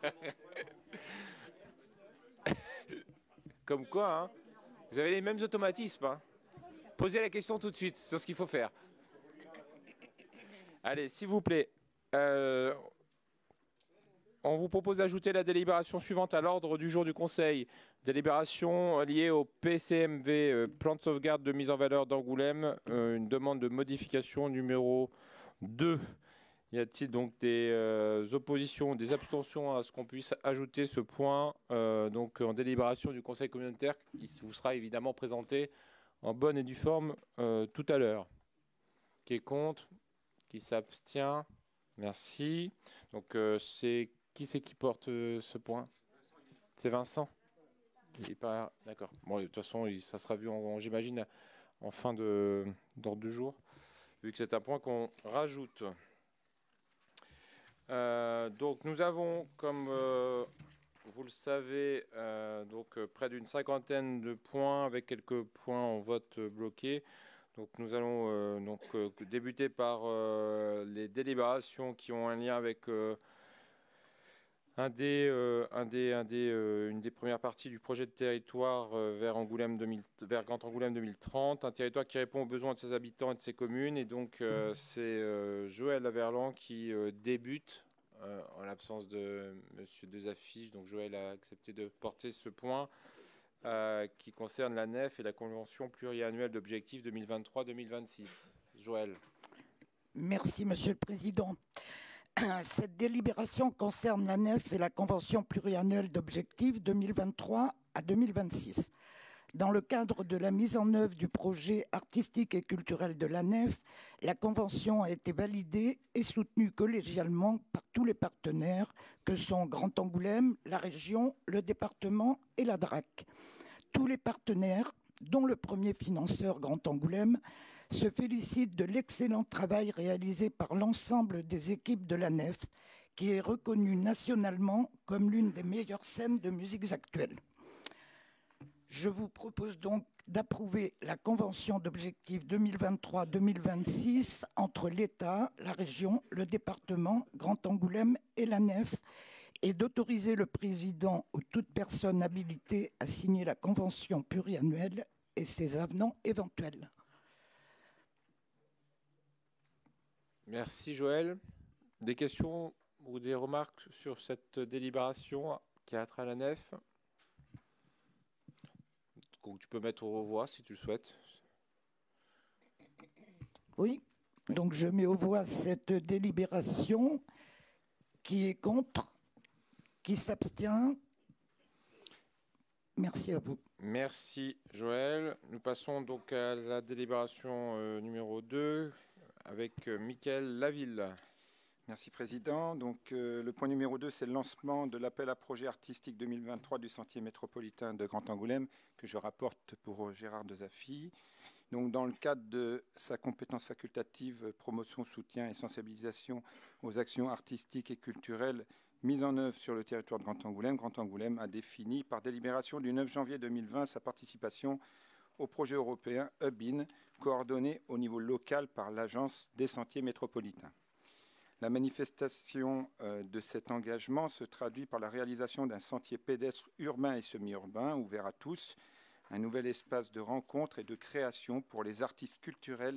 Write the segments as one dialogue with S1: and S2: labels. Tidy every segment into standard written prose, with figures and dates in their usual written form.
S1: Comme quoi, hein, vous avez les mêmes automatismes. Hein. Posez la question tout de suite sur ce qu'il faut faire. Allez, s'il vous plaît. On vous propose d'ajouter la délibération suivante à l'ordre du jour du Conseil. Délibération liée au PCMV, plan de sauvegarde de mise en valeur d'Angoulême, une demande de modification numéro 2. Y a-t-il donc des oppositions, des abstentions à ce qu'on puisse ajouter ce point donc en délibération du Conseil communautaire? Il vous sera évidemment présenté en bonne et due forme tout à l'heure. Qui est contre? Qui s'abstient? Merci. Donc qui c'est qui porte ce point? C'est Vincent. Il est pas d'accord. Bon, de toute façon, ça sera vu, j'imagine, en fin d'ordre du jour, vu que c'est un point qu'on rajoute. Donc nous avons, comme vous le savez, près d'une cinquantaine de points avec quelques points en vote bloqué. Donc nous allons débuter par les délibérations qui ont un lien avec une des premières parties du projet de territoire vers Grand Angoulême 2030, un territoire qui répond aux besoins de ses habitants et de ses communes. Et donc c'est Joël Laverland qui débute en l'absence de Monsieur Desaffiches. Donc Joël a accepté de porter ce point qui concerne la nef et la convention pluriannuelle d'objectifs 2023-2026. Joël.
S2: Merci, Monsieur le Président. Cette délibération concerne la nef et la convention pluriannuelle d'objectifs 2023 à 2026. Dans le cadre de la mise en œuvre du projet artistique et culturel de la nef, la convention a été validée et soutenue collégialement par tous les partenaires que sont Grand Angoulême, la région, le département et la DRAC. Tous les partenaires, dont le premier financeur Grand Angoulême, se félicitent de l'excellent travail réalisé par l'ensemble des équipes de la nef, qui est reconnue nationalement comme l'une des meilleures scènes de musiques actuelles. Je vous propose donc d'approuver la convention d'objectifs 2023-2026 entre l'État, la région, le département, Grand Angoulême et la nef, et d'autoriser le président ou toute personne habilitée à signer la convention pluriannuelle et ses avenants éventuels.
S1: Merci Joël. Des questions ou des remarques sur cette délibération qui a trait à la nef? Tu peux mettre aux voix si tu le souhaites.
S2: Oui, donc je mets aux voix cette délibération. Qui est contre? Qui s'abstient? Merci à vous.
S1: Merci Joël. Nous passons donc à la délibération numéro 2 avec Mickaël Laville.
S3: Merci Président. Donc le point numéro 2, c'est le lancement de l'appel à projet artistique 2023 du Sentier métropolitain de Grand Angoulême que je rapporte pour Gérard Desaffiches. Donc dans le cadre de sa compétence facultative promotion, soutien et sensibilisation aux actions artistiques et culturelles mises en œuvre sur le territoire de Grand Angoulême a défini par délibération du 9 janvier 2020 sa participation au projet européen UBIN, coordonné au niveau local par l'Agence des Sentiers métropolitains. La manifestation de cet engagement se traduit par la réalisation d'un sentier pédestre urbain et semi-urbain ouvert à tous, un nouvel espace de rencontre et de création pour les artistes culturels,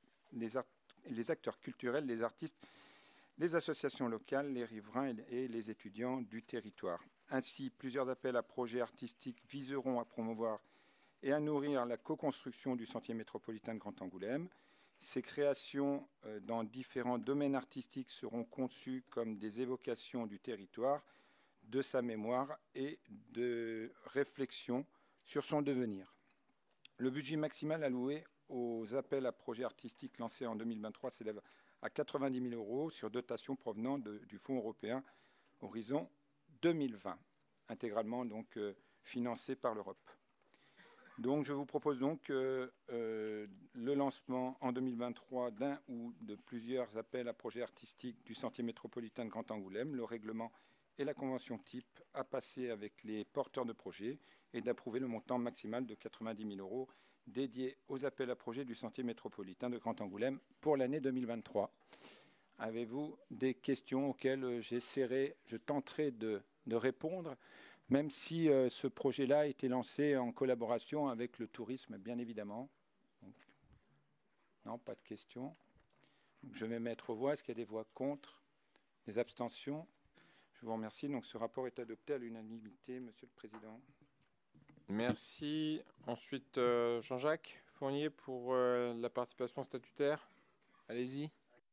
S3: les acteurs culturels, les artistes, les associations locales, les riverains et les étudiants du territoire. Ainsi, plusieurs appels à projets artistiques viseront à promouvoir et à nourrir la co-construction du sentier métropolitain de Grand Angoulême. Ces créations dans différents domaines artistiques seront conçues comme des évocations du territoire, de sa mémoire et de réflexion sur son devenir. Le budget maximal alloué aux appels à projets artistiques lancés en 2023 s'élève à 90 000 € sur dotation provenant du Fonds européen Horizon 2020, intégralement donc financé par l'Europe. Donc je vous propose donc le lancement en 2023 d'un ou de plusieurs appels à projets artistiques du Sentier métropolitain de Grand Angoulême, le règlement et la convention type à passer avec les porteurs de projets et d'approuver le montant maximal de 90 000 € dédié aux appels à projets du Sentier métropolitain de Grand Angoulême pour l'année 2023. Avez-vous des questions auxquelles je tenterai de de répondre, même si ce projet-là a été lancé en collaboration avec le tourisme, bien évidemment. Donc, non, pas de questions. Donc, je vais mettre aux voix. Est-ce qu'il y a des voix contre? Des abstentions? Je vous remercie. Donc, ce rapport est adopté à l'unanimité, Monsieur le Président.
S1: Merci. Ensuite, Jean-Jacques Fournier pour la participation statutaire. Allez-y.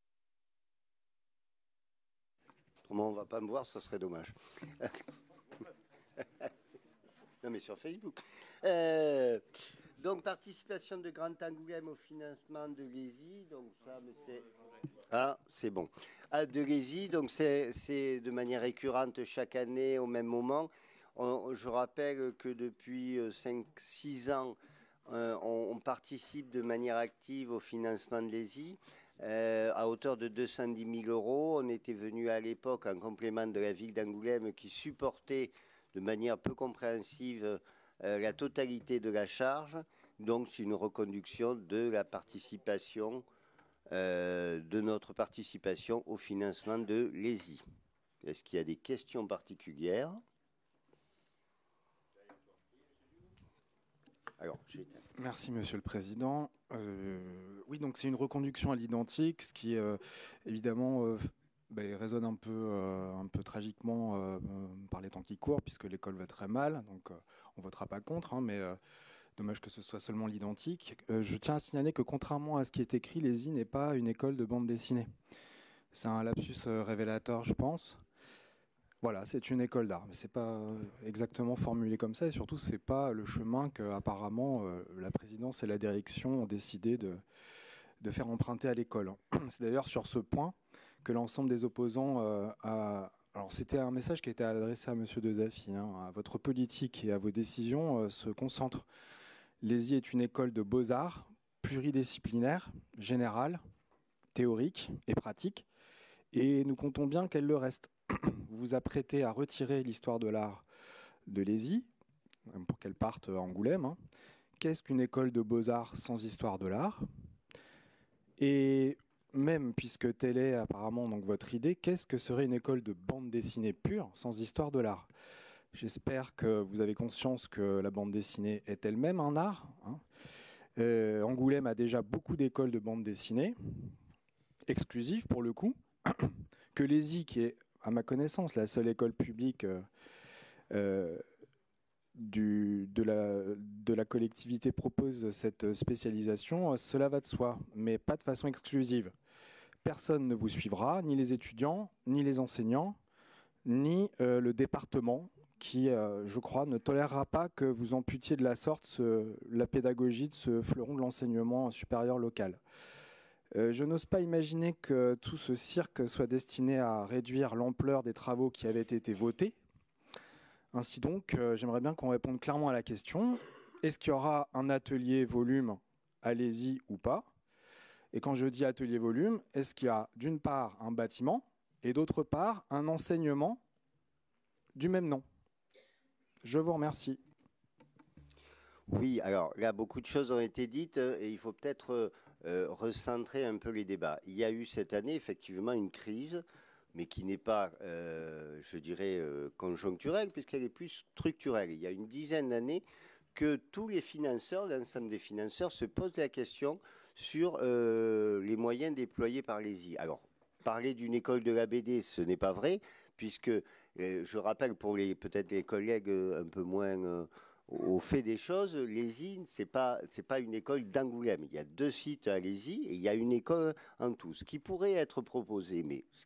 S4: Autrement, on ne va pas me voir, ça serait dommage. Non, mais sur Facebook. Donc, participation de Grand Angoulême au financement de l'ESI. Donc, ça, mais c'est... Ah, c'est bon. Ah, de l'ESI, donc c'est de manière récurrente chaque année au même moment. Je rappelle que depuis 5-6 ans, on participe de manière active au financement de l'ESI à hauteur de 210 000 €. On était venu à l'époque en complément de la ville d'Angoulême qui supportait de manière peu compréhensive la totalité de la charge. Donc c'est une reconduction de la participation, de notre participation au financement de l'ESI. Est-ce qu'il y a des questions particulières? Alors,
S5: merci, Monsieur le Président. Oui, donc c'est une reconduction à l'identique, ce qui évidemment résonne un peu tragiquement par les temps qui courent, puisque l'école va très mal. Donc on ne votera pas contre, hein, mais dommage que ce soit seulement l'identique. Je tiens à signaler que contrairement à ce qui est écrit, l'ESI n'est pas une école de bande dessinée. C'est un lapsus révélateur, je pense. Voilà, c'est une école d'art, mais ce n'est pas exactement formulé comme ça, et surtout, ce n'est pas le chemin qu'apparemment la présidence et la direction ont décidé de faire emprunter à l'école. C'est d'ailleurs sur ce point que l'ensemble des opposants Alors, c'était un message qui était adressé à M. Desafi, hein, à votre politique et à vos décisions se concentre. L'ESI est une école de beaux-arts, pluridisciplinaire, générale, théorique et pratique, et nous comptons bien qu'elle le reste. Vous vous apprêtez à retirer l'histoire de l'art de l'ESI, pour qu'elle parte à Angoulême. Hein. Qu'est-ce qu'une école de beaux-arts sans histoire de l'art? Et même, puisque telle est apparemment donc votre idée, qu'est-ce que serait une école de bande dessinée pure sans histoire de l'art? J'espère que vous avez conscience que la bande dessinée est elle-même un art. Hein. Angoulême a déjà beaucoup d'écoles de bande dessinée, exclusives pour le coup, que l'ESI, qui est à ma connaissance la seule école publique de la collectivité propose cette spécialisation, cela va de soi, mais pas de façon exclusive. Personne ne vous suivra, ni les étudiants, ni les enseignants, ni le département qui, je crois, ne tolérera pas que vous amputiez de la sorte la pédagogie de ce fleuron de l'enseignement supérieur local. Je n'ose pas imaginer que tout ce cirque soit destiné à réduire l'ampleur des travaux qui avaient été votés. Ainsi donc, j'aimerais bien qu'on réponde clairement à la question, est-ce qu'il y aura un atelier volume à l'ESI ou pas? Et quand je dis atelier volume, est-ce qu'il y a d'une part un bâtiment et d'autre part un enseignement du même nom? Je vous remercie.
S4: Oui, alors là, beaucoup de choses ont été dites et il faut peut-être recentrer un peu les débats. Il y a eu cette année effectivement une crise, mais qui n'est pas, je dirais, conjoncturelle, puisqu'elle est plus structurelle. Il y a une dizaine d'années que tous les financeurs, l'ensemble des financeurs, se posent la question sur les moyens déployés par l'ESI. Alors, parler d'une école de la BD, ce n'est pas vrai, puisque, je rappelle pour peut-être les collègues un peu moins au fait des choses, l'ESI, c'est pas une école d'Angoulême. Il y a 2 sites à l'ESI et il y a une école en tout. Ce qui pourrait être proposé,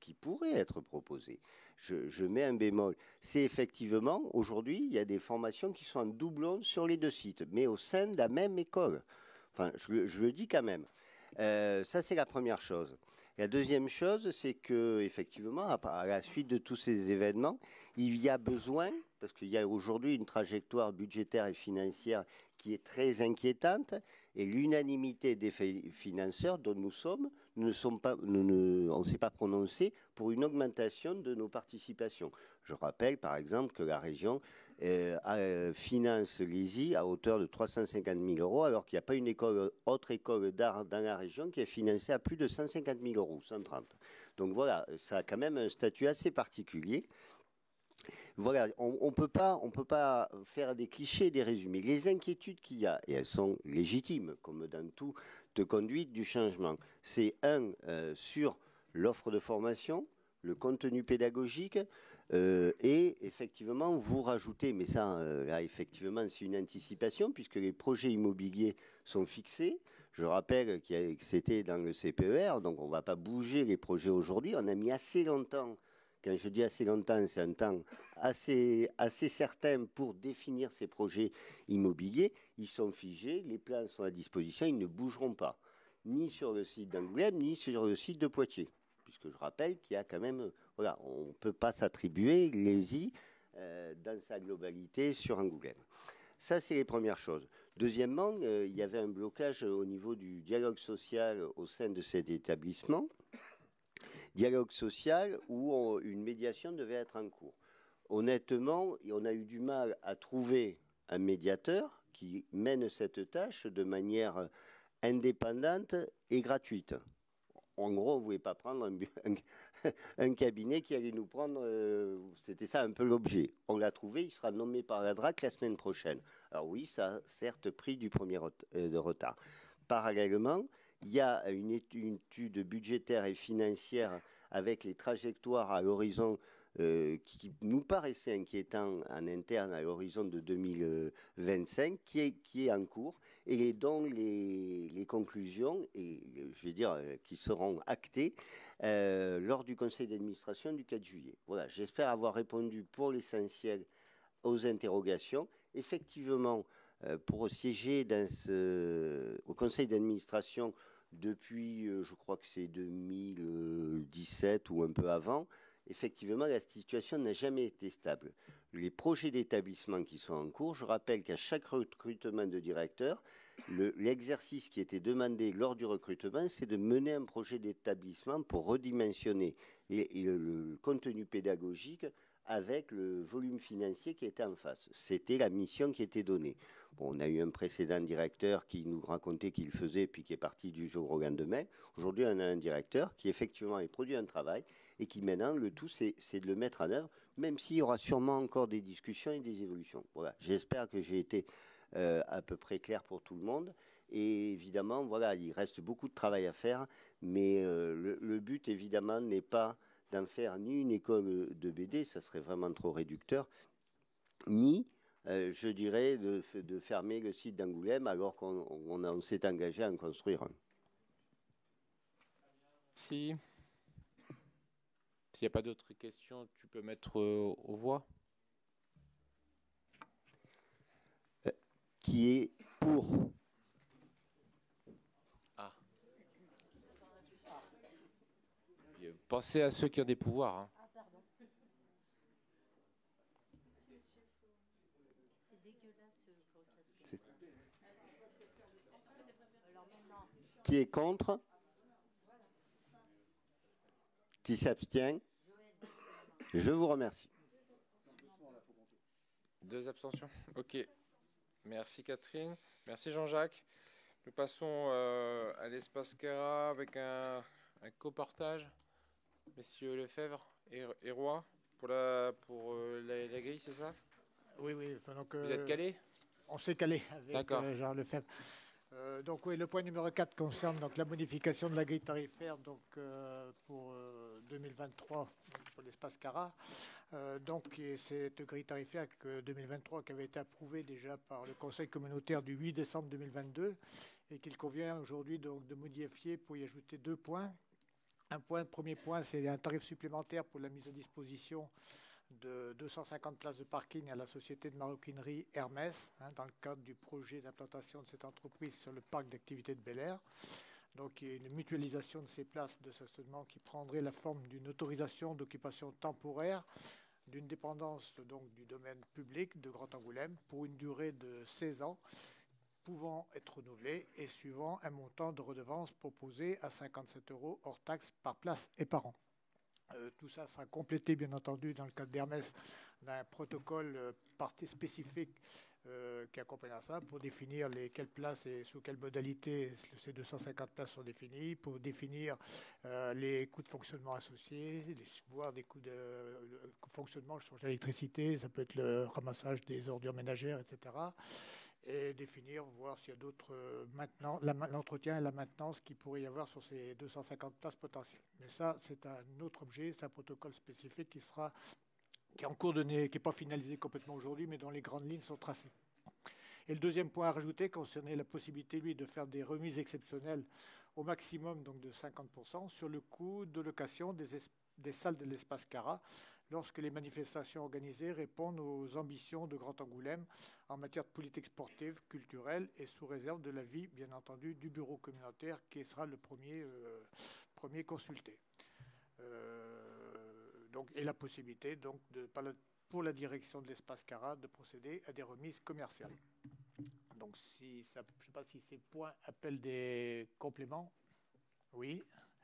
S4: je mets un bémol, c'est effectivement, aujourd'hui, il y a des formations qui sont en doublon sur les 2 sites, mais au sein de la même école. Enfin, je le dis quand même. Ça, c'est la première chose. La deuxième chose, c'est que effectivement, à la suite de tous ces événements, il y a besoin, parce qu'il y a aujourd'hui une trajectoire budgétaire et financière qui est très inquiétante, et l'unanimité des financeurs dont on ne s'est pas prononcé pour une augmentation de nos participations. Je rappelle par exemple que la région finance l'ESI à hauteur de 350 000 €, alors qu'il n'y a pas une autre école d'art dans la région qui est financée à plus de 150 000 €, 130. Donc voilà, ça a quand même un statut assez particulier. Voilà, on peut pas faire des clichés, des résumés. Les inquiétudes qu'il y a, et elles sont légitimes, comme dans toute conduite du changement, c'est sur l'offre de formation, le contenu pédagogique, et effectivement, vous rajoutez, mais ça, là, effectivement, c'est une anticipation, puisque les projets immobiliers sont fixés. Je rappelle que c'était dans le CPER, donc on ne va pas bouger les projets aujourd'hui. On a mis assez longtemps. Quand je dis assez longtemps, c'est un temps assez certain pour définir ces projets immobiliers. Ils sont figés, les plans sont à disposition, ils ne bougeront pas, ni sur le site d'Angoulême, ni sur le site de Poitiers. Puisque je rappelle qu'il y a quand même, voilà, on ne peut pas s'attribuer l'ESI dans sa globalité sur Angoulême. Ça, c'est les premières choses. Deuxièmement, il y avait un blocage au niveau du dialogue social au sein de cet établissement. Dialogue social où une médiation devait être en cours. Honnêtement, on a eu du mal à trouver un médiateur qui mène cette tâche de manière indépendante et gratuite. En gros, on ne voulait pas prendre un cabinet qui allait nous prendre, c'était ça un peu l'objet. On l'a trouvé, il sera nommé par la DRAC la semaine prochaine. Alors oui, ça a certes pris du premier de retard. Parallèlement, il y a une étude budgétaire et financière avec les trajectoires à l'horizon qui nous paraissait inquiétant en interne à l'horizon de 2025, qui est en cours et dont les conclusions, et je vais dire, qui seront actées lors du conseil d'administration du 4 juillet. Voilà, j'espère avoir répondu pour l'essentiel aux interrogations. Effectivement, pour siéger au conseil d'administration depuis, je crois que c'est 2017 ou un peu avant, effectivement, la situation n'a jamais été stable. Les projets d'établissement qui sont en cours, je rappelle qu'à chaque recrutement de directeur, l'exercice qui était demandé lors du recrutement, c'est de mener un projet d'établissement pour redimensionner le contenu pédagogique avec le volume financier qui était en face. C'était la mission qui était donnée. Bon, on a eu un précédent directeur qui nous racontait qu'il faisait, puis qui est parti du jour au lendemain. Aujourd'hui, on a un directeur qui effectivement a produit un travail et qui maintenant, le tout, c'est de le mettre en œuvre, même s'il y aura sûrement encore des discussions et des évolutions. Voilà, j'espère que j'ai été à peu près clair pour tout le monde. Et évidemment, voilà, il reste beaucoup de travail à faire, mais le but, évidemment, n'est pas d'en faire ni une école de BD, ça serait vraiment trop réducteur, ni, je dirais, de fermer le site d'Angoulême alors qu'on s'est engagé à en construire un.
S1: Si. S'il n'y a pas d'autres questions, tu peux mettre aux voix.
S4: Qui est pour?
S1: Ah. Pensez à ceux qui ont des pouvoirs. Hein.
S4: Qui est contre? Qui s'abstient? Je vous remercie.
S1: 2 abstentions. Ok. Merci Catherine. Merci Jean-Jacques. Nous passons à l'espace Cara avec un copartage. Messieurs Lefebvre et Roy pour la grille, c'est ça?
S6: Oui, oui. Donc,
S1: vous êtes calés?
S6: On s'est calé avec Jean Lefebvre. Donc oui, le point numéro 4 concerne donc la modification de la grille tarifaire donc, pour 2023 pour l'espace Cara. Donc cette grille tarifaire 2023 qui avait été approuvée déjà par le Conseil communautaire du 8 décembre 2022 et qu'il convient aujourd'hui donc de modifier pour y ajouter 2 points. Premier point, c'est un tarif supplémentaire pour la mise à disposition de 250 places de parking à la société de maroquinerie Hermès, dans le cadre du projet d'implantation de cette entreprise sur le parc d'activités de Bel-Air. Donc il y a une mutualisation de ces places de stationnement qui prendrait la forme d'une autorisation d'occupation temporaire d'une dépendance donc, du domaine public de Grand Angoulême pour une durée de 16 ans, pouvant être renouvelée et suivant un montant de redevance proposé à 57 € hors taxes par place et par an. Tout ça sera complété, bien entendu, dans le cadre d'Hermès, d'un protocole spécifique qui accompagnera ça pour définir quelles places et sous quelle modalité ces 250 places sont définies, pour définir les coûts de fonctionnement associés, voire des coûts de fonctionnement sur l'électricité, ça peut être le ramassage des ordures ménagères, etc. Et définir, voir s'il y a d'autres l'entretien et la maintenance qu'il pourrait y avoir sur ces 250 places potentielles. Mais ça, c'est un autre objet, c'est un protocole spécifique qui est en cours qui n'est pas finalisé complètement aujourd'hui, mais dont les grandes lignes sont tracées. Et le deuxième point à rajouter concernait la possibilité, lui, de faire des remises exceptionnelles au maximum, donc de 50%, sur le coût de location des salles de l'espace Cara, lorsque les manifestations organisées répondent aux ambitions de Grand Angoulême en matière de politique sportive, culturelle et sous réserve de l'avis, bien entendu, du bureau communautaire qui sera le premier consulté. Et la possibilité, donc, pour la direction de l'espace Cara, de procéder à des remises commerciales. Donc, je ne sais pas si ces points appellent des compléments. Oui.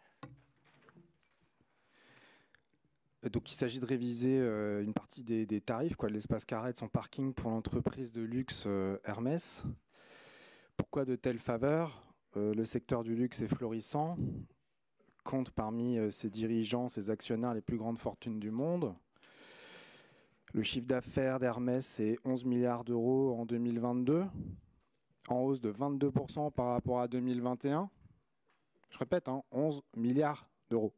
S5: Donc il s'agit de réviser une partie des tarifs, de l'espace Cara et de son parking pour l'entreprise de luxe Hermès. Pourquoi de telles faveurs? Le secteur du luxe est florissant, compte parmi ses dirigeants, ses actionnaires les plus grandes fortunes du monde. Le chiffre d'affaires d'Hermès est 11 milliards d'euros en 2022, en hausse de 22% par rapport à 2021. Je répète, 11 milliards d'euros.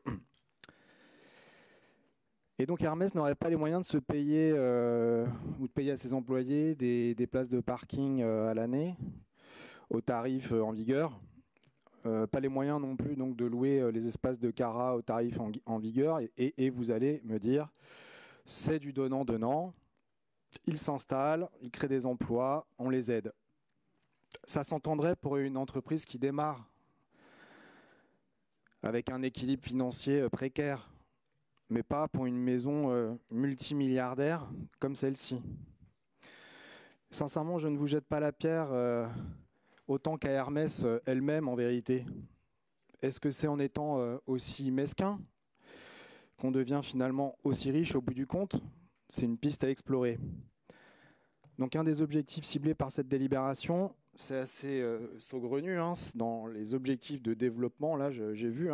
S5: Et donc Hermès n'aurait pas les moyens de se payer ou de payer à ses employés des places de parking à l'année au tarif en vigueur. Pas les moyens non plus donc, de louer les espaces de Cara au tarif en vigueur. Et vous allez me dire, c'est du donnant-donnant. Ils s'installent, ils créent des emplois, on les aide. Ça s'entendrait pour une entreprise qui démarre avec un équilibre financier précaire, mais pas pour une maison multimilliardaire comme celle-ci. Sincèrement, je ne vous jette pas la pierre autant qu'à Hermès elle-même en vérité. Est-ce que c'est en étant aussi mesquin qu'on devient finalement aussi riche au bout du compte? C'est une piste à explorer. Donc un des objectifs ciblés par cette délibération, c'est assez saugrenu, dans les objectifs de développement, là j'ai vu,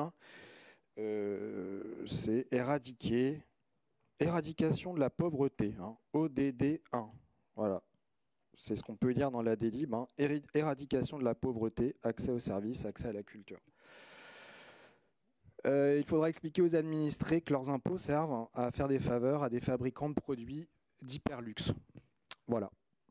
S5: c'est éradication de la pauvreté, ODD 1. Voilà, c'est ce qu'on peut dire dans la délib, éradication de la pauvreté, accès aux services, accès à la culture. Il faudra expliquer aux administrés que leurs impôts servent à faire des faveurs à des fabricants de produits d'hyperluxe. Voilà.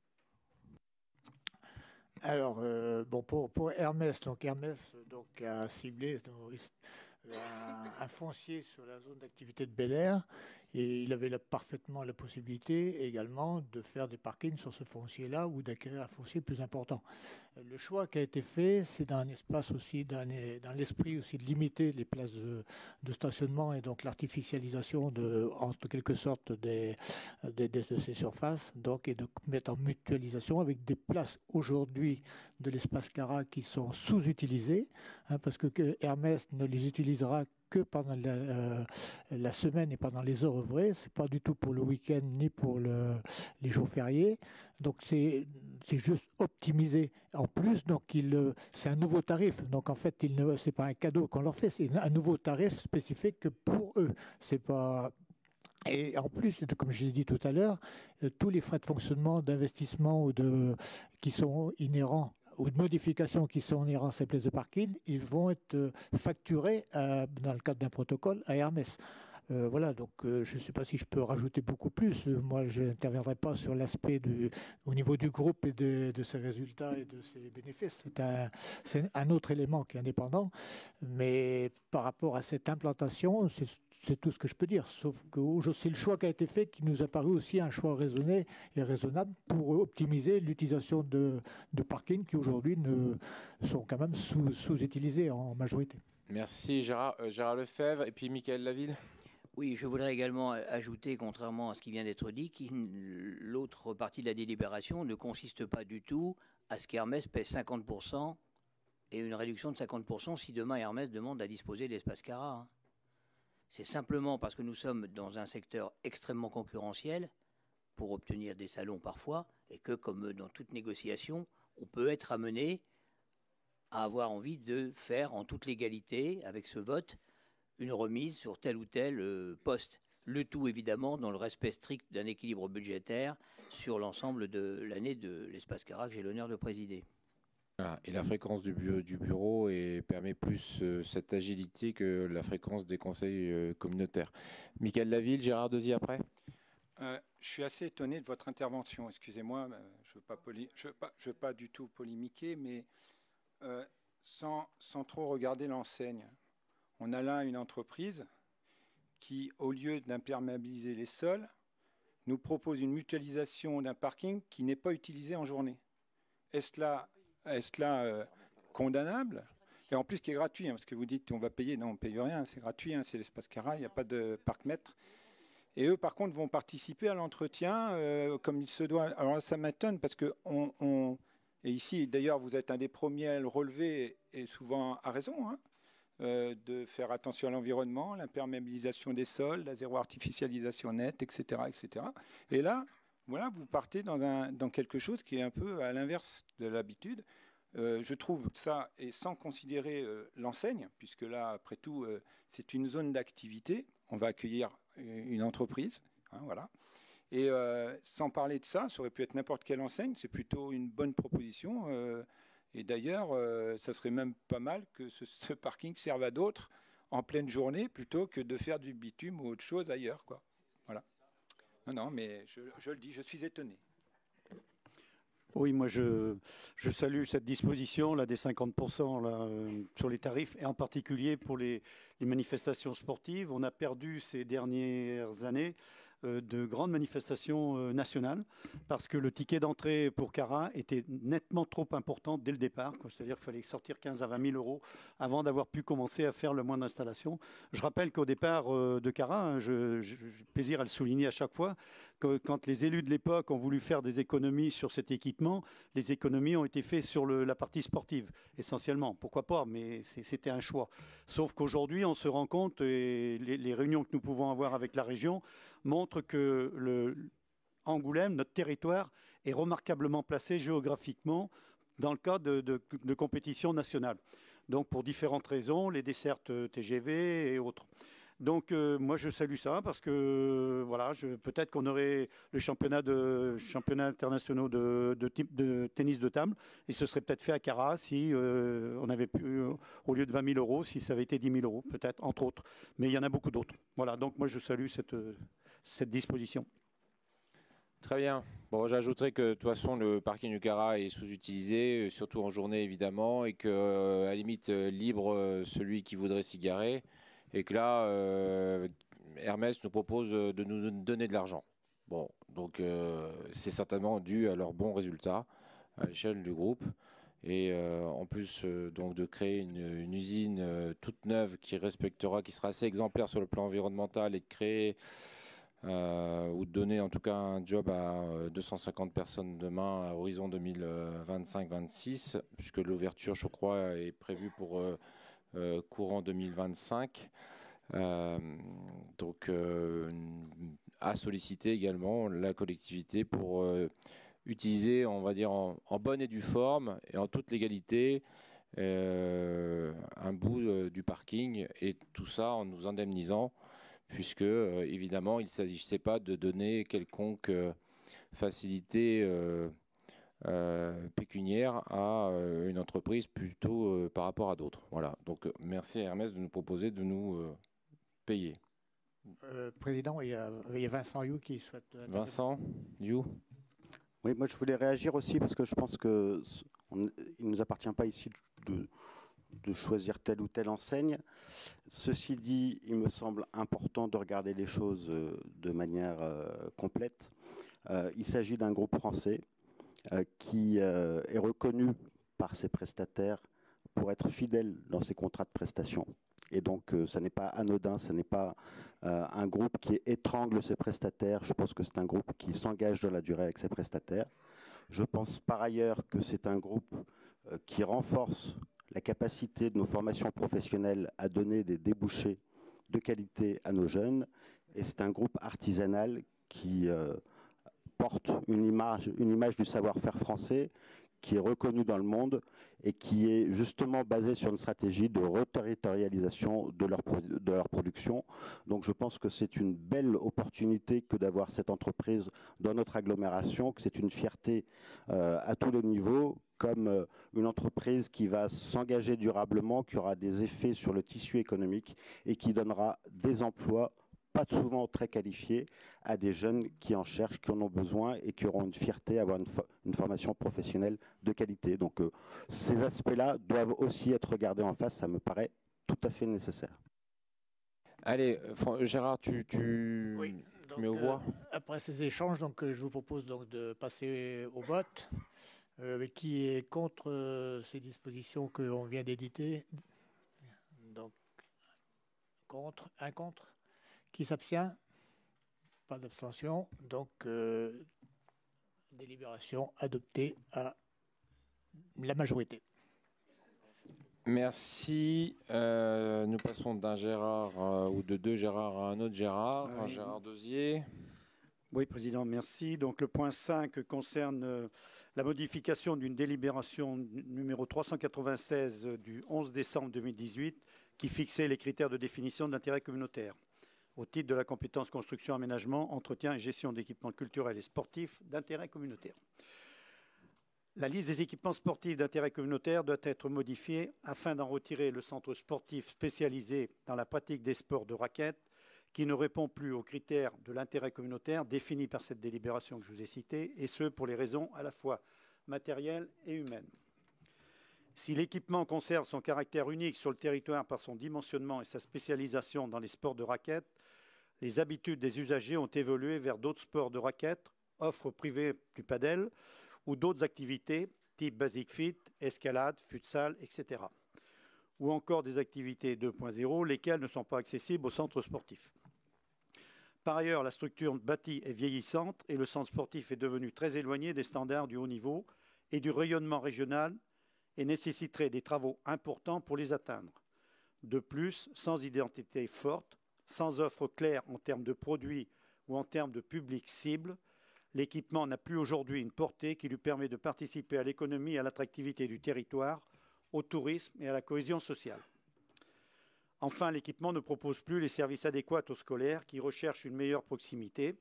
S6: Alors, pour Hermès, Hermès a ciblé un foncier sur la zone d'activité de Bel-Air et il avait parfaitement la possibilité également de faire des parkings sur ce foncier-là ou d'acquérir un foncier plus important. Le choix qui a été fait, c'est dans un espace aussi, dans l'esprit aussi de limiter les places de stationnement et donc l'artificialisation en quelque sorte de ces surfaces, et de mettre en mutualisation avec des places aujourd'hui de l'espace Cara qui sont sous-utilisées, parce que Hermès ne les utilisera que pendant la semaine et pendant les heures ouvrées. C'est pas du tout pour le week-end ni pour les jours fériés. Donc c'est juste optimisé. En plus, c'est un nouveau tarif. Donc en fait, c'est pas un cadeau qu'on leur fait, c'est un nouveau tarif spécifique pour eux. C'est pas. Et en plus, comme je l'ai dit tout à l'heure, tous les frais de fonctionnement, d'investissement qui sont inhérents ou de modifications qui sont inhérents à ces places de parking, ils vont être facturés dans le cadre d'un protocole à Hermès. Voilà, donc je ne sais pas si je peux rajouter beaucoup plus. Moi, je n'interviendrai pas sur l'aspect au niveau du groupe et de ses résultats et de ses bénéfices. C'est un autre élément qui est indépendant. Mais par rapport à cette implantation, c'est tout ce que je peux dire. Sauf que c'est le choix qui a été fait qui nous a paru aussi un choix raisonné et raisonnable pour optimiser l'utilisation de parkings qui aujourd'hui sont quand même sous-utilisés en majorité.
S1: Merci Gérard Lefebvre et puis Michael Laville.
S7: Oui, je voudrais également ajouter, contrairement à ce qui vient d'être dit, que l'autre partie de la délibération ne consiste pas du tout à ce qu'Hermès paie 50% et une réduction de 50% si demain Hermès demande à disposer de l'espace Cara. C'est simplement parce que nous sommes dans un secteur extrêmement concurrentiel pour obtenir des salons parfois, et que, comme dans toute négociation, on peut être amené à avoir envie de faire en toute légalité, avec ce vote, une remise sur tel ou tel poste. Le tout, évidemment, dans le respect strict d'un équilibre budgétaire sur l'ensemble de l'année de l'Espace Cara que j'ai l'honneur de présider.
S1: Voilà. Et la fréquence du bureau permet plus cette agilité que la fréquence des conseils communautaires. Michael Laville, Gérard Dezy après.
S3: Je suis assez étonné de votre intervention. Excusez-moi, je ne veux pas du tout polémiquer, mais sans trop regarder l'enseigne. On a là une entreprise qui, au lieu d'imperméabiliser les sols, nous propose une mutualisation d'un parking qui n'est pas utilisé en journée. Est-ce là condamnable? Et en plus qui est gratuit, parce que vous dites on va payer, non on ne paye rien, c'est gratuit, c'est l'Espace Cara, il n'y a pas de parc-mètre. Et eux par contre vont participer à l'entretien comme il se doit. Alors là, ça m'étonne parce que et ici d'ailleurs vous êtes un des premiers à le relever, et souvent à raison, de faire attention à l'environnement, l'imperméabilisation des sols, la zéro artificialisation nette, etc., etc. Et là, voilà, vous partez dans quelque chose qui est un peu à l'inverse de l'habitude. Je trouve ça, et sans considérer l'enseigne, puisque là, après tout, c'est une zone d'activité. On va accueillir une entreprise, voilà. Et sans parler de ça, ça aurait pu être n'importe quelle enseigne. C'est plutôt une bonne proposition. Et d'ailleurs, ça serait même pas mal que ce parking serve à d'autres en pleine journée, plutôt que de faire du bitume ou autre chose ailleurs, quoi. Voilà. Non, mais je le dis, je suis étonné.
S8: Oui, moi je salue cette disposition là, des 50% là, sur les tarifs, et en particulier pour les manifestations sportives. On a perdu ces dernières années de grandes manifestations nationales parce que le ticket d'entrée pour Cara était nettement trop important dès le départ. C'est-à-dire qu'il fallait sortir 15 à 20 000 euros avant d'avoir pu commencer à faire le moins d'installations. Je rappelle qu'au départ de Cara, j'ai plaisir à le souligner à chaque fois, que quand les élus de l'époque ont voulu faire des économies sur cet équipement, les économies ont été faites sur la partie sportive, essentiellement. Pourquoi pas, mais c'était un choix. Sauf qu'aujourd'hui, on se rend compte, et les réunions que nous pouvons avoir avec la région montrent que Angoulême, notre territoire, est remarquablement placé géographiquement dans le cadre de compétitions nationales. Donc pour différentes raisons, les dessertes TGV et autres. Donc moi je salue ça parce que voilà, peut-être qu'on aurait le championnat international de tennis de table, et ce serait peut-être fait à Cara si on avait pu, au lieu de 20 000 euros, si ça avait été 10 000 euros, peut-être, entre autres. Mais il y en a beaucoup d'autres. Voilà, donc moi je salue cette disposition.
S1: Très bien. Bon, j'ajouterais que de toute façon, le parking du Cara est sous-utilisé, surtout en journée évidemment, et que à la limite libre celui qui voudrait s'y garer, et que là, Hermès nous propose de nous donner de l'argent. Bon, donc c'est certainement dû à leurs bons résultats à l'échelle du groupe, et en plus donc de créer une usine toute neuve qui sera assez exemplaire sur le plan environnemental, et de créer ou de donner en tout cas un job à 250 personnes demain à horizon 2025-26, puisque l'ouverture, je crois, est prévue pour courant 2025. Donc à solliciter également la collectivité pour utiliser, on va dire, en bonne et due forme et en toute légalité un bout du parking, et tout ça en nous indemnisant, puisque évidemment il ne s'agissait pas de donner quelconque facilité pécuniaire à une entreprise plutôt par rapport à d'autres. Voilà. Donc merci à Hermès de nous proposer de nous payer.
S6: Président, il y a Vincent You qui souhaite...
S1: Vincent You.
S9: Oui, moi je voulais réagir aussi parce que je pense qu'il ne nous appartient pas ici de choisir telle ou telle enseigne. Ceci dit, il me semble important de regarder les choses de manière complète. Il s'agit d'un groupe français qui est reconnu par ses prestataires pour être fidèle dans ses contrats de prestation. Et donc, ça n'est pas anodin, ce n'est pas un groupe qui étrangle ses prestataires. Je pense que c'est un groupe qui s'engage dans la durée avec ses prestataires. Je pense par ailleurs que c'est un groupe qui renforce la capacité de nos formations professionnelles à donner des débouchés de qualité à nos jeunes. Et c'est un groupe artisanal qui porte une image du savoir-faire français qui est reconnue dans le monde et qui est justement basée sur une stratégie de reterritorialisation de leur production. Donc je pense que c'est une belle opportunité que d'avoir cette entreprise dans notre agglomération, que c'est une fierté à tous les niveaux, comme une entreprise qui va s'engager durablement, qui aura des effets sur le tissu économique et qui donnera des emplois pas souvent très qualifiés à des jeunes qui en cherchent, qui en ont besoin et qui auront une fierté à avoir une formation professionnelle de qualité. Donc ces aspects-là doivent aussi être regardés en face, ça me paraît tout à fait nécessaire.
S1: Allez, Gérard, tu
S6: oui, donc,
S1: mets aux voix.
S6: Après ces échanges, donc, je vous propose donc de passer au vote. Qui est contre ces dispositions que l'on vient d'éditer? Donc, un contre. Qui s'abstient? Pas d'abstention. Donc, délibération adoptée à la majorité.
S1: Merci. Nous passons d'un Gérard ou de deux Gérard à un autre Gérard. Gérard Dosier.
S8: Oui, Président, merci. Donc le point 5 concerne la modification d'une délibération numéro 396 du 11 décembre 2018 qui fixait les critères de définition de l'intérêt communautaire au titre de la compétence construction, aménagement, entretien et gestion d'équipements culturels et sportifs d'intérêt communautaire. La liste des équipements sportifs d'intérêt communautaire doit être modifiée afin d'en retirer le centre sportif spécialisé dans la pratique des sports de raquettes qui ne répond plus aux critères de l'intérêt communautaire définis par cette délibération que je vous ai citée, et ce pour les raisons à la fois matérielles et humaines. Si l'équipement conserve son caractère unique sur le territoire par son dimensionnement et sa spécialisation dans les sports de raquettes, les habitudes des usagers ont évolué vers d'autres sports de raquettes, offres privées du padel ou d'autres activités type basic fit, escalade, futsal, etc. Ou encore des activités 2.0, lesquelles ne sont pas accessibles au centre sportif. Par ailleurs, la structure bâtie est vieillissante et le centre sportif est devenu très éloigné des standards du haut niveau et du rayonnement régional et nécessiterait des travaux importants pour les atteindre. De plus, sans identité forte, sans offre claire en termes de produits ou en termes de public cible, l'équipement n'a plus aujourd'hui une portée qui lui permet de participer à l'économie et à l'attractivité du territoire, au tourisme et à la cohésion sociale. Enfin, l'équipement ne propose plus les services adéquats aux scolaires qui recherchent une meilleure proximité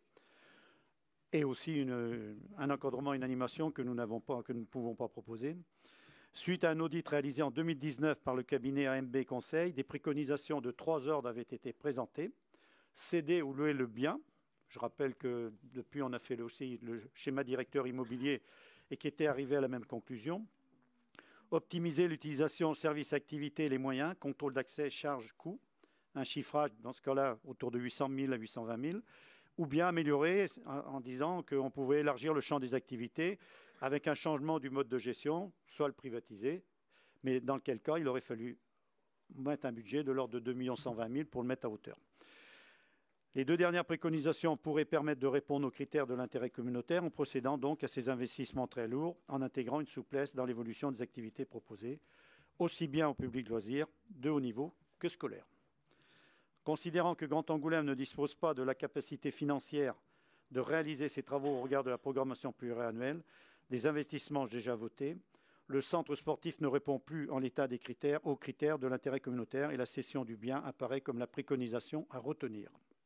S8: et aussi un encadrement et une animation que nous ne pouvons pas proposer. Suite à un audit réalisé en 2019 par le cabinet AMB Conseil, des préconisations de 3 ordres avaient été présentées. Céder ou louer le bien. Je rappelle que depuis, on a fait aussi le schéma directeur immobilier et qui était arrivé à la même conclusion. Optimiser l'utilisation, service, activité et les moyens, contrôle d'accès, charges, coûts, un chiffrage dans ce cas-là autour de 800 000 à 820 000, ou bien améliorer en disant qu'on pouvait élargir le champ des activités avec un changement du mode de gestion, soit le privatiser, mais dans quel cas il aurait fallu mettre un budget de l'ordre de 2 120 000 pour le mettre à hauteur. Les 2 dernières préconisations pourraient permettre de répondre aux critères de l'intérêt communautaire en procédant donc à ces investissements très lourds, en intégrant une souplesse dans l'évolution des activités proposées, aussi bien au public loisir, de haut niveau que scolaire. Considérant que Grand Angoulême ne dispose pas de la capacité financière de réaliser ces travaux au regard de la programmation pluriannuelle, des investissements déjà votés, le centre sportif ne répond plus en l'état des critères aux critères de l'intérêt communautaire et la cession du bien apparaît comme la préconisation à retenir.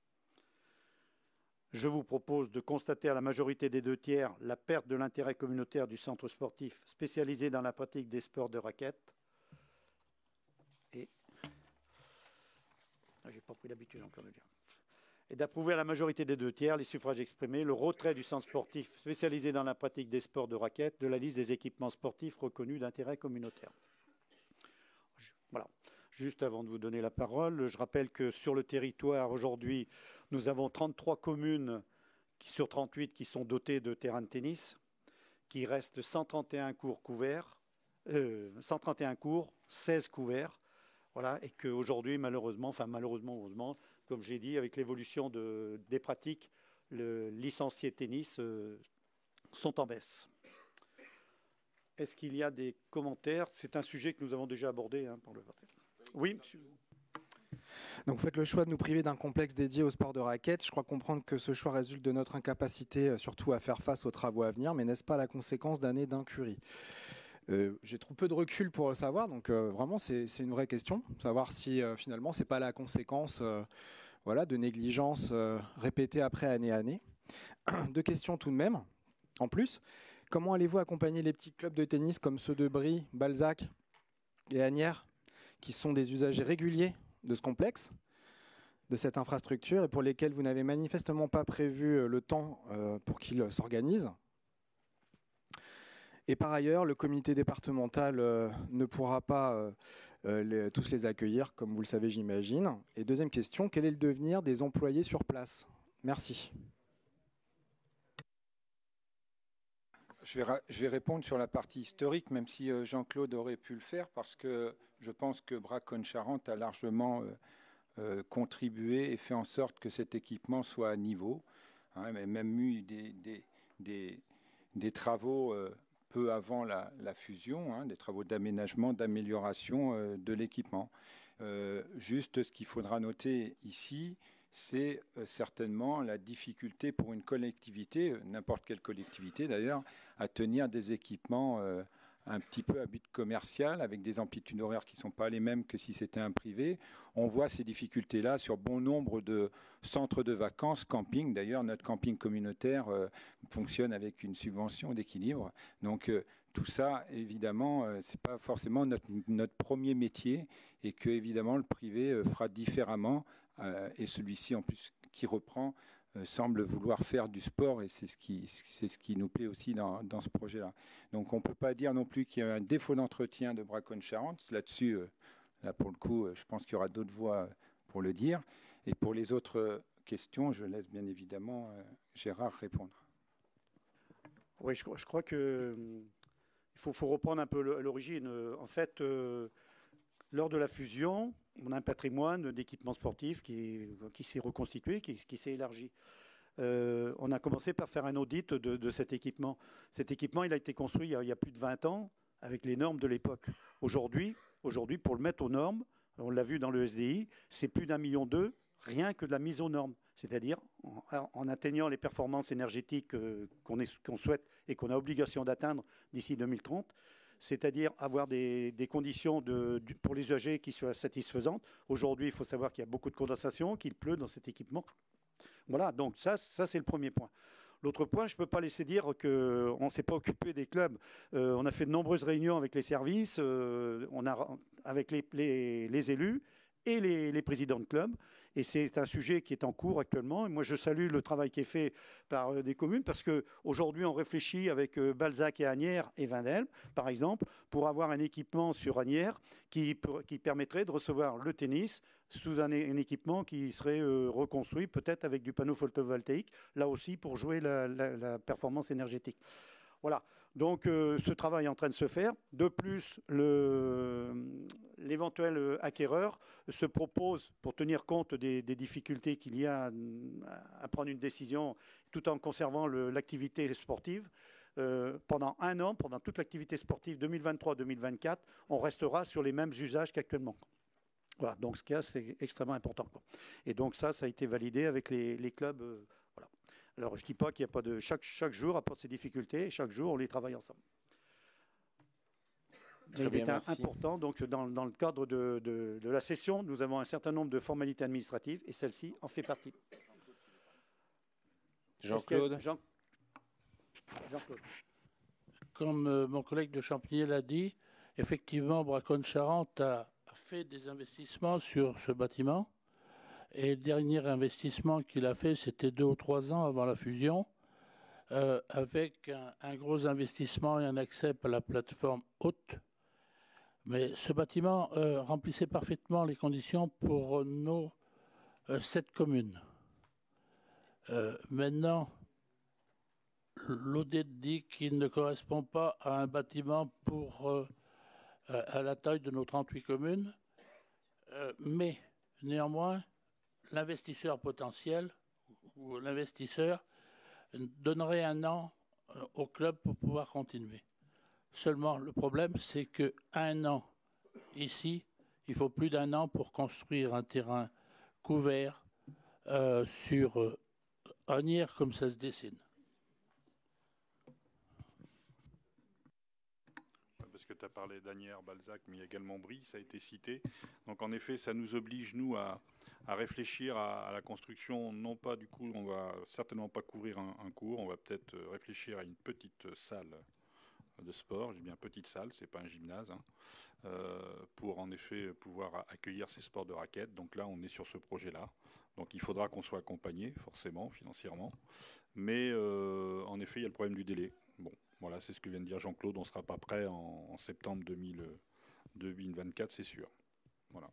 S8: Je vous propose de constater à la majorité des 2 tiers la perte de l'intérêt communautaire du centre sportif spécialisé dans la pratique des sports de raquettes. Et j'ai pas pris l'habitude encore de dire. Et d'approuver à la majorité des 2 tiers les suffrages exprimés le retrait du centre sportif spécialisé dans la pratique des sports de raquettes de la liste des équipements sportifs reconnus d'intérêt communautaire. Voilà. Juste avant de vous donner la parole, je rappelle que sur le territoire aujourd'hui, nous avons 33 communes sur 38 qui sont dotées de terrains de tennis, qui restent 131 cours couverts, 131 cours, 16 couverts. Voilà, et qu'aujourd'hui, malheureusement, heureusement, comme j'ai dit, avec l'évolution des pratiques, les licenciés tennis sont en baisse. Est-ce qu'il y a des commentaires? C'est un sujet que nous avons déjà abordé par le passé. Oui, monsieur.
S5: Donc vous faites le choix de nous priver d'un complexe dédié au sport de raquette. Je crois comprendre que ce choix résulte de notre incapacité surtout à faire face aux travaux à venir, mais n'est-ce pas la conséquence d'années d'incurie? J'ai trop peu de recul pour le savoir, donc vraiment c'est une vraie question, savoir si finalement c'est pas la conséquence voilà, de négligence répétée après année. Deux questions tout de même. En plus, comment allez-vous accompagner les petits clubs de tennis comme ceux de Brie, Balzac et Asnières, qui sont des usagers réguliers de ce complexe, de cette infrastructure, et pour lesquels vous n'avez manifestement pas prévu le temps pour qu'ils s'organisent? Et par ailleurs, le comité départemental ne pourra pas tous les accueillir, comme vous le savez, j'imagine. Et deuxième question, quel est le devenir des employés sur place? Merci.
S3: Je vais répondre sur la partie historique, même si Jean-Claude aurait pu le faire, parce que je pense que Braconne-Charentes a largement contribué et fait en sorte que cet équipement soit à niveau. Hein, mais même eu des travaux peu avant la fusion, hein, des travaux d'aménagement, d'amélioration de l'équipement. Juste ce qu'il faudra noter ici, c'est certainement la difficulté pour une collectivité, n'importe quelle collectivité d'ailleurs, à tenir des équipements un petit peu à but commercial, avec des amplitudes horaires qui ne sont pas les mêmes que si c'était un privé. On voit ces difficultés-là sur bon nombre de centres de vacances, camping. D'ailleurs, notre camping communautaire fonctionne avec une subvention d'équilibre. Donc tout ça, évidemment, ce n'est pas forcément notre premier métier, et que, évidemment, le privé fera différemment. Et celui-ci, en plus, qui reprend, semble vouloir faire du sport, et c'est ce qui nous plaît aussi dans ce projet-là. Donc on ne peut pas dire non plus qu'il y a un défaut d'entretien de Braconne-Charentes. Là-dessus, là pour le coup, je pense qu'il y aura d'autres voies pour le dire. Et pour les autres questions, je laisse bien évidemment Gérard répondre.
S8: Oui, je crois qu'il faut reprendre un peu l'origine. En fait, lors de la fusion, on a un patrimoine d'équipements sportifs qui s'est reconstitué, qui s'est élargi. On a commencé par faire un audit de cet équipement. Cet équipement, il a été construit il y a plus de 20 ans avec les normes de l'époque. Aujourd'hui, pour le mettre aux normes, on l'a vu dans le SDI, c'est plus d'1,2 million rien que de la mise aux normes. C'est-à-dire en atteignant les performances énergétiques qu'on souhaite et qu'on a obligation d'atteindre d'ici 2030. C'est-à-dire avoir des conditions pour les usagers qui soient satisfaisantes. Aujourd'hui, il faut savoir qu'il y a beaucoup de condensation, qu'il pleut dans cet équipement. Voilà, donc ça c'est le premier point. L'autre point, je ne peux pas laisser dire qu'on ne s'est pas occupé des clubs. On a fait de nombreuses réunions avec les services, avec les élus et les présidents de clubs. Et c'est un sujet qui est en cours actuellement. Et moi, je salue le travail qui est fait par des communes, parce qu'aujourd'hui, on réfléchit avec Balzac et Asnières et Vindelme, par exemple, pour avoir un équipement sur Asnières qui permettrait de recevoir le tennis sous un équipement qui serait reconstruit, peut-être avec du panneau photovoltaïque, là aussi pour jouer la performance énergétique. Voilà, donc ce travail est en train de se faire. De plus, l'éventuel acquéreur se propose, pour tenir compte des difficultés qu'il y a à prendre une décision tout en conservant l'activité sportive, pendant un an, pendant toute l'activité sportive 2023-2024, on restera sur les mêmes usages qu'actuellement. Voilà, donc ce cas, c'est extrêmement important. Et donc ça a été validé avec les clubs. Voilà. Alors je ne dis pas qu'il n'y a pas de... Chaque jour apporte ses difficultés, et chaque jour, on les travaille ensemble. Mais il est important, donc dans le cadre de la session, nous avons un certain nombre de formalités administratives, et celle-ci en fait partie.
S1: Jean-Claude.
S10: Jean-Claude. Comme mon collègue de Champigny l'a dit, effectivement, Braconne-Charentes a fait des investissements sur ce bâtiment. Et le dernier investissement qu'il a fait, c'était 2 ou 3 ans avant la fusion, avec un gros investissement et un accès à la plateforme haute. Mais ce bâtiment remplissait parfaitement les conditions pour nos 7 communes. Maintenant, l'ODET dit qu'il ne correspond pas à un bâtiment à la taille de nos 38 communes, mais néanmoins, l'investisseur potentiel ou l'investisseur donnerait 1 an au club pour pouvoir continuer. Seulement, le problème, c'est qu'à 1 an, ici, il faut plus d'1 an pour construire un terrain couvert sur Asnières comme ça se dessine.
S11: Parce que tu as parlé d'Asnières, Balzac, mais il y a également Brie, ça a été cité. Donc en effet, ça nous oblige, nous, à réfléchir à la construction. Non pas, du coup, on va certainement pas couvrir un cours, on va peut-être réfléchir à une petite salle de sport, je dis bien petite salle, c'est pas un gymnase, hein, pour en effet pouvoir accueillir ces sports de raquettes. Donc là, on est sur ce projet-là. Donc il faudra qu'on soit accompagné, forcément, financièrement. Mais en effet, il y a le problème du délai. Bon, voilà, c'est ce que vient de dire Jean-Claude. On ne sera pas prêt en septembre 2024, c'est sûr. Voilà.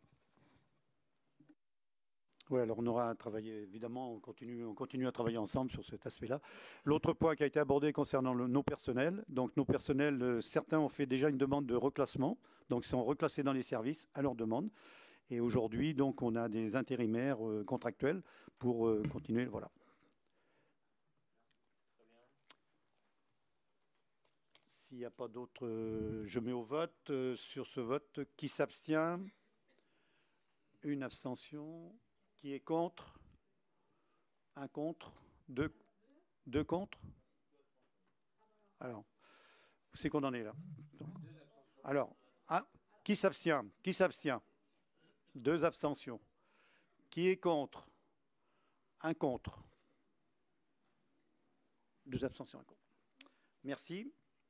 S8: Oui, alors on aura travaillé, évidemment, on continue à travailler ensemble sur cet aspect-là. L'autre point qui a été abordé concernant nos personnels. Donc nos personnels, certains ont fait déjà une demande de reclassement, donc sont reclassés dans les services à leur demande. Et aujourd'hui, donc, on a des intérimaires contractuels pour continuer. Voilà. S'il n'y a pas d'autres, je mets au vote. Sur ce vote, qui s'abstient? Une abstention. Qui est contre? Un contre? Deux contre? Alors, où c'est qu'on en est là? Donc, alors, qui s'abstient? Qui s'abstient? 2 abstentions. Qui est contre? Un contre. 2 abstentions, un contre. Merci.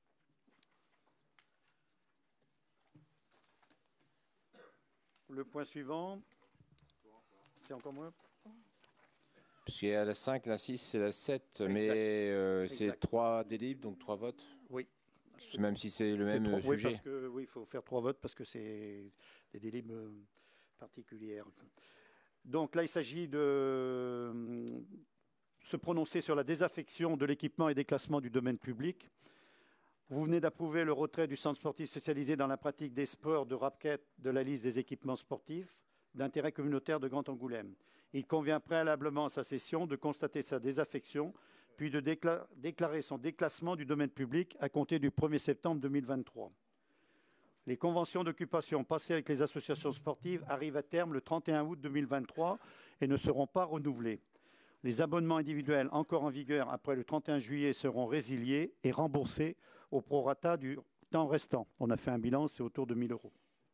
S8: Le point suivant, c'est encore moins.
S1: Parce qu'il y a la 5, la 6 et la 7, exact. Mais c'est 3 délibres, donc 3 votes.
S8: Oui.
S1: Même si c'est le même sujet.
S8: Oui, parce que il faut faire 3 votes parce que c'est des délibres particulières. Donc là, il s'agit de se prononcer sur la désaffection de l'équipement et des classements du domaine public. Vous venez d'approuver le retrait du centre sportif spécialisé dans la pratique des sports de raquettes de la liste des équipements sportifs d'intérêt communautaire de Grand Angoulême. Il convient préalablement à sa cession de constater sa désaffection, puis de déclarer son déclassement du domaine public à compter du 1er septembre 2023. Les conventions d'occupation passées avec les associations sportives arrivent à terme le 31 août 2023 et ne seront pas renouvelées. Les abonnements individuels encore en vigueur après le 31 juillet seront résiliés et remboursés au prorata du temps restant. On a fait un bilan, c'est autour de 1 000 €.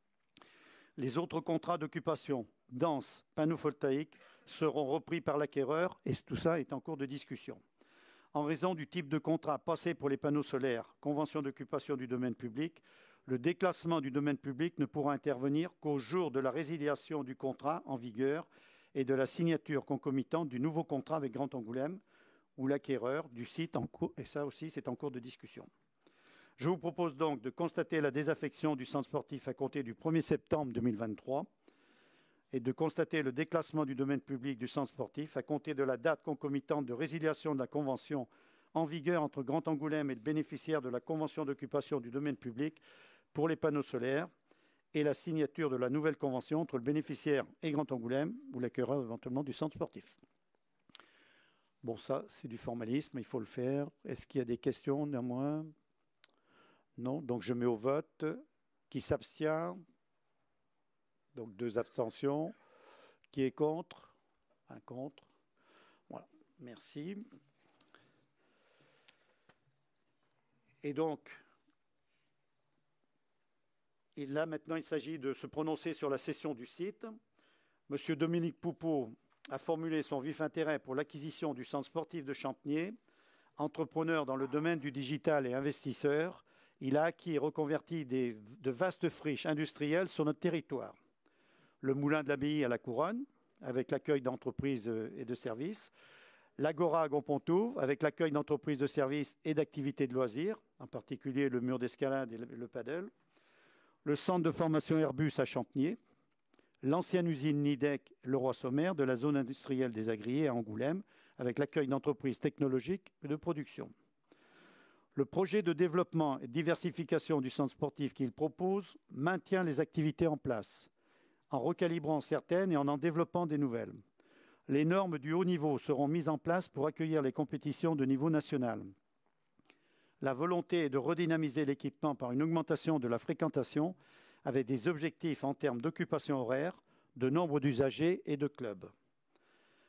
S8: Les autres contrats d'occupation, danse, panneaux photovoltaïques, seront repris par l'acquéreur et tout ça est en cours de discussion. En raison du type de contrat passé pour les panneaux solaires, convention d'occupation du domaine public, le déclassement du domaine public ne pourra intervenir qu'au jour de la résiliation du contrat en vigueur et de la signature concomitante du nouveau contrat avec Grand Angoulême ou l'acquéreur du site en cours, et ça aussi c'est en cours de discussion. Je vous propose donc de constater la désaffection du centre sportif à compter du 1er septembre 2023 et de constater le déclassement du domaine public du centre sportif à compter de la date concomitante de résiliation de la convention en vigueur entre Grand Angoulême et le bénéficiaire de la convention d'occupation du domaine public pour les panneaux solaires et la signature de la nouvelle convention entre le bénéficiaire et Grand Angoulême ou l'acquéreur éventuellement du centre sportif. Bon, ça, c'est du formalisme, il faut le faire. Est-ce qu'il y a des questions néanmoins? Non, donc je mets au vote. Qui s'abstient? Donc 2 abstentions. Qui est contre? Un contre. Voilà, merci. Et donc, là maintenant il s'agit de se prononcer sur la cession du site. Monsieur Dominique Poupeau a formulé son vif intérêt pour l'acquisition du centre sportif de Champniers. Entrepreneur dans le domaine du digital et investisseur, il a acquis et reconverti de vastes friches industrielles sur notre territoire. Le Moulin de l'Abbaye à la Couronne, avec l'accueil d'entreprises et de services. L'Agora à Gonpontour, avec l'accueil d'entreprises de services et d'activités de loisirs, en particulier le mur d'escalade et le paddle. Le centre de formation Airbus à Champniers. L'ancienne usine Nidec Leroy-Sommer de la zone industrielle des Agriers à Angoulême, avec l'accueil d'entreprises technologiques et de production. Le projet de développement et de diversification du centre sportif qu'il propose maintient les activités en place, en recalibrant certaines et en développant des nouvelles. Les normes du haut niveau seront mises en place pour accueillir les compétitions de niveau national. La volonté est de redynamiser l'équipement par une augmentation de la fréquentation avec des objectifs en termes d'occupation horaire, de nombre d'usagers et de clubs.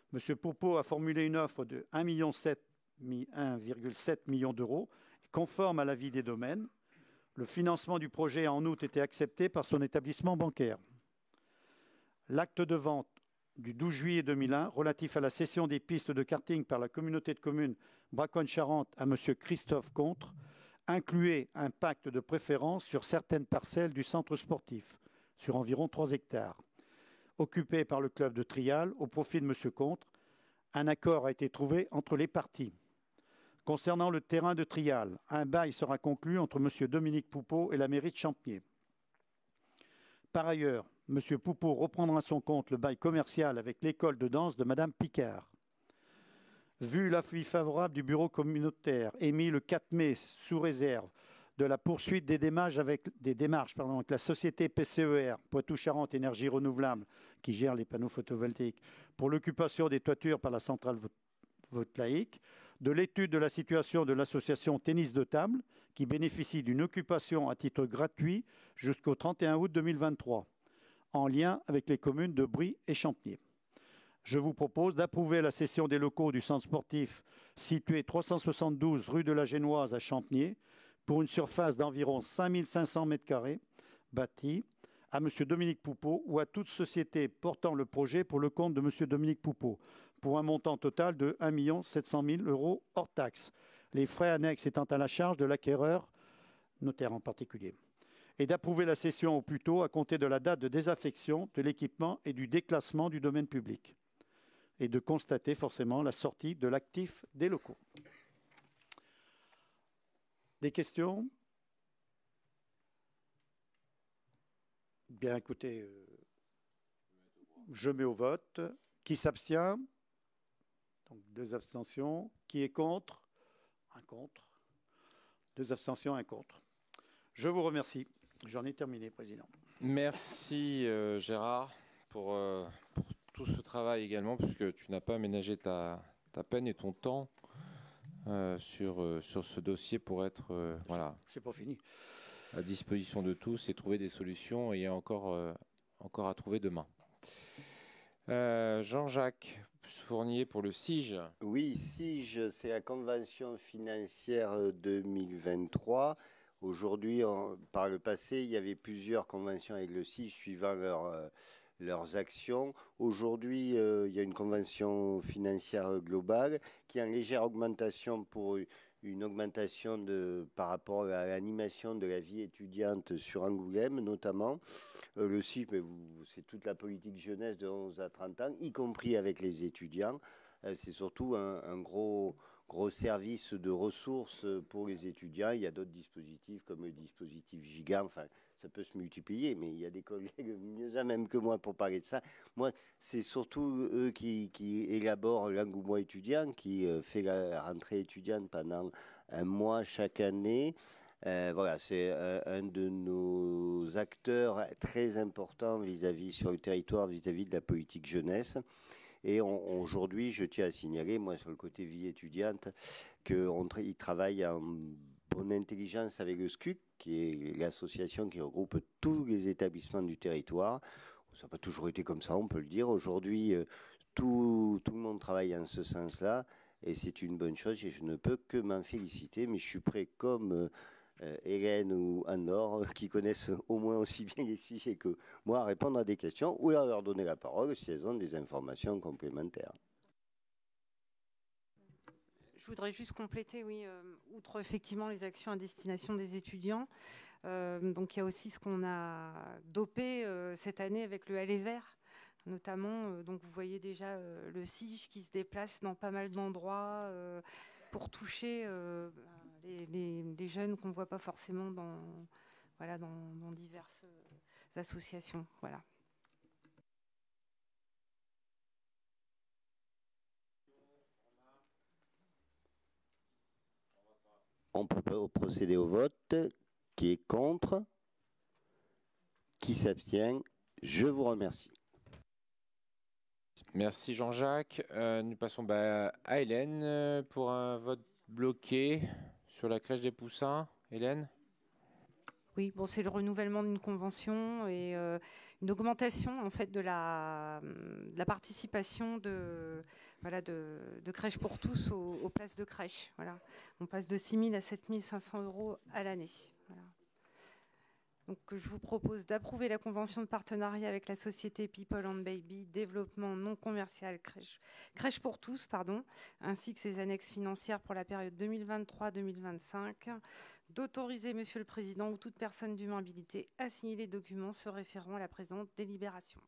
S8: M. Poupeau a formulé une offre de 1,7 million d'euros, conforme à l'avis des domaines. Le financement du projet a en outre été accepté par son établissement bancaire. L'acte de vente du 12 juillet 2001 relatif à la cession des pistes de karting par la communauté de communes Braconne-Charente à M. Christophe Contre incluait un pacte de préférence sur certaines parcelles du centre sportif, sur environ 3 hectares, occupées par le club de Trial au profit de M. Contre. Un accord a été trouvé entre les parties. Concernant le terrain de Trial, un bail sera conclu entre M. Dominique Poupeau et la mairie de Champniers. Par ailleurs, M. Poupeau reprendra à son compte le bail commercial avec l'école de danse de Mme Picard. Vu l'avis favorable du bureau communautaire émis le 4 mai sous réserve de la poursuite des démarches avec la société PCER, Poitou-Charentes Énergie Renouvelable, qui gère les panneaux photovoltaïques, pour l'occupation des toitures par la centrale voltaïque, de l'étude de la situation de l'association Tennis de Table, qui bénéficie d'une occupation à titre gratuit jusqu'au 31 août 2023, en lien avec les communes de Brie et Champniers. Je vous propose d'approuver la cession des locaux du centre sportif situé 372 rue de la Génoise à Champniers pour une surface d'environ 5 500 m² bâtie à M. Dominique Poupeau ou à toute société portant le projet pour le compte de M. Dominique Poupeau, pour un montant total de 1 700 000 € hors taxes, les frais annexes étant à la charge de l'acquéreur, notaire en particulier, et d'approuver la cession au plus tôt à compter de la date de désaffection de l'équipement et du déclassement du domaine public, et de constater forcément la sortie de l'actif des locaux. Des questions? Bien, écoutez, je mets au vote. Qui s'abstient? Donc 2 abstentions. Qui est contre? 1 contre. 2 abstentions, 1 contre. Je vous remercie. J'en ai terminé, Président.
S1: Merci Gérard pour tout ce travail également, puisque tu n'as pas aménagé ta peine et ton temps sur ce dossier pour être voilà,
S8: c'est pas fini,
S1: à disposition de tous et trouver des solutions. Et il y a encore à trouver demain. Jean-Jacques Fournier pour le SIGE.
S4: Oui, SIGE, c'est la convention financière 2023. Aujourd'hui, par le passé, il y avait plusieurs conventions avec le SIGE suivant leurs actions. Aujourd'hui, il y a une convention financière globale qui est en légère augmentation pour une augmentation par rapport à l'animation de la vie étudiante sur Angoulême, notamment. Le SIGE, c'est toute la politique jeunesse de 11 à 30 ans, y compris avec les étudiants. C'est surtout un gros service de ressources pour les étudiants. Il y a d'autres dispositifs comme le dispositif Giga. Enfin, ça peut se multiplier, mais il y a des collègues mieux à même que moi pour parler de ça. Moi, c'est surtout eux qui élaborent l'engouement étudiant, qui fait la rentrée étudiante pendant un mois chaque année. Voilà, c'est un de nos acteurs très importants sur le territoire vis-à-vis de la politique jeunesse. Et aujourd'hui, je tiens à signaler, moi, sur le côté vie étudiante, qu'ils travaillent en bonne intelligence avec le SCUC, qui est l'association qui regroupe tous les établissements du territoire. Ça n'a pas toujours été comme ça, on peut le dire. Aujourd'hui, tout le monde travaille en ce sens-là, et c'est une bonne chose, et je ne peux que m'en féliciter, mais je suis prêt, comme Hélène ou Anne-Laure, qui connaissent au moins aussi bien les sujets que moi, à répondre à des questions ou à leur donner la parole si elles ont des informations complémentaires.
S12: Je voudrais juste compléter, oui, outre effectivement les actions à destination des étudiants, donc il y a aussi ce qu'on a dopé cette année avec le Aller Vert, notamment, donc vous voyez déjà le SIGE qui se déplace dans pas mal d'endroits pour toucher les jeunes qu'on ne voit pas forcément dans diverses associations. Voilà.
S4: On peut procéder au vote. Qui est contre? Qui s'abstient? Je vous remercie.
S1: Merci Jean-Jacques. Nous passons à Hélène pour un vote bloqué sur la crèche des Poussins. Hélène?
S12: Oui, bon, c'est le renouvellement d'une convention et une augmentation en fait de la participation de crèche pour tous aux places de crèche. Voilà. On passe de 6 000 à 7 500 € à l'année. Voilà. Donc, je vous propose d'approuver la convention de partenariat avec la société People and Baby Développement non commercial crèche pour tous, ainsi que ses annexes financières pour la période 2023-2025, d'autoriser Monsieur le Président ou toute personne dûment habilitée à signer les documents se référant à la présente délibération.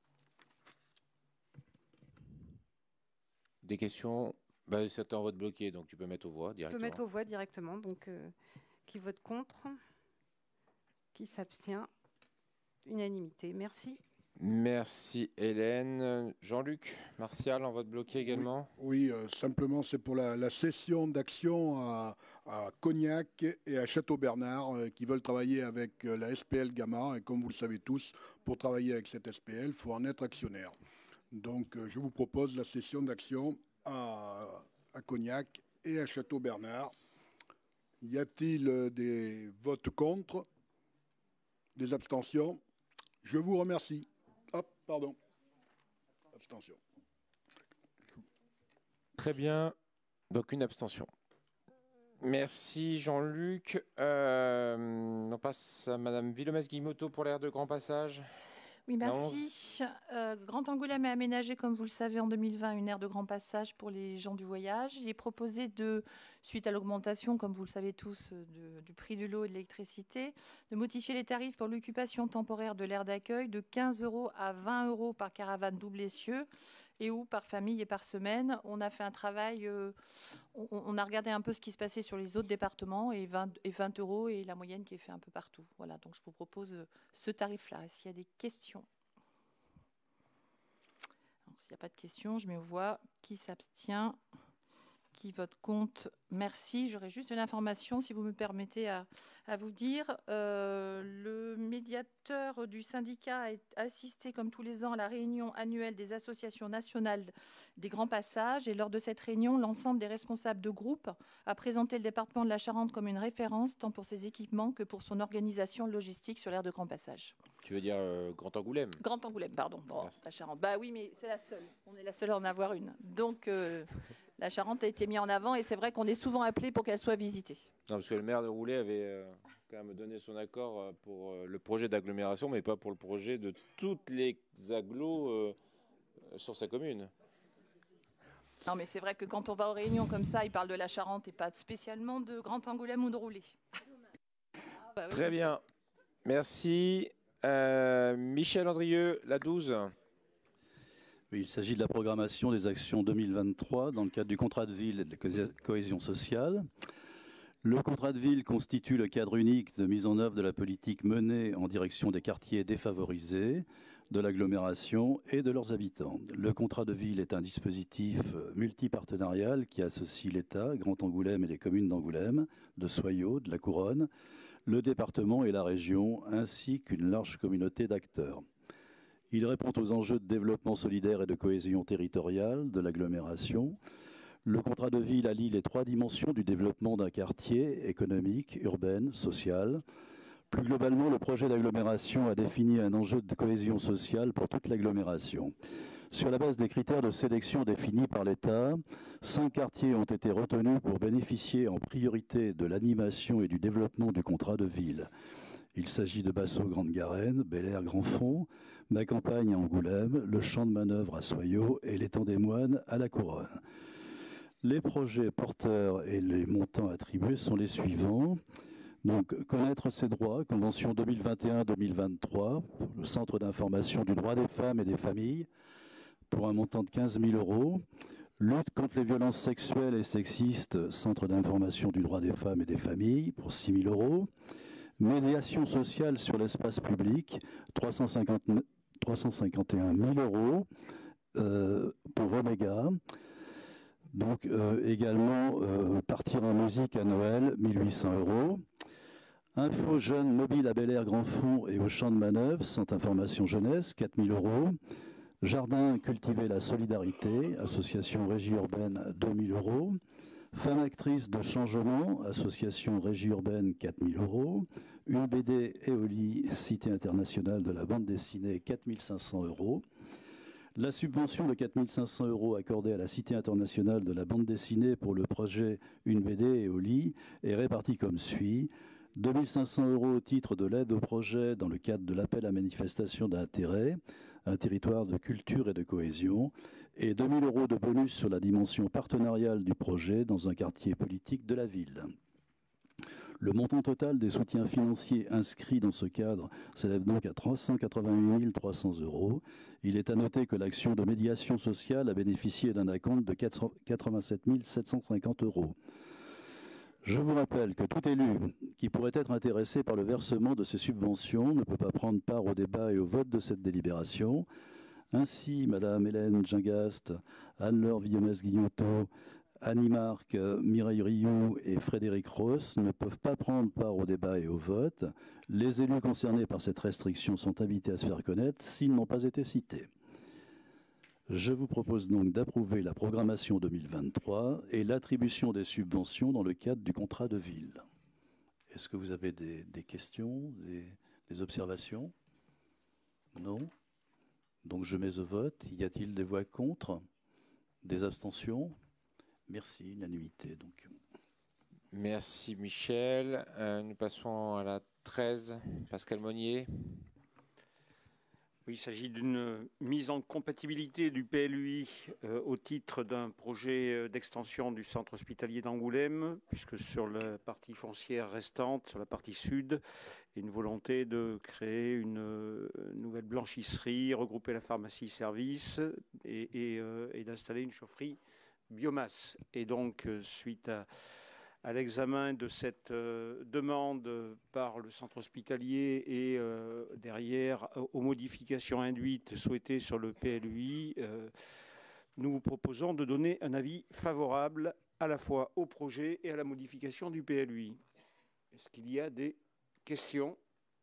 S1: Des questions? C'est en vote bloqué, donc tu peux mettre aux voix directement.
S12: Tu peux mettre aux voix directement. Donc, qui vote contre? Qui s'abstient? Unanimité. Merci.
S1: Merci Hélène. Jean-Luc Martial, en vote bloqué également.
S13: Oui, simplement c'est pour la cession d'actions à Cognac et à Château-Bernard qui veulent travailler avec la SPL Gamma. Et comme vous le savez tous, pour travailler avec cette SPL, il faut en être actionnaire. Donc je vous propose la cession d'actions à Cognac et à Château-Bernard. Y a-t-il des votes contre? Des abstentions? Je vous remercie. Hop, pardon. Abstention.
S1: Très bien. Donc une abstention. Merci Jean-Luc. On passe à Madame Villomès-Guillemotto pour l'aire de grand passage.
S14: Oui, merci. Grand Angoulême a aménagé, comme vous le savez, en 2020, une aire de grand passage pour les gens du voyage. Il est proposé suite à l'augmentation, comme vous le savez tous, du prix de l'eau et de l'électricité, de modifier les tarifs pour l'occupation temporaire de l'aire d'accueil de 15 € à 20 € par caravane double essieu et ou par famille et par semaine. On a fait un travail, on a regardé un peu ce qui se passait sur les autres départements et 20 € est la moyenne qui est faite un peu partout. Voilà, donc je vous propose ce tarif-là. S'il y a des questions? S'il n'y a pas de questions, je mets aux voix. Qui s'abstient? Qui vote contre? Merci. J'aurais juste une information, si vous me permettez, à vous dire. Le médiateur du syndicat a assisté, comme tous les ans, à la réunion annuelle des associations nationales des grands passages. Et lors de cette réunion, l'ensemble des responsables de groupe a présenté le département de la Charente comme une référence, tant pour ses équipements que pour son organisation logistique sur l'aire de grand passage.
S1: Tu veux dire Grand Angoulême?
S14: Grand Angoulême, pardon. Bon, la Charente. Bah oui, mais c'est la seule. On est la seule à en avoir une. Donc... la Charente a été mise en avant et c'est vrai qu'on est souvent appelé pour qu'elle soit visitée.
S1: Non, parce que le maire de Roulet avait quand même donné son accord pour le projet d'agglomération, mais pas pour le projet de toutes les agglos sur sa commune.
S14: Non, mais c'est vrai que quand on va aux réunions comme ça, ils parlent de la Charente et pas spécialement de Grand Angoulême ou de Roulet.
S1: Oui, très bien. Merci. Michel Andrieux, la 12.
S8: Oui, il s'agit de la programmation des actions 2023 dans le cadre du contrat de ville et de la cohésion sociale. Le contrat de ville constitue le cadre unique de mise en œuvre de la politique menée en direction des quartiers défavorisés, de l'agglomération et de leurs habitants. Le contrat de ville est un dispositif multipartenarial qui associe l'État, Grand Angoulême et les communes d'Angoulême, de Soyaux, de la Couronne, le département et la région, ainsi qu'une large communauté d'acteurs. Il répond aux enjeux de développement solidaire et de cohésion territoriale de l'agglomération. Le contrat de ville allie les trois dimensions du développement d'un quartier, économique, urbaine, social. Plus globalement, le projet d'agglomération a défini un enjeu de cohésion sociale pour toute l'agglomération. Sur la base des critères de sélection définis par l'État, 5 quartiers ont été retenus pour bénéficier en priorité de l'animation et du développement du contrat de ville. Il s'agit de Bassaux-Grande-Garenne, Bel-Air-Grand-Fond, Ma Campagne à Angoulême, le Champ de Manœuvre à Soyaux et l'Étang des Moines à La Couronne. Les projets porteurs et les montants attribués sont les suivants. Donc, connaître ses droits, Convention 2021-2023, le Centre d'information du droit des femmes et des familles, pour un montant de 15 000 €. Lutte contre les violences sexuelles et sexistes, Centre d'information du droit des femmes et des familles, pour 6 000 €. Médiation sociale sur l'espace public, 351 000 € pour Omega. Donc également Partir en musique à Noël, 1 800 €. Info Jeunes mobile à Bel-Air Grand Fond et au Champ de Manœuvre, Centre Information Jeunesse, 4 000 €. Jardin cultiver la solidarité, Association Régie Urbaine, 2 000 €.
S15: Femme actrice de changement, association Régie urbaine, 4 000 €. Une BD Éoli, Cité internationale de la bande dessinée, 4 500 €. La subvention de 4 500 € accordée à la Cité internationale de la bande dessinée pour le projet Une BD Éoli est répartie comme suit. 2 500 € au titre de l'aide au projet dans le cadre de l'appel à manifestation d'intérêt, un territoire de culture et de cohésion, et 2 000 € de bonus sur la dimension partenariale du projet dans un quartier politique de la ville. Le montant total des soutiens financiers inscrits dans ce cadre s'élève donc à 388 300 €. Il est à noter que l'action de médiation sociale a bénéficié d'un acompte de 87 750 €. Je vous rappelle que tout élu qui pourrait être intéressé par le versement de ces subventions ne peut pas prendre part au débat et au vote de cette délibération. Ainsi, Madame Hélène Gingast, Anne-Laure Villomès-Guillotot, Annie Marc, Mireille Rioux et Frédéric Ross ne peuvent pas prendre part au débat et au vote. Les élus concernés par cette restriction sont invités à se faire connaître s'ils n'ont pas été cités. Je vous propose donc d'approuver la programmation 2023 et l'attribution des subventions dans le cadre du contrat de ville. Est-ce que vous avez des questions, des observations? Non? Donc je mets au vote. Y a-t-il des voix contre? Des abstentions? Merci, unanimité donc.
S1: Merci Michel. Nous passons à la 13. Pascal Monnier.
S16: Oui, il s'agit d'une mise en compatibilité du PLUI au titre d'un projet d'extension du centre hospitalier d'Angoulême, puisque sur la partie foncière restante, sur la partie sud, il y a une volonté de créer une nouvelle blanchisserie, regrouper la pharmacie-service et d'installer une chaufferie biomasse. Et donc, suite à l'examen de cette demande par le centre hospitalier et derrière aux modifications induites souhaitées sur le PLUI, nous vous proposons de donner un avis favorable à la fois au projet et à la modification du PLUI. Est-ce qu'il y a des questions?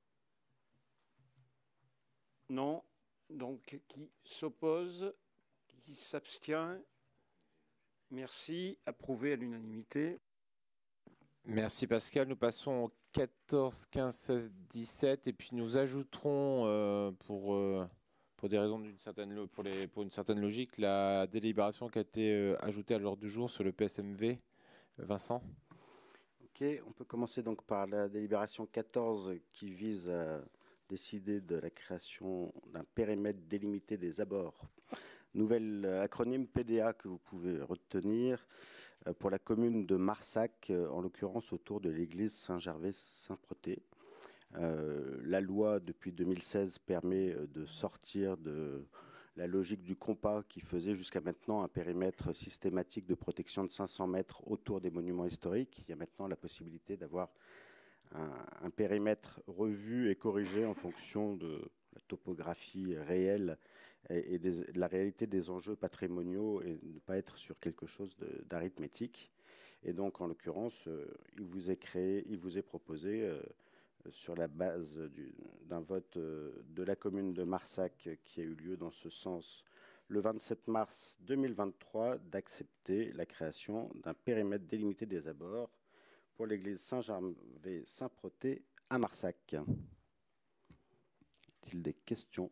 S16: Non. Donc, qui s'oppose? Qui s'abstient? Merci. Approuvé à l'unanimité.
S1: Merci Pascal. Nous passons au 14, 15, 16, 17 et puis nous ajouterons pour des raisons pour une certaine logique la délibération qui a été ajoutée à l'ordre du jour sur le PSMV. Vincent.
S9: Ok, on peut commencer donc par la délibération 14 qui vise à décider de la création d'un périmètre délimité des abords. Nouvel acronyme PDA que vous pouvez retenir pour la commune de Marsac, en l'occurrence autour de l'église Saint-Gervais-Saint-Protais. La loi depuis 2016 permet de sortir de la logique du compas qui faisait jusqu'à maintenant un périmètre systématique de protection de 500 mètres autour des monuments historiques. Il y a maintenant la possibilité d'avoir un périmètre revu et corrigé en fonction de la topographie réelle et de la réalité des enjeux patrimoniaux et ne pas être sur quelque chose d'arithmétique. Et donc, en l'occurrence, il vous est proposé, sur la base d'un vote de la commune de Marsac qui a eu lieu dans ce sens le 27 mars 2023, d'accepter la création d'un périmètre délimité des abords pour l'église Saint-Gervais-Saint-Protais à Marsac. Y a-t-il des questions?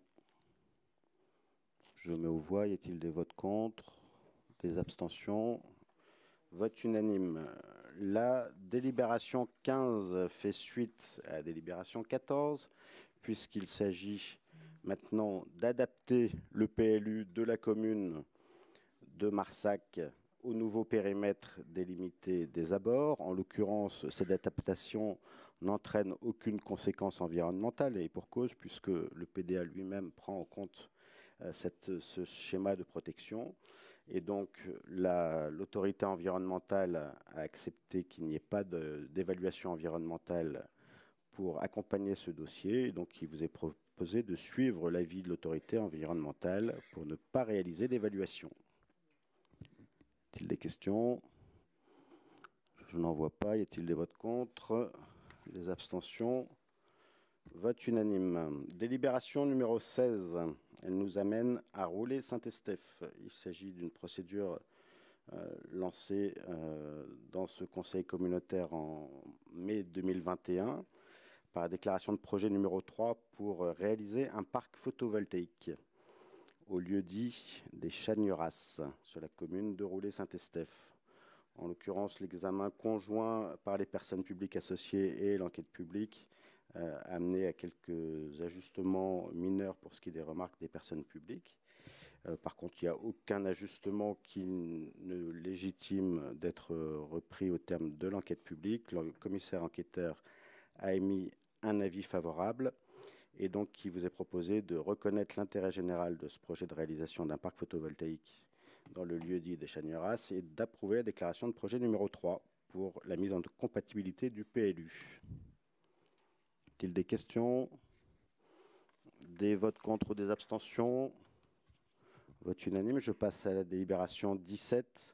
S9: Je mets aux voix. Y a-t-il des votes contre? Des abstentions? Vote unanime. La délibération 15 fait suite à la délibération 14, puisqu'il s'agit maintenant d'adapter le PLU de la commune de Marsac au nouveau périmètre délimité des abords. En l'occurrence, cette adaptation n'entraîne aucune conséquence environnementale, et pour cause, puisque le PDA lui-même prend en compte ce schéma de protection. Et donc, l'autorité environnementale a accepté qu'il n'y ait pas d'évaluation environnementale pour accompagner ce dossier. Et donc, il vous est proposé de suivre l'avis de l'autorité environnementale pour ne pas réaliser d'évaluation. Y a-t-il des questions? Je n'en vois pas. Y a-t-il des votes contre? Des abstentions? Vote unanime. Délibération numéro 16. Elle nous amène à Rouler-Saint-Estèphe. Il s'agit d'une procédure lancé dans ce conseil communautaire en mai 2021 par la déclaration de projet numéro 3 pour réaliser un parc photovoltaïque au lieu-dit des Chagneras sur la commune de Roulet-Saint-Estèphe. En l'occurrence, l'examen conjoint par les personnes publiques associées et l'enquête publique a amené à quelques ajustements mineurs pour ce qui est des remarques des personnes publiques. Par contre, il n'y a aucun ajustement qui ne légitime d'être repris au terme de l'enquête publique. Le commissaire enquêteur a émis un avis favorable et donc il vous est proposé de reconnaître l'intérêt général de ce projet de réalisation d'un parc photovoltaïque dans le lieu-dit des Chagneras et d'approuver la déclaration de projet numéro 3 pour la mise en compatibilité du PLU. Y a-t-il des questions? Des votes contre ou des abstentions? Vote unanime. Je passe à la délibération 17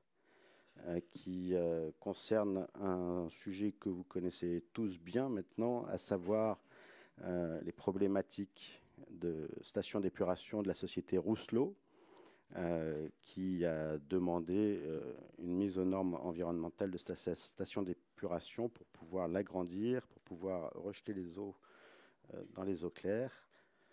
S9: qui concerne un sujet que vous connaissez tous bien maintenant, à savoir les problématiques de station d'épuration de la société Rousselot, qui a demandé une mise aux normes environnementales de cette station d'épuration pour pouvoir l'agrandir, pour pouvoir rejeter les eaux dans les eaux claires.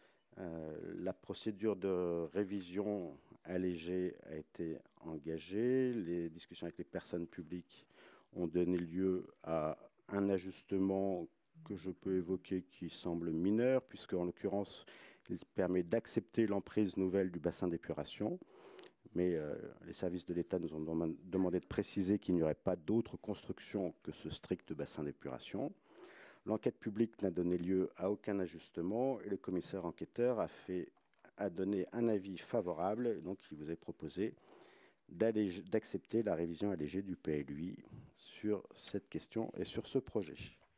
S9: La procédure de révision allégée a été engagée. Les discussions avec les personnes publiques ont donné lieu à un ajustement que je peux évoquer qui semble mineur, puisque en l'occurrence, il permet d'accepter l'emprise nouvelle du bassin d'épuration. Mais les services de l'État nous ont demandé de préciser qu'il n'y aurait pas d'autre construction que ce strict bassin d'épuration. L'enquête publique n'a donné lieu à aucun ajustement et le commissaire enquêteur a donné un avis favorable. Donc, il vous est proposé d'accepter la révision allégée du PLUI sur cette question et sur ce projet.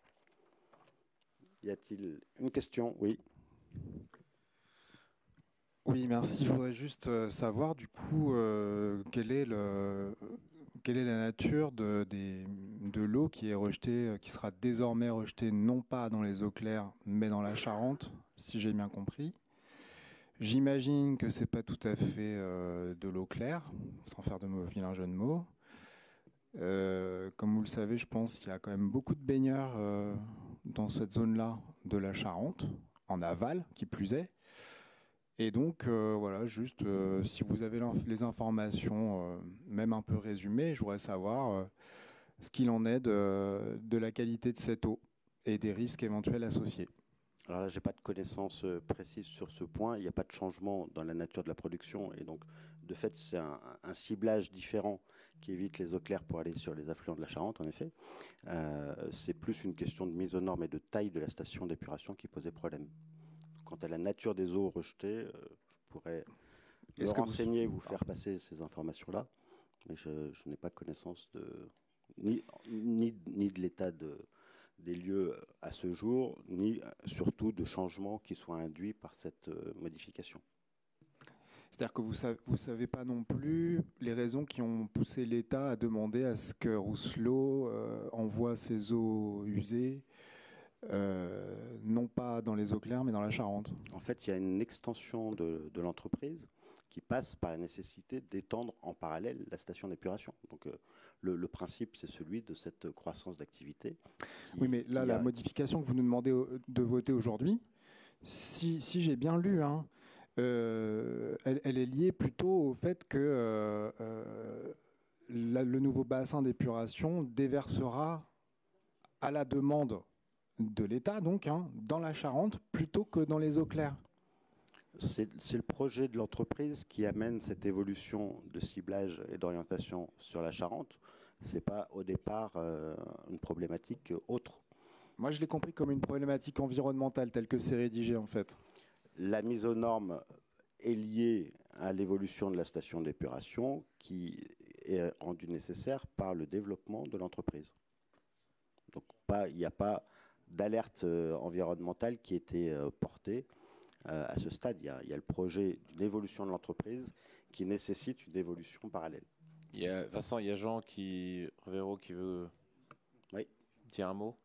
S9: Y a-t-il une question? Oui.
S5: Oui, merci. Je voudrais juste savoir, du coup, quelle est la nature de l'eau qui est rejetée, qui sera désormais rejetée non pas dans les eaux claires, mais dans la Charente, si j'ai bien compris. J'imagine que c'est pas tout à fait de l'eau claire, sans faire de vilain jeu de mots. Comme vous le savez, je pense qu'il y a quand même beaucoup de baigneurs dans cette zone-là de la Charente, en aval, qui plus est. Et donc, voilà, juste si vous avez les informations, même un peu résumées, je voudrais savoir ce qu'il en est de la qualité de cette eau et des risques éventuels associés.
S9: Alors là, je n'ai pas de connaissances précises sur ce point. Il n'y a pas de changement dans la nature de la production. Et donc, de fait, c'est un ciblage différent qui évite les eaux claires pour aller sur les affluents de la Charente, en effet. C'est plus une question de mise aux normes et de taille de la station d'épuration qui posait problème. Quant à la nature des eaux rejetées, je pourrais me renseigner et vous faire passer ces informations-là. Mais je n'ai pas connaissance ni de l'état des lieux à ce jour, ni surtout de changements qui soient induits par cette modification.
S5: C'est-à-dire que vous savez pas non plus les raisons qui ont poussé l'État à demander à ce que Rousselot envoie ses eaux usées, non pas dans les eaux claires, mais dans la Charente.
S9: En fait, il y a une extension de l'entreprise qui passe par la nécessité d'étendre en parallèle la station d'épuration. Donc le principe, c'est celui de cette croissance d'activité.
S5: Oui, mais là, la modification que vous nous demandez de voter aujourd'hui, si j'ai bien lu, hein, elle est liée plutôt au fait que le nouveau bassin d'épuration déversera à la demande de l'État, donc, hein, dans la Charente, plutôt que dans les eaux claires.
S9: C'est le projet de l'entreprise qui amène cette évolution de ciblage et d'orientation sur la Charente. Ce n'est pas au départ une problématique autre.
S5: Moi, je l'ai compris comme une problématique environnementale telle que c'est rédigé, en fait.
S9: La mise aux normes est liée à l'évolution de la station d'épuration qui est rendue nécessaire par le développement de l'entreprise. Donc, il n'y a pas d'alerte environnementale qui a été portée à ce stade. Il y a le projet d'une évolution de l'entreprise qui nécessite une évolution parallèle.
S1: Vincent, il y a Jean Rivero qui veut dire un mot.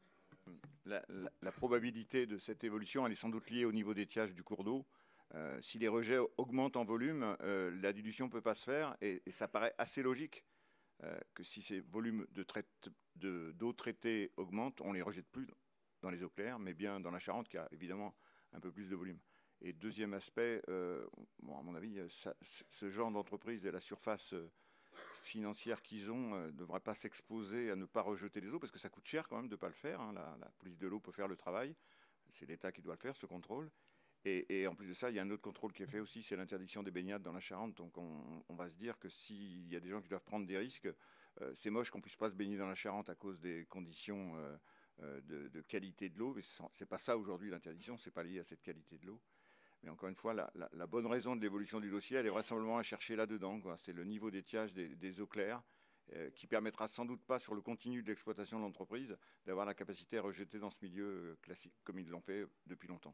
S17: La probabilité de cette évolution, elle est sans doute liée au niveau d'étiage du cours d'eau. Si les rejets augmentent en volume, la dilution ne peut pas se faire et ça paraît assez logique que si ces volumes d'eau traitée augmentent, on ne les rejette plus dans les eaux claires, mais bien dans la Charente qui a évidemment un peu plus de volume. Et deuxième aspect, à mon avis, ce genre d'entreprise et la surface financière qu'ils ont ne devraient pas s'exposer à ne pas rejeter les eaux, parce que ça coûte cher quand même de ne pas le faire. Hein. La police de l'eau peut faire le travail, c'est l'État qui doit le faire, ce contrôle. Et en plus de ça, il y a un autre contrôle qui est fait aussi, c'est l'interdiction des baignades dans la Charente. Donc on va se dire que s'il y a des gens qui doivent prendre des risques, c'est moche qu'on ne puisse pas se baigner dans la Charente à cause des conditions de qualité de l'eau. Mais ce n'est pas ça aujourd'hui l'interdiction, ce n'est pas lié à cette qualité de l'eau. Mais encore une fois, la bonne raison de l'évolution du dossier, elle est vraisemblablement à chercher là-dedans. C'est le niveau d'étiage des eaux claires qui permettra sans doute pas sur le continu de l'exploitation de l'entreprise d'avoir la capacité à rejeter dans ce milieu classique comme ils l'ont fait depuis longtemps.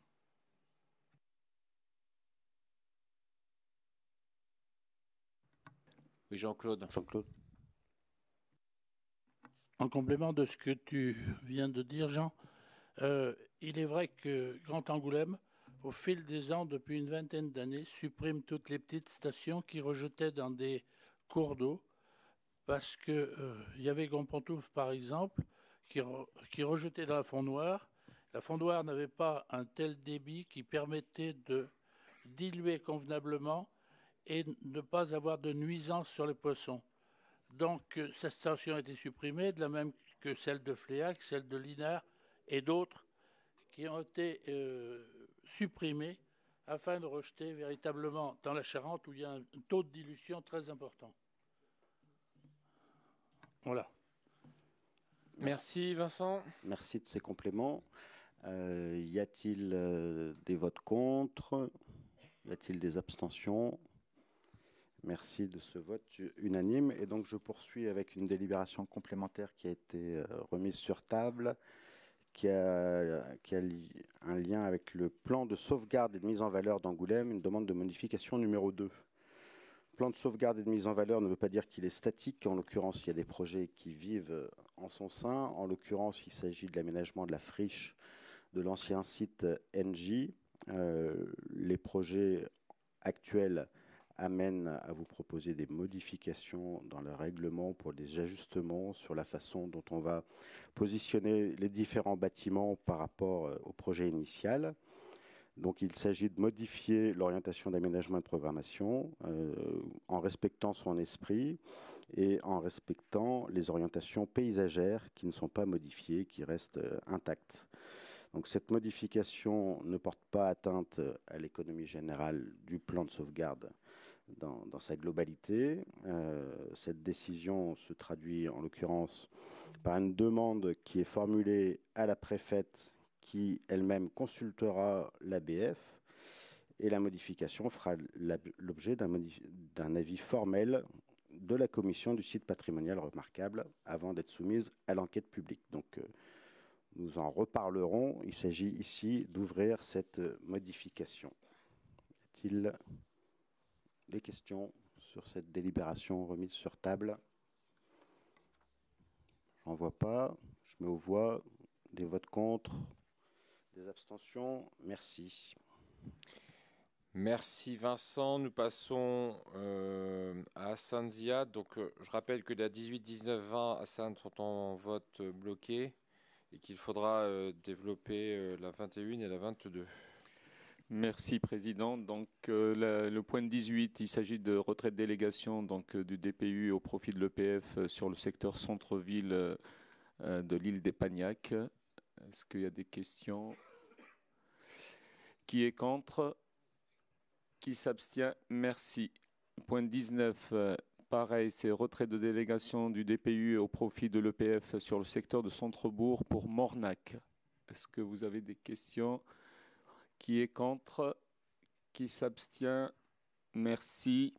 S1: Oui, Jean-Claude.
S10: En complément de ce que tu viens de dire, Jean, il est vrai que Grand Angoulême, au fil des ans, depuis une vingtaine d'années, supprime toutes les petites stations qui rejetaient dans des cours d'eau, parce qu'il y avait Grand-Pontouf, par exemple, qui rejetait dans la fondoire. La fondoire n'avait pas un tel débit qui permettait de diluer convenablement et ne pas avoir de nuisance sur les poissons. Donc, cette station a été supprimée, de la même que celle de Fléac, celle de Linard et d'autres qui ont été supprimées afin de rejeter véritablement dans la Charente où il y a un taux de dilution très important. Voilà.
S1: Merci Vincent.
S9: Merci de ces compléments. Y a-t-il des votes contre? Y a-t-il des abstentions? Merci de ce vote unanime. Et donc je poursuis avec une délibération complémentaire qui a été remise sur table, qui a un lien avec le plan de sauvegarde et de mise en valeur d'Angoulême, une demande de modification numéro 2. Le plan de sauvegarde et de mise en valeur ne veut pas dire qu'il est statique. En l'occurrence, il y a des projets qui vivent en son sein. En l'occurrence, il s'agit de l'aménagement de la friche de l'ancien site NJ. Les projets actuels amènent à vous proposer des modifications dans le règlement pour des ajustements sur la façon dont on va positionner les différents bâtiments par rapport au projet initial. Donc il s'agit de modifier l'orientation d'aménagement et de programmation en respectant son esprit et en respectant les orientations paysagères qui ne sont pas modifiées, qui restent intactes. Donc cette modification ne porte pas atteinte à l'économie générale du plan de sauvegarde dans sa globalité. Cette décision se traduit en l'occurrence par une demande qui est formulée à la préfète qui elle-même consultera l'ABF et la modification fera l'objet d'un avis formel de la commission du site patrimonial remarquable avant d'être soumise à l'enquête publique. Donc nous en reparlerons. Il s'agit ici d'ouvrir cette modification. Y a-t-il des questions sur cette délibération remise sur table? J'en vois pas. Je mets aux voix. Des votes contre? Des abstentions? Merci.
S1: Merci Vincent. Nous passons à Hassan Ziad. Donc, je rappelle que la 18, 19, 20 Hassan sont en vote bloqué et qu'il faudra développer la 21 et la 22.
S16: Merci Président. Donc le point 18, il s'agit de retrait de délégation donc, du DPU au profit de l'EPF sur le secteur centre-ville de l'île d'Epagnac. Est-ce qu'il y a des questions? Qui est contre? Qui s'abstient? Merci. Point 19, pareil, c'est retrait de délégation du DPU au profit de l'EPF sur le secteur de Centrebourg pour Mornac. Est-ce que vous avez des questions? Qui est contre? Qui s'abstient? Merci.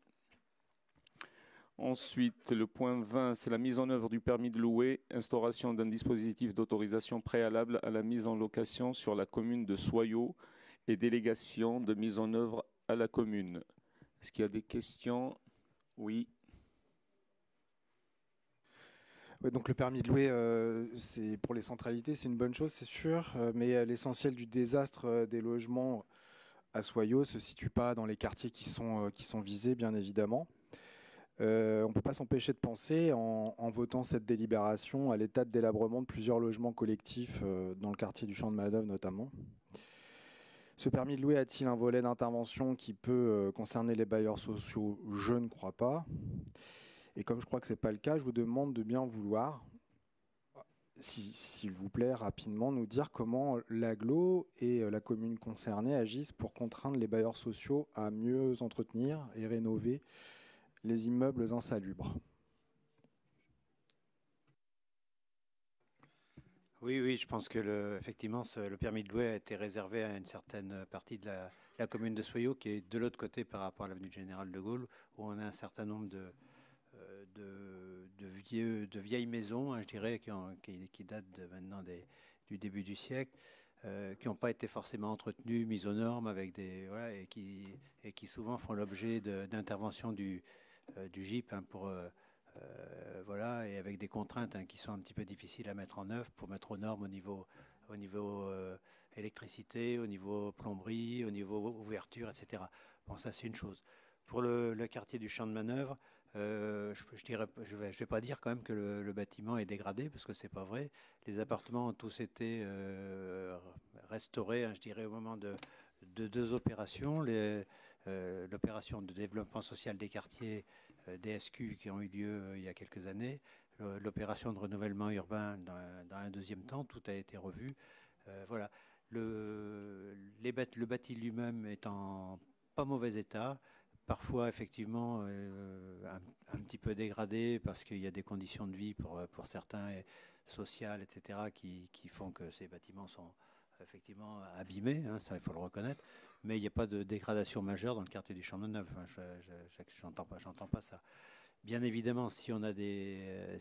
S16: Ensuite, le point 20, c'est la mise en œuvre du permis de louer, instauration d'un dispositif d'autorisation préalable à la mise en location sur la commune de Soyaux et délégation de mise en œuvre à la commune. Est-ce qu'il y a des questions? Oui.
S5: Ouais, donc le permis de louer, c'est pour les centralités, c'est une bonne chose, c'est sûr, mais l'essentiel du désastre des logements à Soyaux ne se situe pas dans les quartiers qui sont visés, bien évidemment. On ne peut pas s'empêcher de penser, en votant cette délibération, à l'état de délabrement de plusieurs logements collectifs dans le quartier du Champ de Manœuvre notamment. Ce permis de louer a-t-il un volet d'intervention qui peut concerner les bailleurs sociaux? Je ne crois pas. Et comme je crois que ce n'est pas le cas, je vous demande de bien vouloir, s'il vous plaît, rapidement nous dire comment l'agglo et la commune concernée agissent pour contraindre les bailleurs sociaux à mieux entretenir et rénover les immeubles insalubres.
S18: Oui, je pense que effectivement, le permis de louer a été réservé à une certaine partie de la commune de Soyaux, qui est de l'autre côté par rapport à l'avenue du Général de Gaulle, où on a un certain nombre de vieilles maisons, hein, je dirais, qui datent maintenant du début du siècle, qui n'ont pas été forcément entretenues, mises aux normes, avec et qui souvent font l'objet d'interventions du GIP, hein, et avec des contraintes, hein, qui sont un petit peu difficiles à mettre en œuvre pour mettre aux normes au niveau électricité, au niveau plomberie, au niveau ouverture, etc. Bon, ça c'est une chose. Pour le quartier du Champ de Manœuvre, je vais pas dire quand même que le bâtiment est dégradé, parce que c'est pas vrai. Les appartements ont tous été restaurés, hein, je dirais, au moment de deux opérations. L'opération de développement social des quartiers, DSQ, qui ont eu lieu il y a quelques années, l'opération de renouvellement urbain dans un deuxième temps, tout a été revu. Voilà. Le bâti lui-même est en pas mauvais état. Parfois, effectivement, un petit peu dégradé, parce qu'il y a des conditions de vie pour certains, sociales, etc., qui font que ces bâtiments sont effectivement abîmés, hein, ça il faut le reconnaître, mais il n'y a pas de dégradation majeure dans le quartier du Champ de Manœuvre. J'entends pas ça. Bien évidemment, si on a des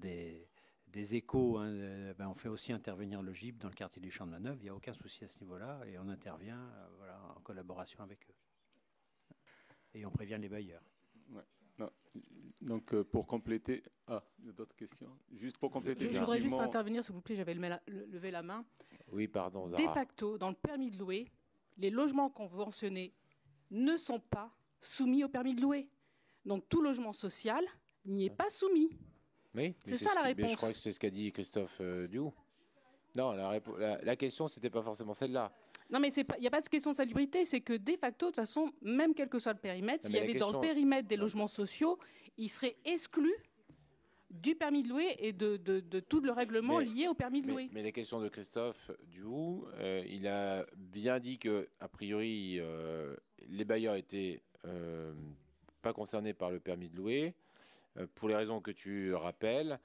S18: échos, hein, on fait aussi intervenir le GIP dans le quartier du Champ de Manœuvre. Il n'y a aucun souci à ce niveau-là, et on intervient en collaboration avec eux. Et on prévient les bailleurs.
S19: Ouais. Non. Donc, pour compléter... Ah, il y a d'autres questions. Juste pour compléter...
S20: Je voudrais juste intervenir, s'il vous plaît, j'avais levé la main.
S1: Oui, pardon, Zara.
S20: De facto, dans le permis de louer, les logements conventionnés ne sont pas soumis au permis de louer. Donc, tout logement social n'y est pas soumis.
S1: Oui,
S20: c'est ça la réponse.
S1: Je crois que c'est ce qu'a dit Christophe Duhoux. Non, la question, c'était pas forcément celle-là.
S20: Non, mais il n'y a pas de question de salubrité, c'est que de facto, de toute façon, même quel que soit le périmètre, s'il y avait dans le périmètre des logements sociaux, ils seraient exclus du permis de louer et de tout le règlement lié au permis de louer.
S1: Mais la question de Christophe Duhoux, il a bien dit que, a priori, les bailleurs étaient pas concernés par le permis de louer, pour les raisons que tu rappelles.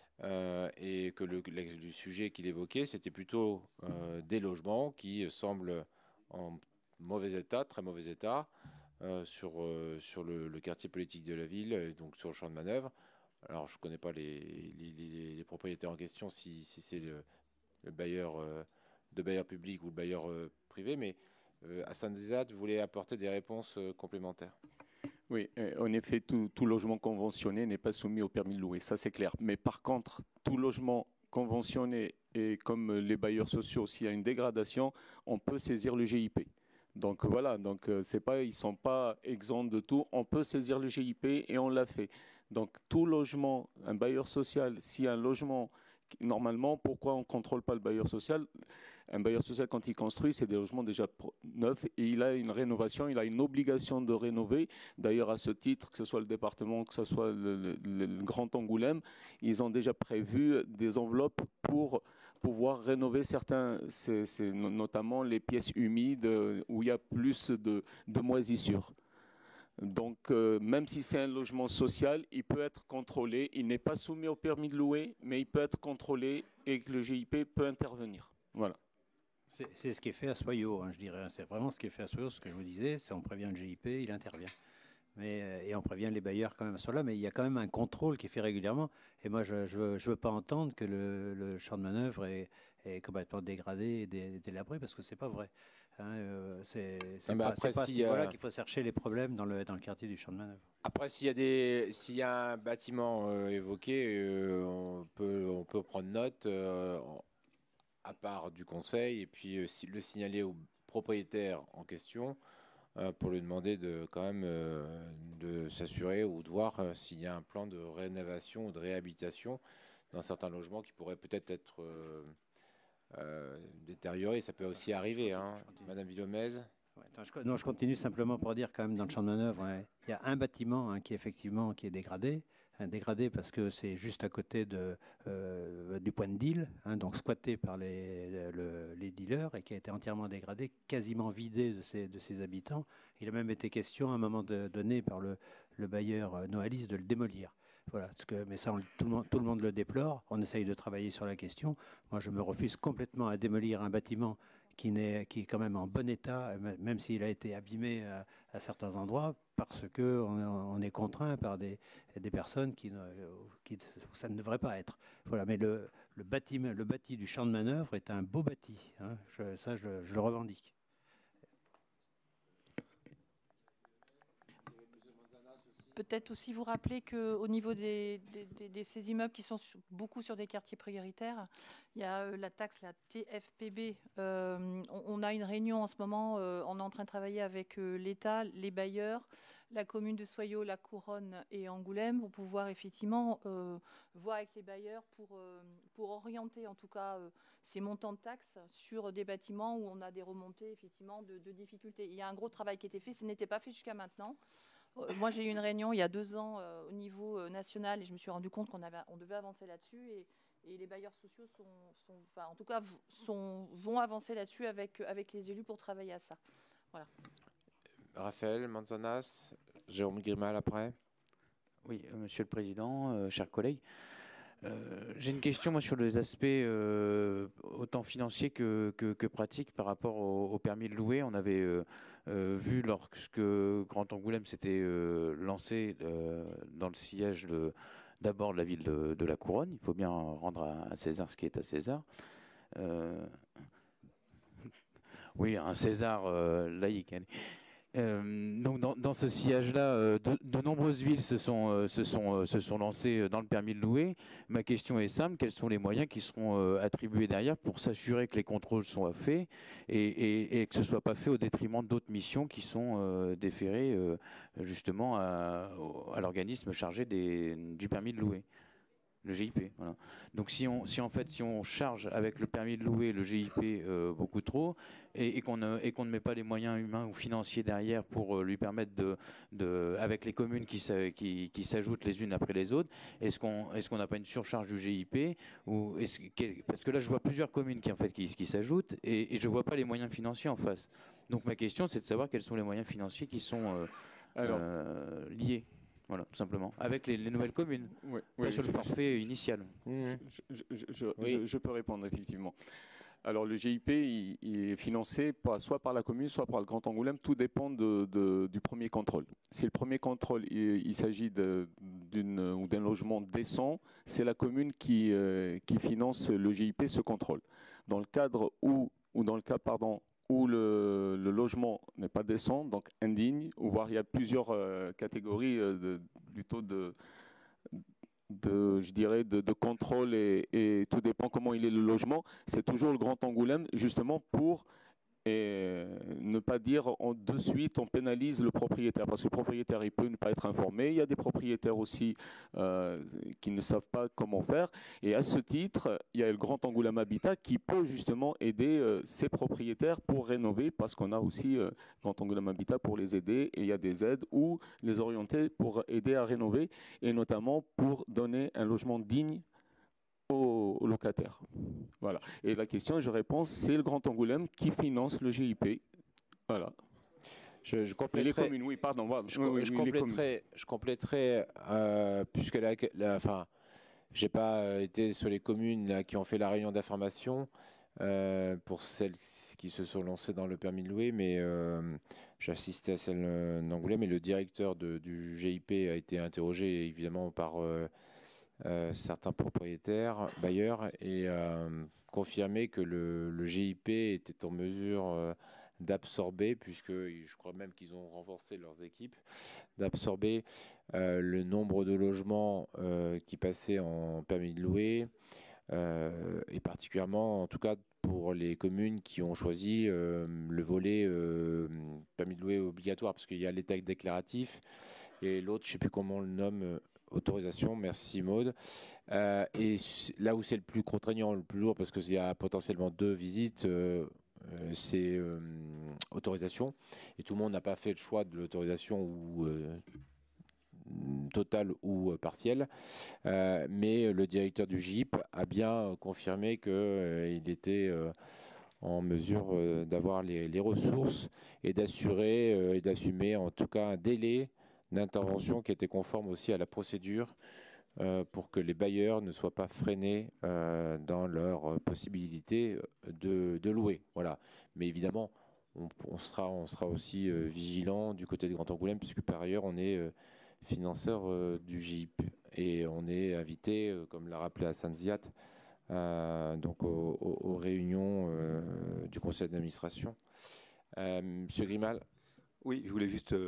S1: Et que le sujet qu'il évoquait, c'était plutôt des logements qui semblent en mauvais état, très mauvais état, sur le quartier politique de la ville, et donc sur le Champ de Manœuvre. Alors, je ne connais pas les propriétaires en question, si c'est le bailleur public ou le bailleur privé, mais Hassan Zizad voulait apporter des réponses complémentaires.
S19: Oui, en effet, tout logement conventionné n'est pas soumis au permis de louer, ça c'est clair. Mais par contre, tout logement conventionné, et comme les bailleurs sociaux, s'il y a une dégradation, on peut saisir le GIP. Donc voilà, c'est pas, ils ne sont pas exempts de tout, on peut saisir le GIP et on l'a fait. Donc tout logement, un bailleur social, si un logement, normalement, pourquoi on ne contrôle pas le bailleur social ? Un bailleur social, quand il construit, c'est des logements déjà neufs et il a une rénovation, il a une obligation de rénover. D'ailleurs, à ce titre, que ce soit le département, que ce soit le Grand Angoulême, ils ont déjà prévu des enveloppes pour pouvoir rénover certains, notamment les pièces humides où il y a plus de moisissures. Donc, même si c'est un logement social, il peut être contrôlé. Il n'est pas soumis au permis de louer, mais il peut être contrôlé et que le GIP peut intervenir. Voilà.
S18: C'est ce qui est fait à Soyaux, hein, je dirais. C'est vraiment ce qui est fait à Soyaux, ce que je vous disais. C'est on prévient le GIP, il intervient. Et on prévient les bailleurs quand même à ce là, mais il y a quand même un contrôle qui est fait régulièrement. Et moi, je veux pas entendre que le Champ de Manœuvre est complètement dégradé et délabré, parce que c'est pas vrai. Hein, c'est pas à ce niveau-là qu'il faut chercher les problèmes dans le quartier du Champ de Manœuvre.
S1: Après, s'il y a un bâtiment évoqué, on peut prendre note à part du conseil et puis le signaler au propriétaire en question pour lui demander quand même de s'assurer ou de voir s'il y a un plan de rénovation ou de réhabilitation dans certains logements qui pourraient peut-être être, détériorés. Ça peut aussi arriver, hein. Madame Villomez.
S18: Non, je continue simplement pour dire quand même dans le champ de manœuvre, il y a un bâtiment qui effectivement qui est dégradé. Dégradé parce que c'est juste à côté du point de deal, donc squatté par les dealers et qui a été entièrement dégradé, quasiment vidé de ses habitants. Il a même été question à un moment donné par le bailleur Noalis de le démolir. Voilà, mais ça, tout le monde le déplore. On essaye de travailler sur la question. Moi, je me refuse complètement à démolir un bâtiment qui est quand même en bon état, même s'il a été abîmé à certains endroits, parce qu'on est contraint par des personnes qui ça ne devrait pas être. Voilà, mais le bâti du champ de manœuvre est un beau bâti. Je le revendique.
S14: Peut-être aussi vous rappeler qu'au niveau de ces immeubles qui sont beaucoup sur des quartiers prioritaires, il y a la taxe, la TFPB. On a une réunion en ce moment, on est en train de travailler avec l'État, les bailleurs, la commune de Soyaux, la Couronne et Angoulême pour pouvoir effectivement voir avec les bailleurs pour orienter en tout cas ces montants de taxes sur des bâtiments où on a des remontées effectivement de difficultés. Il y a un gros travail qui a été fait, ce n'était pas fait jusqu'à maintenant. Moi, j'ai eu une réunion il y a 2 ans au niveau national et je me suis rendu compte qu'on devait avancer là-dessus et les bailleurs sociaux en tout cas, vont avancer là-dessus avec les élus pour travailler à ça. Voilà.
S1: Raphaël Manzanas, Jérôme Grimal après.
S21: Oui, Monsieur le Président, chers collègues. J'ai une question moi, sur les aspects autant financiers que pratiques par rapport au permis de louer. On avait vu lorsque Grand Angoulême s'était lancé dans le sillage d'abord de la ville de la Couronne. Il faut bien rendre à César ce qui est à César. Oui, un César laïque. Donc dans ce sillage-là, de nombreuses villes se sont lancées dans le permis de louer. Ma question est simple, quels sont les moyens qui seront attribués derrière pour s'assurer que les contrôles sont faits et que ce ne soit pas fait au détriment d'autres missions qui sont déférées justement à l'organisme chargé du permis de louer, le GIP. Voilà. Donc si on charge avec le permis de louer le GIP beaucoup trop et qu'on ne met pas les moyens humains ou financiers derrière pour lui permettre avec les communes qui s'ajoutent les unes après les autres, est-ce qu'on n'a pas une surcharge du GIP parce que là je vois plusieurs communes qui s'ajoutent et je vois pas les moyens financiers en face. Donc ma question c'est de savoir quels sont les moyens financiers qui sont liés. Voilà, tout simplement. Avec les nouvelles communes, pas sur le forfait initial.
S19: Je peux répondre, effectivement. Alors, le GIP, il est financé soit par la commune, soit par le Grand Angoulême. Tout dépend du premier contrôle. Si le premier contrôle, il s'agit d'un logement décent, c'est la commune qui finance le GIP, ce contrôle. Dans le cadre où le logement n'est pas décent, donc indigne, ou voire il y a plusieurs catégories du taux de contrôle et tout dépend comment il est le logement. C'est toujours le Grand Angoulême, justement pour ne pas dire de suite on pénalise le propriétaire, parce que le propriétaire il peut ne pas être informé. Il y a des propriétaires aussi qui ne savent pas comment faire, et à ce titre il y a le Grand Angoulême Habitat qui peut justement aider ces propriétaires pour rénover, parce qu'on a aussi Grand Angoulême Habitat pour les aider, et il y a des aides ou les orienter pour aider à rénover, et notamment pour donner un logement digne aux locataires. Voilà. Et la question, je réponds, c'est le Grand Angoulême qui finance le GIP. Voilà.
S1: Je compléterai.
S19: Et les communes, oui, pardon.
S1: Je compléterai puisque j'ai pas été sur les communes là, qui ont fait la réunion d'information pour celles qui se sont lancées dans le permis de louer, mais j'ai assisté à celle d'Angoulême, et le directeur du GIP a été interrogé évidemment par certains propriétaires, bailleurs, et confirmé que le GIP était en mesure d'absorber, puisque je crois même qu'ils ont renforcé leurs équipes, d'absorber le nombre de logements qui passaient en permis de louer, et particulièrement, en tout cas, pour les communes qui ont choisi le volet permis de louer obligatoire, parce qu'il y a l'état déclaratif et l'autre, je ne sais plus comment on le nomme, autorisation. Merci Maude. Et là où c'est le plus contraignant, le plus lourd, parce qu'il y a potentiellement 2 visites, c'est autorisation. Et tout le monde n'a pas fait le choix de l'autorisation ou totale ou partielle. Mais le directeur du GIP a bien confirmé qu'il était en mesure d'avoir les ressources et d'assurer et d'assumer en tout cas un délai d'intervention qui était conforme aussi à la procédure pour que les bailleurs ne soient pas freinés dans leur possibilité de louer. Voilà. Mais évidemment, on sera aussi vigilant du côté de Grand Angoulême, puisque par ailleurs, on est financeur du GIP et on est invité, comme l'a rappelé Hassan Ziad, donc aux réunions du conseil d'administration. Monsieur Grimal.
S2: Oui, je voulais juste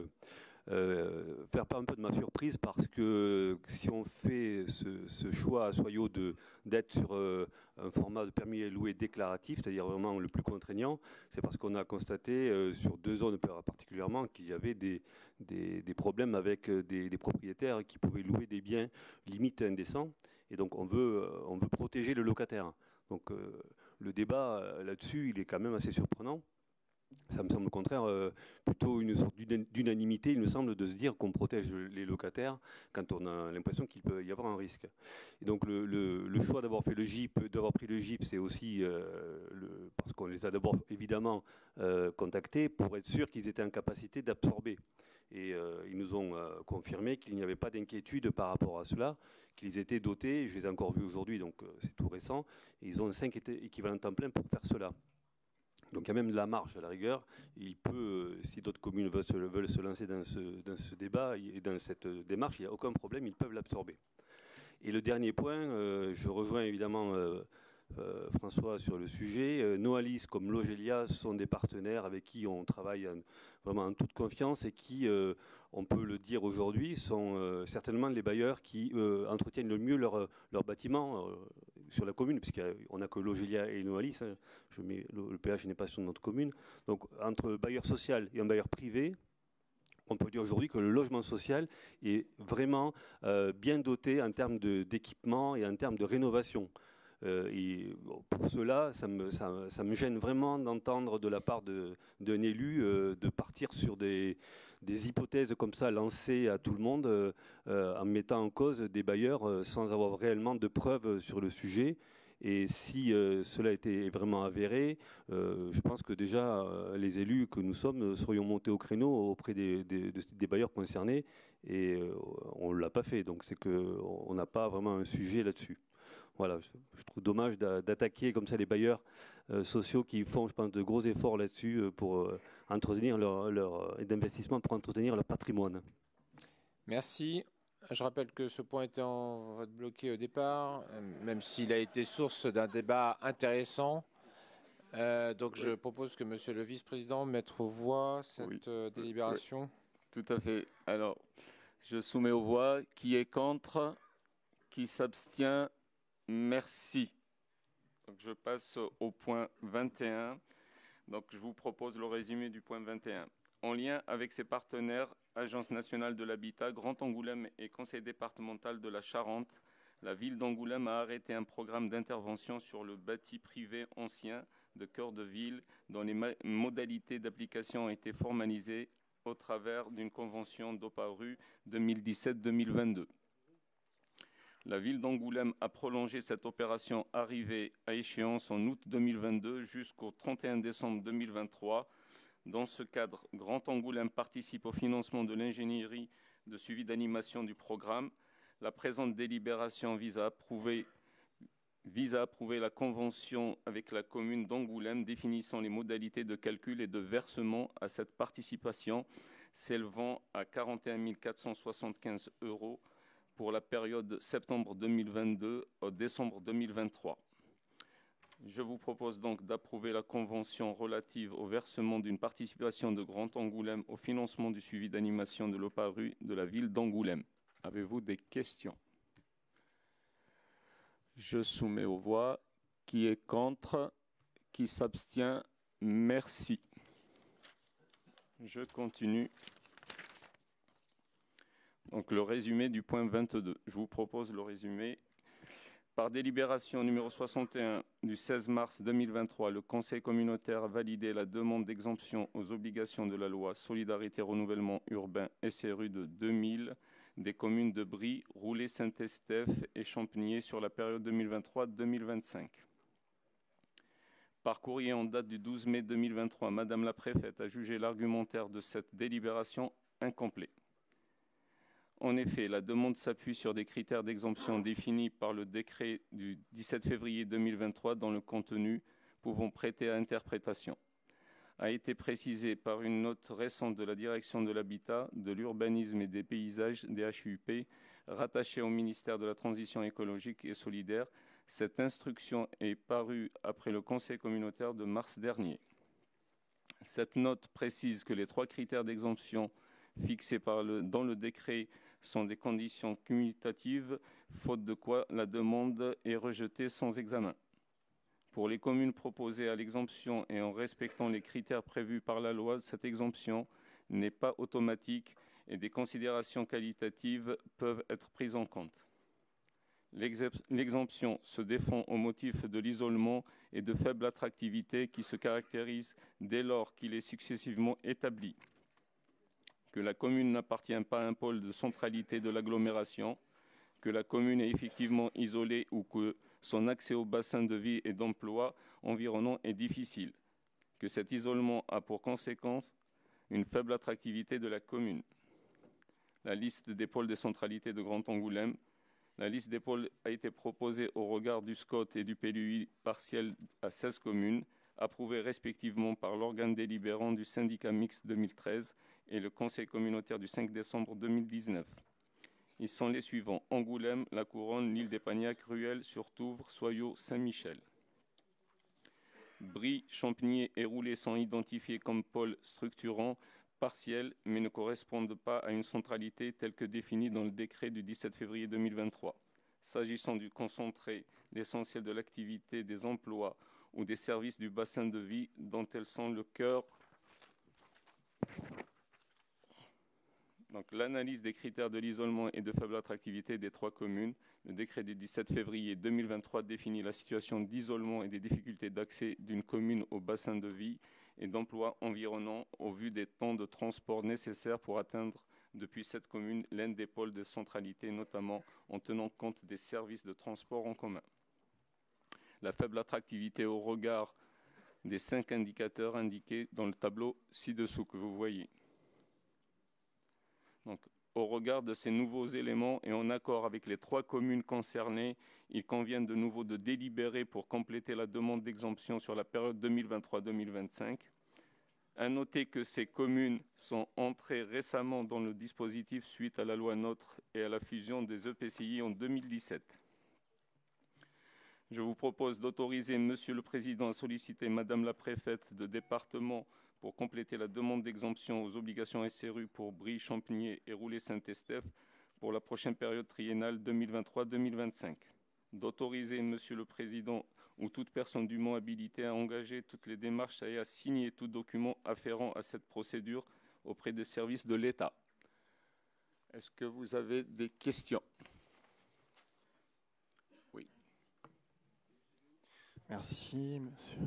S2: faire part un peu de ma surprise, parce que si on fait ce choix à Soyaux d'être sur un format de permis loué déclaratif, c'est-à-dire vraiment le plus contraignant, c'est parce qu'on a constaté sur 2 zones particulièrement qu'il y avait des problèmes avec des propriétaires qui pouvaient louer des biens limite indécents, et donc on veut protéger le locataire. Donc le débat là-dessus, il est quand même assez surprenant. Ça me semble au contraire plutôt une sorte d'unanimité, il me semble, de se dire qu'on protège les locataires quand on a l'impression qu'il peut y avoir un risque. Et donc le choix d'avoir fait le GIP, d'avoir pris le GIP, c'est aussi parce qu'on les a d'abord évidemment contactés pour être sûr qu'ils étaient en capacité d'absorber. Et ils nous ont confirmé qu'il n'y avait pas d'inquiétude par rapport à cela, qu'ils étaient dotés, je les ai encore vus aujourd'hui, donc c'est tout récent, et ils ont 5 équivalents temps plein pour faire cela. Donc il y a même de la marge à la rigueur. Il peut, si d'autres communes veulent se lancer dans ce débat et dans cette démarche, il n'y a aucun problème, ils peuvent l'absorber. Et le dernier point, je rejoins évidemment François sur le sujet. Noalis comme Logelia sont des partenaires avec qui on travaille vraiment en toute confiance et qui, on peut le dire aujourd'hui, sont certainement les bailleurs qui entretiennent le mieux leur bâtiment sur la commune, puisqu'on n'a que Logelia et Noalis. Hein. Le péage n'est pas sur notre commune. Donc entre bailleur social et un bailleur privé, on peut dire aujourd'hui que le logement social est vraiment bien doté en termes d'équipement et en termes de rénovation. Et pour cela, ça me gêne vraiment d'entendre de la part d'un élu de partir sur des hypothèses comme ça lancées à tout le monde en mettant en cause des bailleurs sans avoir réellement de preuves sur le sujet. Et si cela était vraiment avéré, je pense que déjà les élus que nous sommes serions montés au créneau auprès des bailleurs concernés, et on ne l'a pas fait. Donc c'est qu'on n'a pas vraiment un sujet là-dessus. Voilà, je trouve dommage d'attaquer comme ça les bailleurs sociaux qui font, je pense, de gros efforts là-dessus pour entretenir et d'investissement pour entretenir leur patrimoine.
S1: Merci. Je rappelle que ce point était en vote bloqué au départ, même s'il a été source d'un débat intéressant. Donc je propose que Monsieur le Vice-président mette aux voix cette délibération.
S19: Oui, tout à fait. Alors, je soumets aux voix. Qui est contre? Qui s'abstient? Merci. Donc je passe au point 21. Donc je vous propose le résumé du point 21. En lien avec ses partenaires, Agence nationale de l'habitat, Grand Angoulême et Conseil départemental de la Charente, la ville d'Angoulême a arrêté un programme d'intervention sur le bâti privé ancien de cœur de ville dont les modalités d'application ont été formalisées au travers d'une convention d'OPARU 2017-2022. La ville d'Angoulême a prolongé cette opération arrivée à échéance en août 2022 jusqu'au 31 décembre 2023. Dans ce cadre, Grand Angoulême participe au financement de l'ingénierie de suivi d'animation du programme. La présente délibération vise à approuver la convention avec la commune d'Angoulême définissant les modalités de calcul et de versement à cette participation s'élevant à 41 475 € pour la période septembre 2022 au décembre 2023. Je vous propose donc d'approuver la convention relative au versement d'une participation de Grand Angoulême au financement du suivi d'animation de l'OPARU de la ville d'Angoulême. Avez-vous des questions? Je soumets aux voix. Qui est contre? Qui s'abstient? Merci. Je continue. Donc le résumé du point 22. Je vous propose le résumé. Par délibération numéro 61 du 16 mars 2023, le Conseil communautaire a validé la demande d'exemption aux obligations de la loi Solidarité Renouvellement Urbain SRU de 2000 des communes de Brie, Roulet, Saint-Estèphe et Champigny sur la période 2023-2025. Par courrier en date du 12 mai 2023, Madame la Préfète a jugé l'argumentaire de cette délibération incomplet. En effet, la demande s'appuie sur des critères d'exemption définis par le décret du 17 février 2023 dont le contenu pouvant prêter à interprétation. A été précisé par une note récente de la Direction de l'Habitat, de l'Urbanisme et des Paysages, DHUP, rattachée au ministère de la Transition écologique et solidaire. Cette instruction est parue après le Conseil communautaire de mars dernier. Cette note précise que les 3 critères d'exemption fixés dans le décret sont des conditions cumulatives, faute de quoi la demande est rejetée sans examen. Pour les communes proposées à l'exemption et en respectant les critères prévus par la loi, cette exemption n'est pas automatique et des considérations qualitatives peuvent être prises en compte. L'exemption se défend au motif de l'isolement et de faible attractivité qui se caractérise dès lors qu'il est successivement établi que la commune n'appartient pas à un pôle de centralité de l'agglomération, que la commune est effectivement isolée ou que son accès au bassin de vie et d'emploi environnant est difficile, que cet isolement a pour conséquence une faible attractivité de la commune. La liste des pôles de centralité de Grand Angoulême. La liste des pôles a été proposée au regard du SCOT et du PLUI partiel à 16 communes, approuvées respectivement par l'organe délibérant du syndicat mixte 2013 et le Conseil communautaire du 5 décembre 2019. Ils sont les suivants: Angoulême, La Couronne, l'île d'Épagnac, Ruelle, Surtouvre, Soyaux, Saint-Michel. Brie, Champigny et Roulet sont identifiés comme pôles structurants partiels, mais ne correspondent pas à une centralité telle que définie dans le décret du 17 février 2023. S'agissant du concentré, l'essentiel de l'activité, des emplois ou des services du bassin de vie dont elles sont le cœur. Donc, l'analyse des critères de l'isolement et de faible attractivité des 3 communes. Le décret du 17 février 2023 définit la situation d'isolement et des difficultés d'accès d'une commune au bassin de vie et d'emploi environnant au vu des temps de transport nécessaires pour atteindre depuis cette commune l'un des pôles de centralité, notamment en tenant compte des services de transport en commun. La faible attractivité au regard des 5 indicateurs indiqués dans le tableau ci-dessous que vous voyez. Donc, au regard de ces nouveaux éléments et en accord avec les 3 communes concernées, il convient de nouveau de délibérer pour compléter la demande d'exemption sur la période 2023-2025. À noter que ces communes sont entrées récemment dans le dispositif suite à la loi NOTRe et à la fusion des EPCI en 2017. Je vous propose d'autoriser Monsieur le Président à solliciter Madame la Préfète de département pour compléter la demande d'exemption aux obligations SRU pour Brie, Champigny et Roulet-Saint-Estèphe pour la prochaine période triennale 2023-2025. D'autoriser Monsieur le Président ou toute personne dûment habilitée à engager toutes les démarches et à signer tout document afférent à cette procédure auprès des services de l'État. Est-ce que vous avez des questions? Oui.
S5: Merci, monsieur.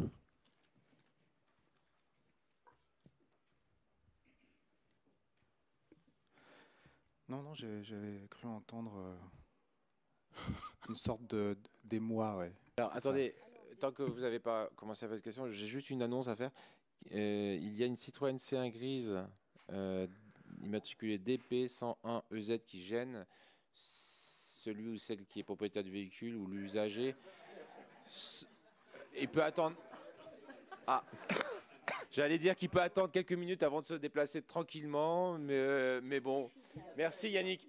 S5: Non, j'avais cru entendre une sorte d'émoi, ouais.
S1: Alors, attendez, tant que vous n'avez pas commencé à faire votre question, j'ai juste une annonce à faire. Il y a une Citroën C1 grise immatriculée DP 101 EZ qui gêne celui ou celle qui est propriétaire du véhicule ou l'usager. Il peut attendre... Ah. J'allais dire qu'il peut attendre quelques minutes avant de se déplacer tranquillement, mais bon. Merci Yannick.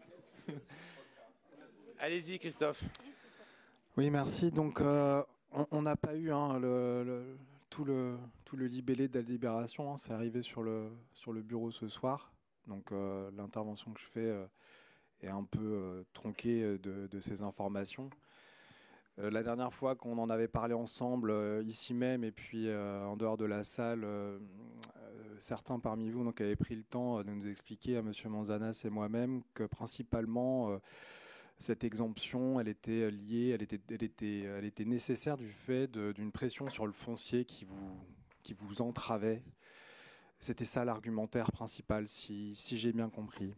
S1: Allez-y Christophe.
S5: Oui, merci. Donc, on n'a pas eu tout le libellé de la délibération. C'est arrivé sur le bureau ce soir. Donc, l'intervention que je fais est un peu tronquée de ces informations. La dernière fois qu'on en avait parlé ensemble, ici même, et puis en dehors de la salle, certains parmi vous donc, avaient pris le temps de nous expliquer à M. Manzanas et moi-même que principalement, cette exemption, elle était liée, elle était nécessaire du fait d'une pression sur le foncier qui vous entravait. C'était ça l'argumentaire principal, si j'ai bien compris.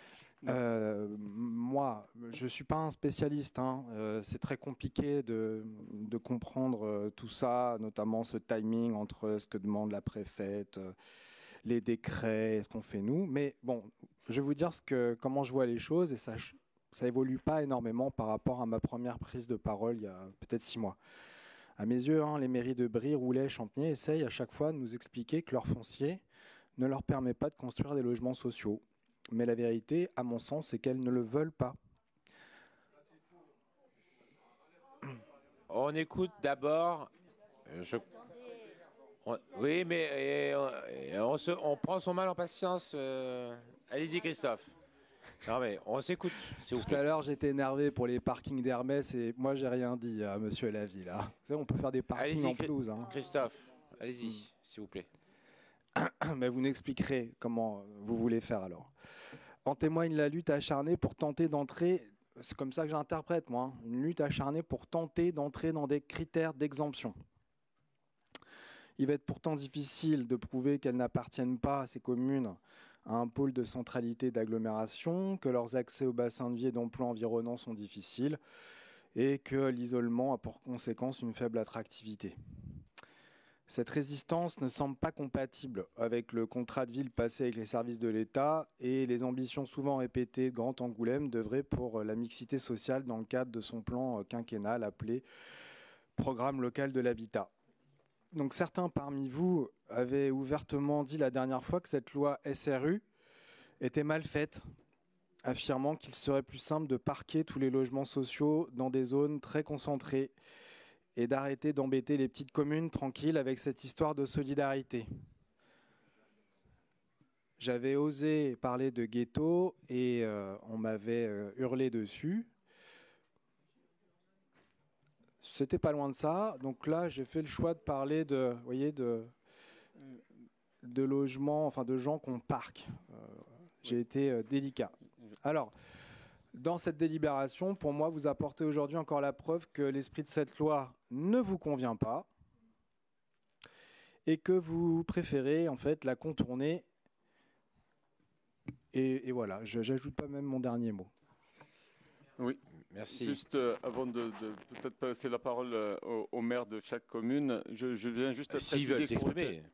S5: Moi, je ne suis pas un spécialiste. C'est très compliqué de comprendre tout ça, notamment ce timing entre ce que demande la préfète, les décrets, ce qu'on fait nous. Mais bon, je vais vous dire comment je vois les choses, et ça évolue pas énormément par rapport à ma première prise de parole il y a peut-être 6 mois. À mes yeux, les mairies de Brie, Roulet, Champniers essayent à chaque fois de nous expliquer que leur foncier ne leur permet pas de construire des logements sociaux. Mais la vérité, à mon sens, c'est qu'elles ne le veulent pas.
S1: On écoute d'abord. Oui, mais on prend son mal en patience. Allez-y, Christophe. Non, mais on s'écoute.
S5: Tout à l'heure, j'étais énervé pour les parkings d'Hermès et moi, j'ai rien dit à Monsieur Laville. Là. Vous savez, on peut faire des parkings en pelouse.
S1: Christophe, allez-y, s'il vous plaît.
S5: Mais vous m'expliquerez comment vous voulez faire alors. En témoigne la lutte acharnée pour tenter d'entrer, c'est comme ça que j'interprète moi, une lutte acharnée pour tenter d'entrer dans des critères d'exemption. Il va être pourtant difficile de prouver qu'elles n'appartiennent pas à ces communes à un pôle de centralité d'agglomération, que leurs accès au bassin de vie et d'emploi environnants sont difficiles et que l'isolement a pour conséquence une faible attractivité. Cette résistance ne semble pas compatible avec le contrat de ville passé avec les services de l'État et les ambitions souvent répétées de Grand Angoulême d'œuvrer pour la mixité sociale dans le cadre de son plan quinquennal appelé Programme local de l'habitat. Donc certains parmi vous avaient ouvertement dit la dernière fois que cette loi SRU était mal faite, affirmant qu'il serait plus simple de parquer tous les logements sociaux dans des zones très concentrées et d'arrêter d'embêter les petites communes tranquilles avec cette histoire de solidarité. J'avais osé parler de ghetto et on m'avait hurlé dessus. C'était pas loin de ça. Donc là, j'ai fait le choix de parler de logements, enfin de gens qu'on parque. J'ai été délicat. Alors, dans cette délibération, pour moi, vous apportez aujourd'hui encore la preuve que l'esprit de cette loi ne vous convient pas et que vous préférez en fait la contourner. Et voilà, j'ajoute pas même mon dernier mot.
S19: Oui,
S1: merci.
S19: Juste avant de peut-être passer la parole au maire de chaque commune, je viens juste préciser.
S1: S'ils veulent s'exprimer.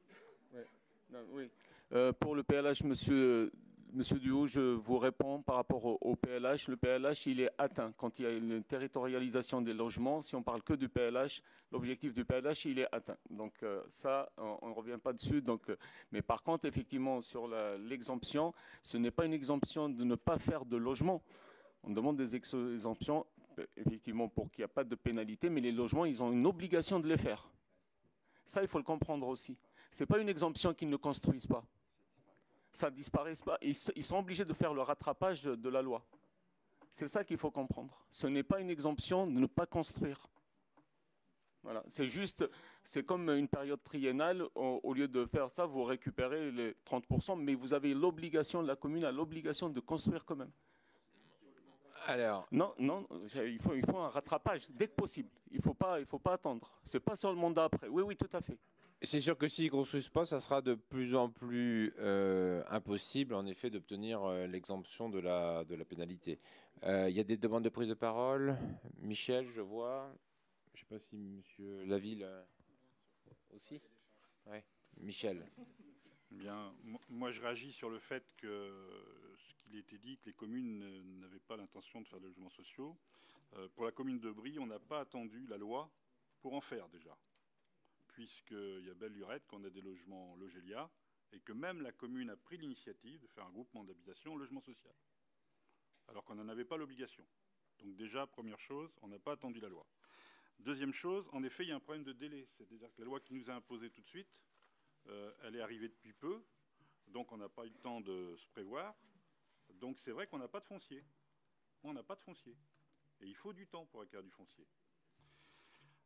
S19: Oui. Pour le PLH, Monsieur Duhaut, je vous réponds par rapport au PLH. Le PLH, il est atteint quand il y a une territorialisation des logements. Si on parle que du PLH, l'objectif du PLH, il est atteint. Donc ça, on ne revient pas dessus. Mais par contre, effectivement, sur l'exemption, ce n'est pas une exemption de ne pas faire de logement. On demande des exemptions, effectivement, pour qu'il n'y ait pas de pénalité, mais les logements, ils ont une obligation de les faire. Ça, il faut le comprendre aussi. Ce n'est pas une exemption qu'ils ne construisent pas. Ça ne disparaît pas. Ils sont obligés de faire le rattrapage de la loi. C'est ça qu'il faut comprendre. Ce n'est pas une exemption de ne pas construire. Voilà. C'est comme une période triennale. Au lieu de faire ça, vous récupérez les 30%, mais vous avez l'obligation, la commune a l'obligation de construire quand même.
S1: Alors.
S19: Non, il faut un rattrapage dès que possible. Il faut pas attendre. C'est pas sur le mandat après. Oui, tout à fait.
S1: C'est sûr que s'ils ne construisent pas, ça sera de plus en plus impossible, en effet, d'obtenir l'exemption de la pénalité. Il y a des demandes de prise de parole. Michel, je vois. Je ne sais pas si Monsieur Laville aussi. Oui, Michel.
S11: Bien, moi je réagis sur le fait que ce qu'il était dit, que les communes n'avaient pas l'intention de faire des logements sociaux. Pour la commune de Brie, on n'a pas attendu la loi pour en faire déjà. Puisqu'il y a belle lurette qu'on a des logements Logélia et que même la commune a pris l'initiative de faire un groupement d'habitation au logement social, alors qu'on n'en avait pas l'obligation. Donc déjà, première chose, on n'a pas attendu la loi. Deuxième chose, en effet, il y a un problème de délai. C'est-à-dire que la loi qui nous a imposé tout de suite, elle est arrivée depuis peu, donc on n'a pas eu le temps de se prévoir. Donc c'est vrai qu'on n'a pas de foncier. On n'a pas de foncier. Et il faut du temps pour acquérir du foncier.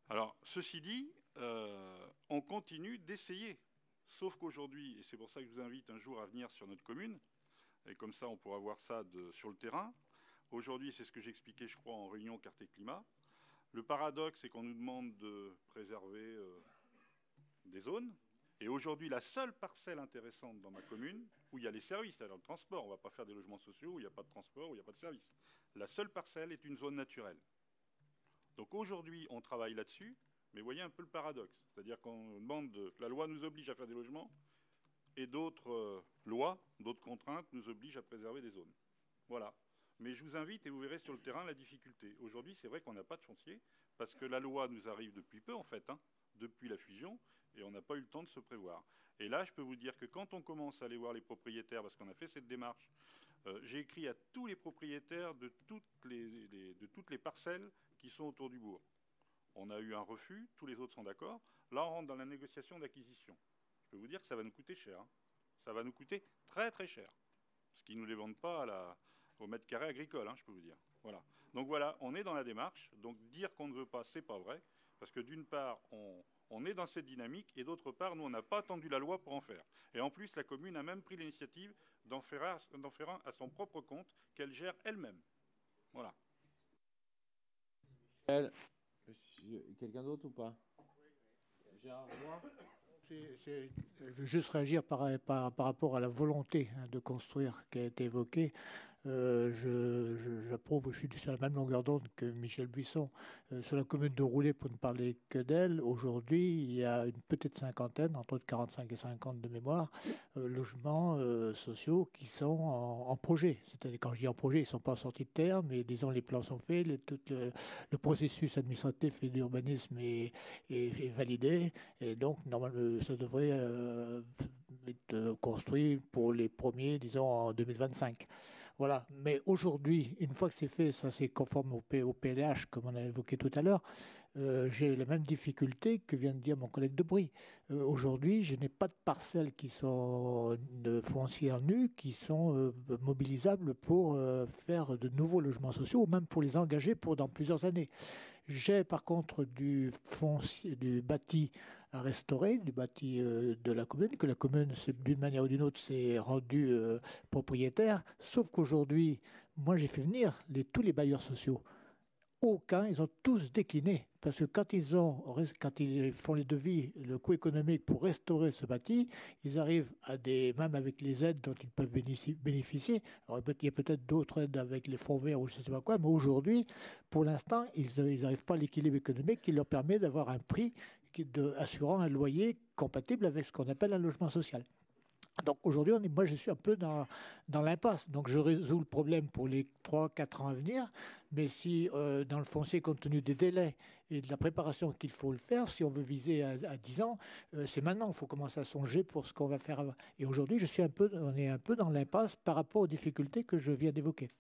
S11: Alors, ceci dit, on continue d'essayer. Sauf qu'aujourd'hui, et c'est pour ça que je vous invite un jour à venir sur notre commune, et comme ça on pourra voir ça sur le terrain. Aujourd'hui, c'est ce que j'expliquais, je crois, en réunion Quartier Climat. Le paradoxe, c'est qu'on nous demande de préserver des zones. Et aujourd'hui, la seule parcelle intéressante dans ma commune, où il y a les services, c'est-à-dire le transport, on ne va pas faire des logements sociaux où il n'y a pas de transport, où il n'y a pas de service. La seule parcelle est une zone naturelle. Donc aujourd'hui, on travaille là-dessus, mais voyez un peu le paradoxe. C'est-à-dire qu'on demande, la loi nous oblige à faire des logements, et d'autres lois, d'autres contraintes nous obligent à préserver des zones. Voilà. Mais je vous invite, et vous verrez sur le terrain la difficulté. Aujourd'hui, c'est vrai qu'on n'a pas de foncier, parce que la loi nous arrive depuis peu, en fait, depuis la fusion, et on n'a pas eu le temps de se prévoir. Et là, je peux vous dire que quand on commence à aller voir les propriétaires, parce qu'on a fait cette démarche, j'ai écrit à tous les propriétaires de toutes les parcelles qui sont autour du bourg. On a eu un refus, tous les autres sont d'accord. Là, on rentre dans la négociation d'acquisition. Je peux vous dire que ça va nous coûter cher. Ça va nous coûter très très cher. Ce qu'ils ne nous les vendent pas au mètre carré agricole, je peux vous dire. Voilà. Donc voilà, on est dans la démarche. Donc dire qu'on ne veut pas, c'est pas vrai. Parce que d'une part, on est dans cette dynamique, et d'autre part, nous, on n'a pas attendu la loi pour en faire. Et en plus, la commune a même pris l'initiative d'en faire un à son propre compte, qu'elle gère elle-même. Voilà.
S1: Quelqu'un d'autre ou pas? Gérard, moi
S6: je veux juste réagir par rapport à la volonté de construire qui a été évoquée. J'approuve, je suis sur la même longueur d'onde que Michel Buisson. Sur la commune de Roulet, pour ne parler que d'elle, aujourd'hui, il y a une petite cinquantaine, entre 45 et 50 de mémoire, logements sociaux qui sont en projet. C'est-à-dire, quand je dis en projet, ils ne sont pas sortis de terre, mais disons, les plans sont faits, tout le processus administratif et d'urbanisme est validé, et donc, normalement, ça devrait être construit pour les premiers, disons, en 2025. Voilà, mais aujourd'hui, une fois que c'est fait, ça c'est conforme au PLH, comme on a évoqué tout à l'heure, j'ai la même difficulté que vient de dire mon collègue de Brie. Aujourd'hui, je n'ai pas de parcelles qui sont de foncières nues, qui sont mobilisables pour faire de nouveaux logements sociaux, ou même pour les engager dans plusieurs années. J'ai par contre du bâti à restaurer, du bâti de la commune, que la commune, d'une manière ou d'une autre, s'est rendue propriétaire. Sauf qu'aujourd'hui, moi, j'ai fait venir tous les bailleurs sociaux. Aucun, ils ont tous décliné. Parce que quand ils font les devis, le coût économique pour restaurer ce bâti, ils arrivent même avec les aides dont ils peuvent bénéficier. Alors, il y a peut-être d'autres aides avec les fonds verts ou je ne sais pas quoi, mais aujourd'hui, pour l'instant, ils n'arrivent pas à l'équilibre économique qui leur permet d'avoir un prix assurant un loyer compatible avec ce qu'on appelle un logement social. Donc aujourd'hui, moi je suis un peu dans l'impasse. Donc je résous le problème pour les 3-4 ans à venir, mais si dans le foncier, compte tenu des délais et de la préparation qu'il faut le faire, si on veut viser à 10 ans, c'est maintenant. Il faut commencer à songer pour ce qu'on va faire avant. Et aujourd'hui, on est un peu dans l'impasse par rapport aux difficultés que je viens d'évoquer.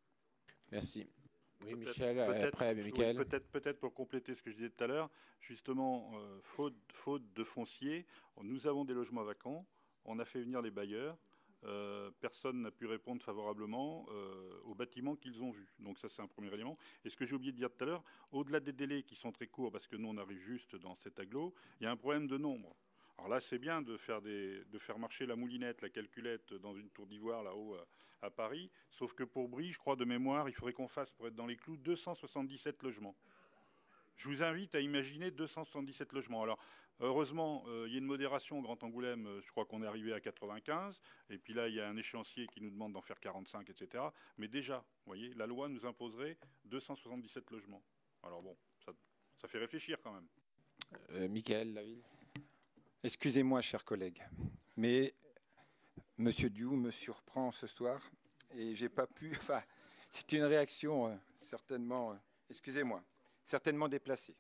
S1: Merci. Oui, Michel, après, Michael.
S11: Oui, peut-être pour compléter ce que je disais tout à l'heure, justement, faute de foncier, nous avons des logements vacants, on a fait venir les bailleurs, personne n'a pu répondre favorablement aux bâtiments qu'ils ont vus. Donc ça, c'est un premier élément. Et ce que j'ai oublié de dire tout à l'heure, au-delà des délais qui sont très courts, parce que nous, on arrive juste dans cet agglo, il y a un problème de nombre. Alors là, c'est bien de faire marcher la moulinette, la calculette dans une tour d'ivoire là-haut à Paris, sauf que pour Brie, je crois de mémoire, il faudrait qu'on fasse, pour être dans les clous, 277 logements. Je vous invite à imaginer 277 logements. Alors, heureusement, il y a une modération au Grand Angoulême, je crois qu'on est arrivé à 95, et puis là, il y a un échéancier qui nous demande d'en faire 45, etc. Mais déjà, vous voyez, la loi nous imposerait 277 logements. Alors bon, ça fait réfléchir quand même.
S1: Michael, Laville.
S3: Excusez-moi, chers collègues, mais M. Dioux me surprend ce soir et j'ai pas pu. Enfin, c'est une réaction certainement, excusez-moi, certainement déplacée.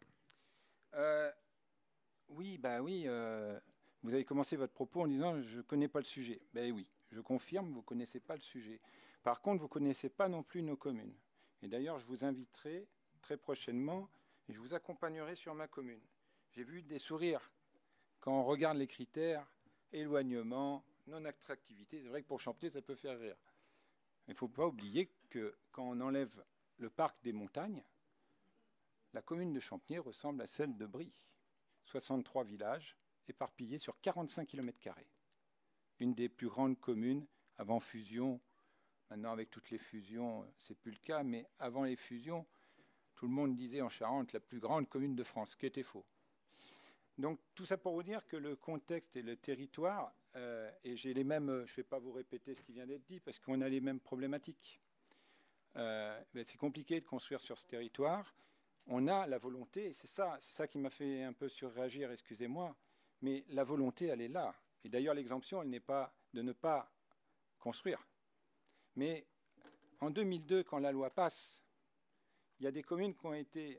S3: Oui, vous avez commencé votre propos en disant je ne connais pas le sujet. Ben oui, je confirme, vous ne connaissez pas le sujet. Par contre, vous ne connaissez pas non plus nos communes. Et d'ailleurs, je vous inviterai très prochainement et je vous accompagnerai sur ma commune. J'ai vu des sourires quand on regarde les critères, éloignement, non-attractivité. C'est vrai que pour Champetier, ça peut faire rire. Il ne faut pas oublier que quand on enlève le parc des montagnes, la commune de Champniers ressemble à celle de Brie. 63 villages éparpillés sur 45 km². Une des plus grandes communes avant fusion. Maintenant, avec toutes les fusions, c'est plus le cas, mais avant les fusions, tout le monde disait en Charente la plus grande commune de France, ce qui était faux. Donc tout ça pour vous dire que le contexte et le territoire, et j'ai les mêmes, je ne vais pas vous répéter ce qui vient d'être dit, parce qu'on a les mêmes problématiques. C'est compliqué de construire sur ce territoire. On a la volonté, et c'est ça qui m'a fait un peu surréagir, excusez-moi, mais la volonté, elle est là. Et d'ailleurs, l'exemption, elle n'est pas de ne pas construire. Mais en 2002, quand la loi passe, il y a des communes qui ont été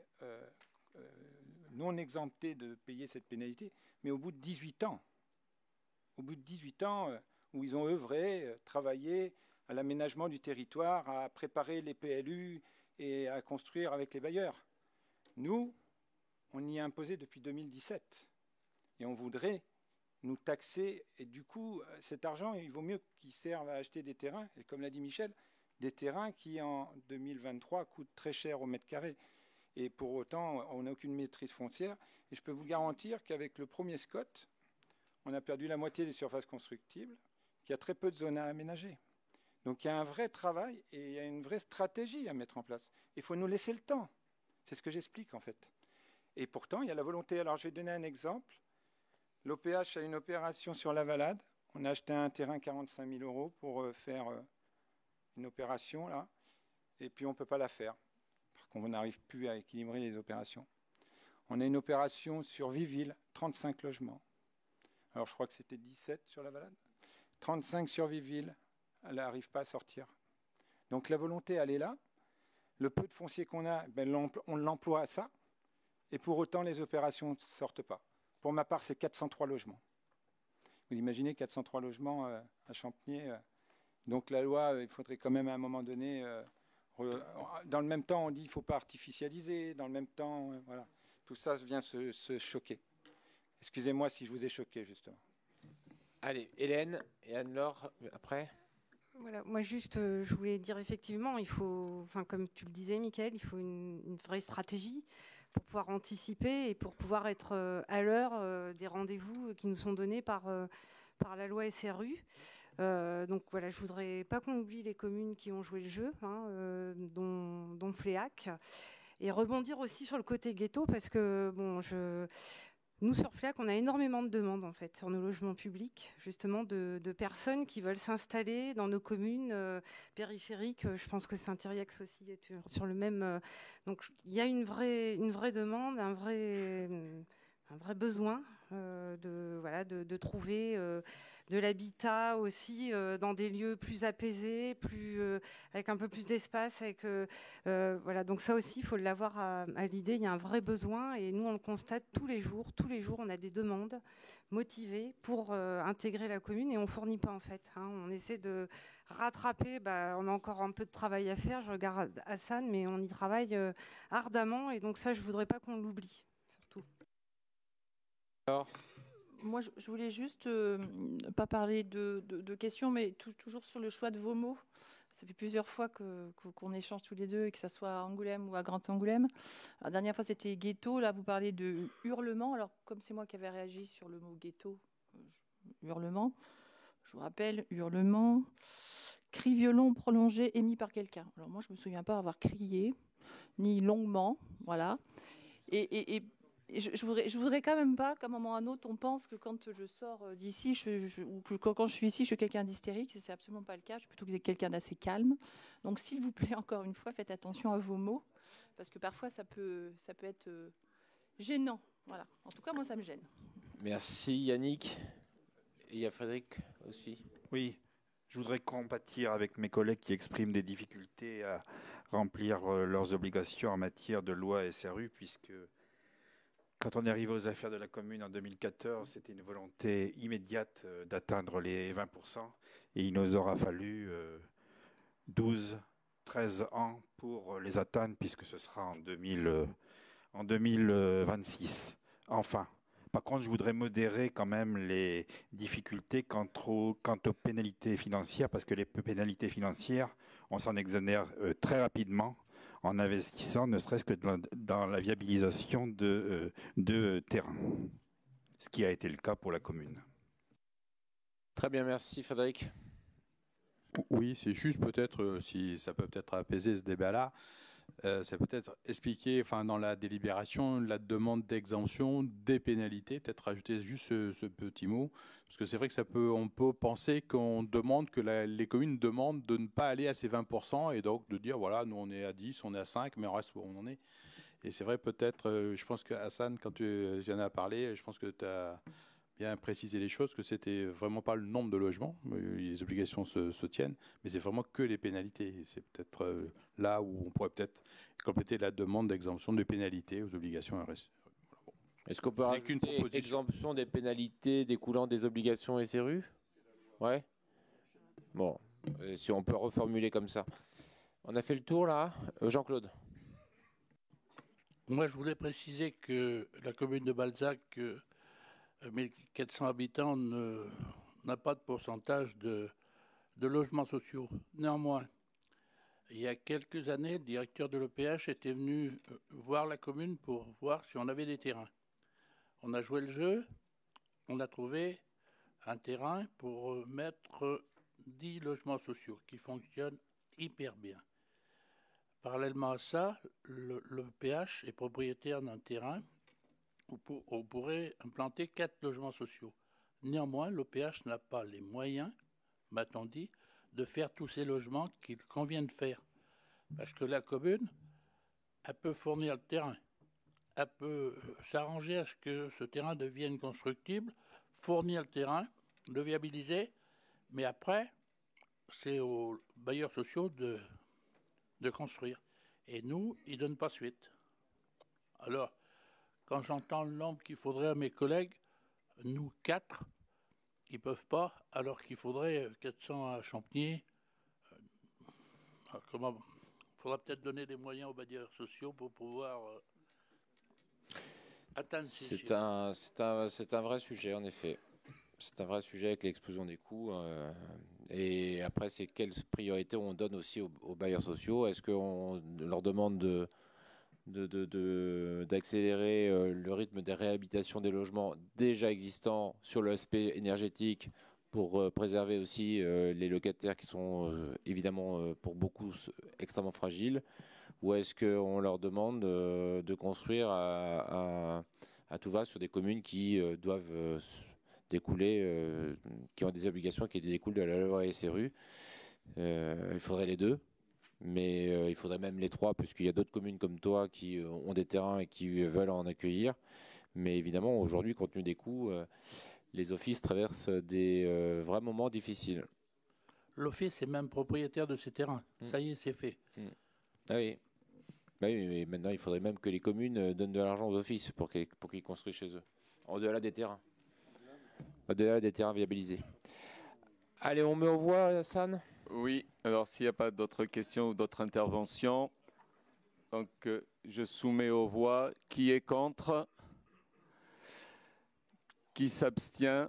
S3: non exemptées de payer cette pénalité, mais au bout de 18 ans. Au bout de 18 ans où ils ont œuvré, travaillé à l'aménagement du territoire, à préparer les PLU et à construire avec les bailleurs. Nous, on y est imposé depuis 2017. Et on voudrait nous taxer. Et du coup, cet argent, il vaut mieux qu'il serve à acheter des terrains. Et comme l'a dit Michel, des terrains qui, en 2023, coûtent très cher au mètre carré. Et pour autant, on n'a aucune maîtrise foncière. Et je peux vous garantir qu'avec le premier SCOT, on a perdu la moitié des surfaces constructibles, qu'il y a très peu de zones à aménager. Donc il y a un vrai travail et il y a une vraie stratégie à mettre en place. Il faut nous laisser le temps. C'est ce que j'explique en fait. Et pourtant, il y a la volonté. Alors je vais donner un exemple. L'OPH a une opération sur la Valade. On a acheté un terrain 45 000 € pour faire une opération là. Et puis on ne peut pas la faire. Parce qu'on n'arrive plus à équilibrer les opérations. On a une opération sur Viville, 35 logements. Alors je crois que c'était 17 sur la Valade. 35 sur Viville, elle n'arrive pas à sortir. Donc la volonté, elle est là. Le peu de foncier qu'on a, on l'emploie à ça. Et pour autant, les opérations ne sortent pas. Pour ma part, c'est 403 logements. Vous imaginez 403 logements à Champniers. Donc la loi, il faudrait quand même à un moment donné... dans le même temps, on dit qu'il ne faut pas artificialiser. Dans le même temps, voilà. Tout ça vient se choquer. Excusez-moi si je vous ai choqué, justement.
S1: Allez, Hélène et Anne-Laure, après.
S12: Voilà, moi juste, je voulais dire effectivement, il faut, enfin comme tu le disais, Mickaël, il faut une vraie stratégie pour pouvoir anticiper et pour pouvoir être à l'heure des rendez-vous qui nous sont donnés par la loi SRU. Donc voilà, je voudrais pas qu'on oublie les communes qui ont joué le jeu, dont Fléac, et rebondir aussi sur le côté ghetto parce que bon, nous, sur FLEAC, on a énormément de demandes en fait, sur nos logements publics, justement de personnes qui veulent s'installer dans nos communes périphériques. Je pense que Saint-Yrieix aussi est sur le même... donc, il y a une vraie demande, un vrai besoin de trouver de l'habitat aussi dans des lieux plus apaisés, avec un peu plus d'espace. Voilà. Donc ça aussi, il faut l'avoir à l'idée. Il y a un vrai besoin et nous, on le constate tous les jours. Tous les jours, on a des demandes motivées pour intégrer la commune et on ne fournit pas en fait. On essaie de rattraper. On a encore un peu de travail à faire. Je regarde Hassan, mais on y travaille ardemment et donc ça, je ne voudrais pas qu'on l'oublie, surtout.
S1: Alors
S14: moi, je voulais juste pas parler de questions, mais toujours sur le choix de vos mots. Ça fait plusieurs fois qu'on échange tous les deux, que ce soit à Angoulême ou à Grand Angoulême. La dernière fois, c'était ghetto. Là, vous parlez de hurlement. Alors, comme c'est moi qui avais réagi sur le mot ghetto, hurlement, je vous rappelle, hurlement, cri violent prolongé émis par quelqu'un. Alors, moi, je ne me souviens pas avoir crié, ni longuement. Voilà. Et je voudrais quand même pas qu'à un moment ou à un autre, on pense que quand je sors d'ici, ou que quand je suis ici, je suis quelqu'un d'hystérique. C'est absolument pas le cas. Je suis plutôt quelqu'un d'assez calme. Donc, s'il vous plaît, encore une fois, faites attention à vos mots, parce que parfois, ça peut être gênant. Voilà. En tout cas, moi, ça me gêne.
S1: Merci Yannick. Et il y a Frédéric aussi.
S7: Oui, je voudrais compatir avec mes collègues qui expriment des difficultés à remplir leurs obligations en matière de loi SRU, puisque quand on est arrivé aux affaires de la commune en 2014, c'était une volonté immédiate d'atteindre les 20%. Et il nous aura fallu 12, 13 ans pour les atteindre, puisque ce sera en 2026. Enfin, par contre, je voudrais modérer quand même les difficultés quant aux pénalités financières, parce que les pénalités financières, on s'en exonère très rapidement en investissant ne serait-ce que dans la viabilisation de terrain, ce qui a été le cas pour la commune.
S1: Très bien, merci Frédéric.
S4: Oui, c'est juste peut-être, si ça peut peut-être apaiser ce débat-là, c'est peut-être expliquer, enfin, dans la délibération, la demande d'exemption des pénalités, peut-être rajouter juste ce petit mot, parce que c'est vrai que on peut penser qu'on demande, que les communes demandent de ne pas aller à ces 20%, et donc de dire, voilà, nous on est à 10, on est à 5, mais on reste où on en est. Et c'est vrai, peut-être, je pense que Hassan, quand tu en as parlé, je pense que tu as bien préciser les choses, que c'était vraiment pas le nombre de logements, les obligations se tiennent, mais c'est vraiment que les pénalités. C'est peut-être là où on pourrait peut-être compléter la demande d'exemption de pénalités aux obligations RSE.
S1: Est-ce qu'on peut rajouter exemption des pénalités découlant des obligations SRU? Ouais. Bon, si on peut reformuler comme ça. On a fait le tour là, Jean-Claude.
S10: Moi, je voulais préciser que la commune de Balzac, 1400 habitants, n'a pas de pourcentage de logements sociaux. Néanmoins, il y a quelques années, le directeur de l'EPH était venu voir la commune pour voir si on avait des terrains. On a joué le jeu, on a trouvé un terrain pour mettre 10 logements sociaux qui fonctionnent hyper bien. Parallèlement à ça, l'EPH est propriétaire d'un terrain où on pourrait implanter 4 logements sociaux. Néanmoins, l'OPH n'a pas les moyens, m'a-t-on dit, de faire tous ces logements qu'il convient de faire. Parce que la commune, elle peut fournir le terrain, elle peut s'arranger à ce que ce terrain devienne constructible, fournir le terrain, le viabiliser, mais après, c'est aux bailleurs sociaux de construire. Et nous, ils ne donnent pas suite. Alors, quand j'entends le nombre qu'il faudrait à mes collègues, nous 4, ils ne peuvent pas, alors qu'il faudrait 400 à Champniers. Il faudra peut-être donner des moyens aux bailleurs sociaux pour pouvoir atteindre ces chiffres.
S1: C'est un vrai sujet, en effet. C'est un vrai sujet avec l'explosion des coûts. Et après, c'est quelle priorité on donne aussi aux bailleurs sociaux? Est-ce qu'on leur demande d'accélérer le rythme des réhabilitations des logements déjà existants sur l'aspect énergétique pour préserver aussi les locataires qui sont évidemment pour beaucoup extrêmement fragiles, ou est-ce qu'on leur demande de construire à tout va sur des communes qui doivent découler, qui ont des obligations qui découlent de la loi SRU? Il faudrait les deux. Mais il faudrait même les 3, puisqu'il y a d'autres communes comme toi qui ont des terrains et qui veulent en accueillir. Mais évidemment, aujourd'hui, compte tenu des coûts, les offices traversent des vrais moments difficiles.
S10: L'office est même propriétaire de ces terrains. Ça y est, c'est fait.
S1: Ah oui. Bah oui, mais maintenant, il faudrait même que les communes donnent de l'argent aux offices pour qu'ils construisent chez eux, au-delà des terrains. Au-delà des terrains viabilisés. Allez, on met aux voix, Hassan.
S19: Oui, alors s'il n'y a pas d'autres questions ou d'autres interventions, donc je soumets aux voix. Qui est contre? Qui s'abstient?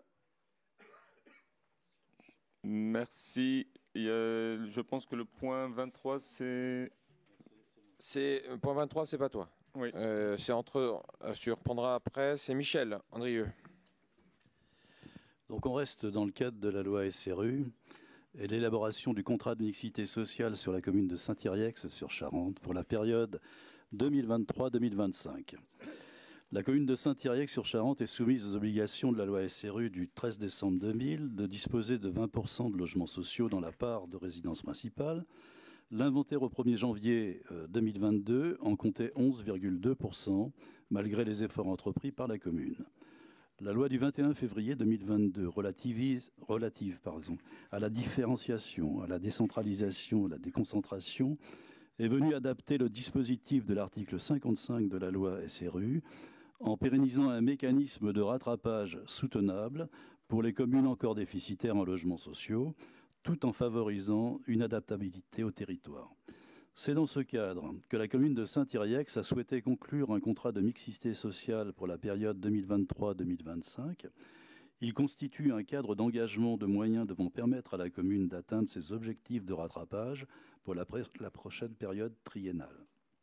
S19: Merci. Je pense que le point 23, c'est...
S1: Point 23, c'est pas toi.
S19: Oui.
S1: C'est tu reprendras après, c'est Michel Andrieux.
S15: Donc on reste dans le cadre de la loi SRU et l'élaboration du contrat de mixité sociale sur la commune de Saint-Yrieix sur Charente pour la période 2023-2025. La commune de Saint-Yrieix sur Charente est soumise aux obligations de la loi SRU du 13 décembre 2000 de disposer de 20% de logements sociaux dans la part de résidence principale. L'inventaire au 1er janvier 2022 en comptait 11,2% malgré les efforts entrepris par la commune. La loi du 21 février 2022 relative à la différenciation, à la décentralisation, à la déconcentration est venue adapter le dispositif de l'article 55 de la loi SRU en pérennisant un mécanisme de rattrapage soutenable pour les communes encore déficitaires en logements sociaux, tout en favorisant une adaptabilité au territoire. C'est dans ce cadre que la commune de Saint-Yrieix a souhaité conclure un contrat de mixité sociale pour la période 2023-2025. Il constitue un cadre d'engagement de moyens devant permettre à la commune d'atteindre ses objectifs de rattrapage pour la prochaine période triennale.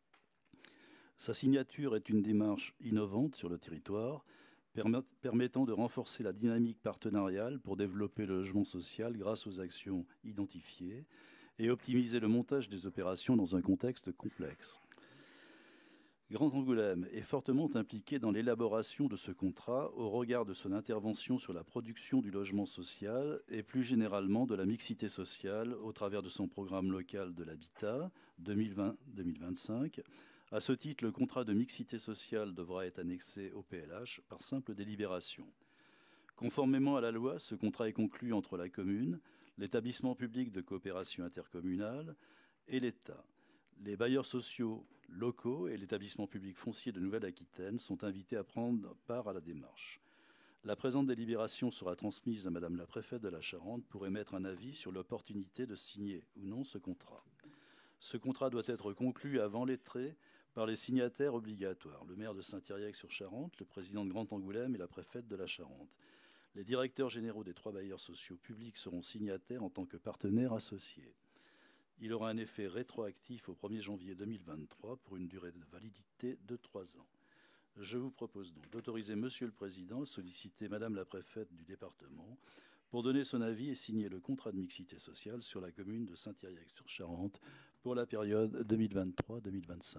S15: Sa signature est une démarche innovante sur le territoire, permettant de renforcer la dynamique partenariale pour développer le logement social grâce aux actions identifiées et optimiser le montage des opérations dans un contexte complexe. Grand Angoulême est fortement impliqué dans l'élaboration de ce contrat au regard de son intervention sur la production du logement social et plus généralement de la mixité sociale au travers de son programme local de l'habitat 2020-2025. À ce titre, le contrat de mixité sociale devra être annexé au PLH par simple délibération. Conformément à la loi, ce contrat est conclu entre la commune, l'établissement public de coopération intercommunale et l'État. Les bailleurs sociaux locaux et l'établissement public foncier de Nouvelle-Aquitaine sont invités à prendre part à la démarche. La présente délibération sera transmise à Madame la préfète de la Charente pour émettre un avis sur l'opportunité de signer ou non ce contrat. Ce contrat doit être conclu avant l'été par les signataires obligatoires, le maire de Saint-Yrieix-sur-Charente, le président de Grand Angoulême et la préfète de la Charente. Les directeurs généraux des 3 bailleurs sociaux publics seront signataires en tant que partenaires associés. Il aura un effet rétroactif au 1er janvier 2023 pour une durée de validité de 3 ans. Je vous propose donc d'autoriser Monsieur le Président à solliciter Madame la préfète du département pour donner son avis et signer le contrat de mixité sociale sur la commune de Saint-Yrieix-sur-Charente pour la période 2023-2025.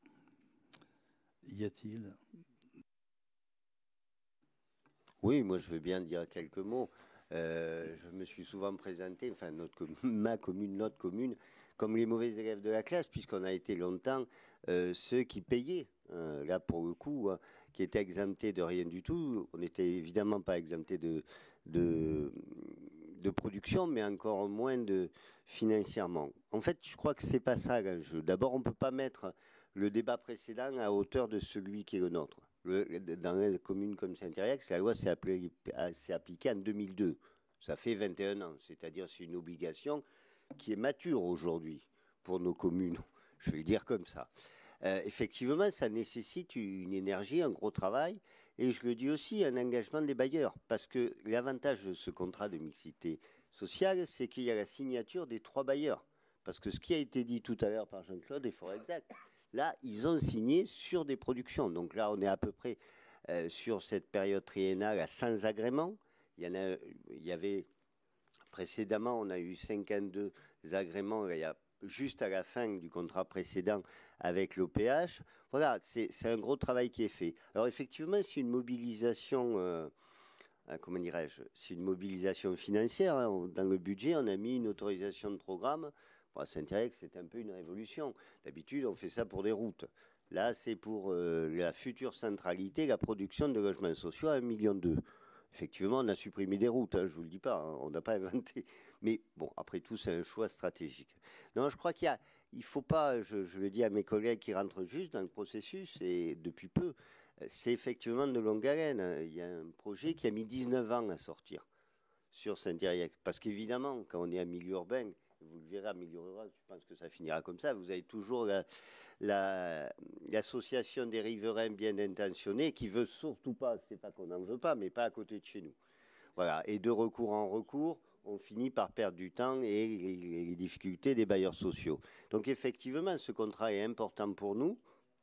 S15: Y a-t-il?
S13: Oui, moi je veux bien dire quelques mots. Je me suis souvent présenté, enfin notre commune, comme les mauvais élèves de la classe, puisqu'on a été longtemps ceux qui payaient. Là, pour le coup, qui étaient exemptés de rien du tout. On n'était évidemment pas exemptés de production, mais encore moins financièrement. En fait, je crois que c'est pas ça l'enjeu. D'abord, on ne peut pas mettre le débat précédent à hauteur de celui qui est le nôtre. Dans les communes comme Saint-Yrieix, la loi s'est appliquée en 2002. Ça fait 21 ans, c'est-à-dire c'est une obligation qui est mature aujourd'hui pour nos communes. Je vais le dire comme ça. Effectivement, ça nécessite une énergie, un gros travail, et je le dis aussi, un engagement des bailleurs. Parce que l'avantage de ce contrat de mixité sociale, c'est qu'il y a la signature des 3 bailleurs. Parce que ce qui a été dit tout à l'heure par Jean-Claude est fort exact. Là, ils ont signé sur des productions. Donc là, on est à peu près sur cette période triennale à 100 agréments. Il y avait précédemment, on a eu 52 agréments juste à la fin du contrat précédent avec l'OPH. Voilà, c'est un gros travail qui est fait. Alors effectivement, c'est une mobilisation, comment dirais-je, c'est une mobilisation financière. Hein. Dans le budget, on a mis une autorisation de programme. Saint-Yrieix, c'est un peu une révolution. D'habitude, on fait ça pour des routes. Là, c'est pour la future centralité, la production de logements sociaux à 1,2 million. Effectivement, on a supprimé des routes, hein, je ne vous le dis pas, hein, on n'a pas inventé. Mais bon, après tout, c'est un choix stratégique. Non, je crois qu'il ne faut pas, je le dis à mes collègues qui rentrent juste dans le processus, et depuis peu, c'est effectivement de longue haleine. Il y a un projet qui a mis 19 ans à sortir sur Saint-Yrieix. Parce qu'évidemment, quand on est en milieu urbain, vous le verrez en milieu rural, je pense que ça finira comme ça. Vous avez toujours l'association des riverains bien intentionnés qui veut surtout pas, c'est pas qu'on n'en veut pas, mais pas à côté de chez nous. Voilà. Et de recours en recours, on finit par perdre du temps et les difficultés des bailleurs sociaux. Donc effectivement, ce contrat est important pour nous.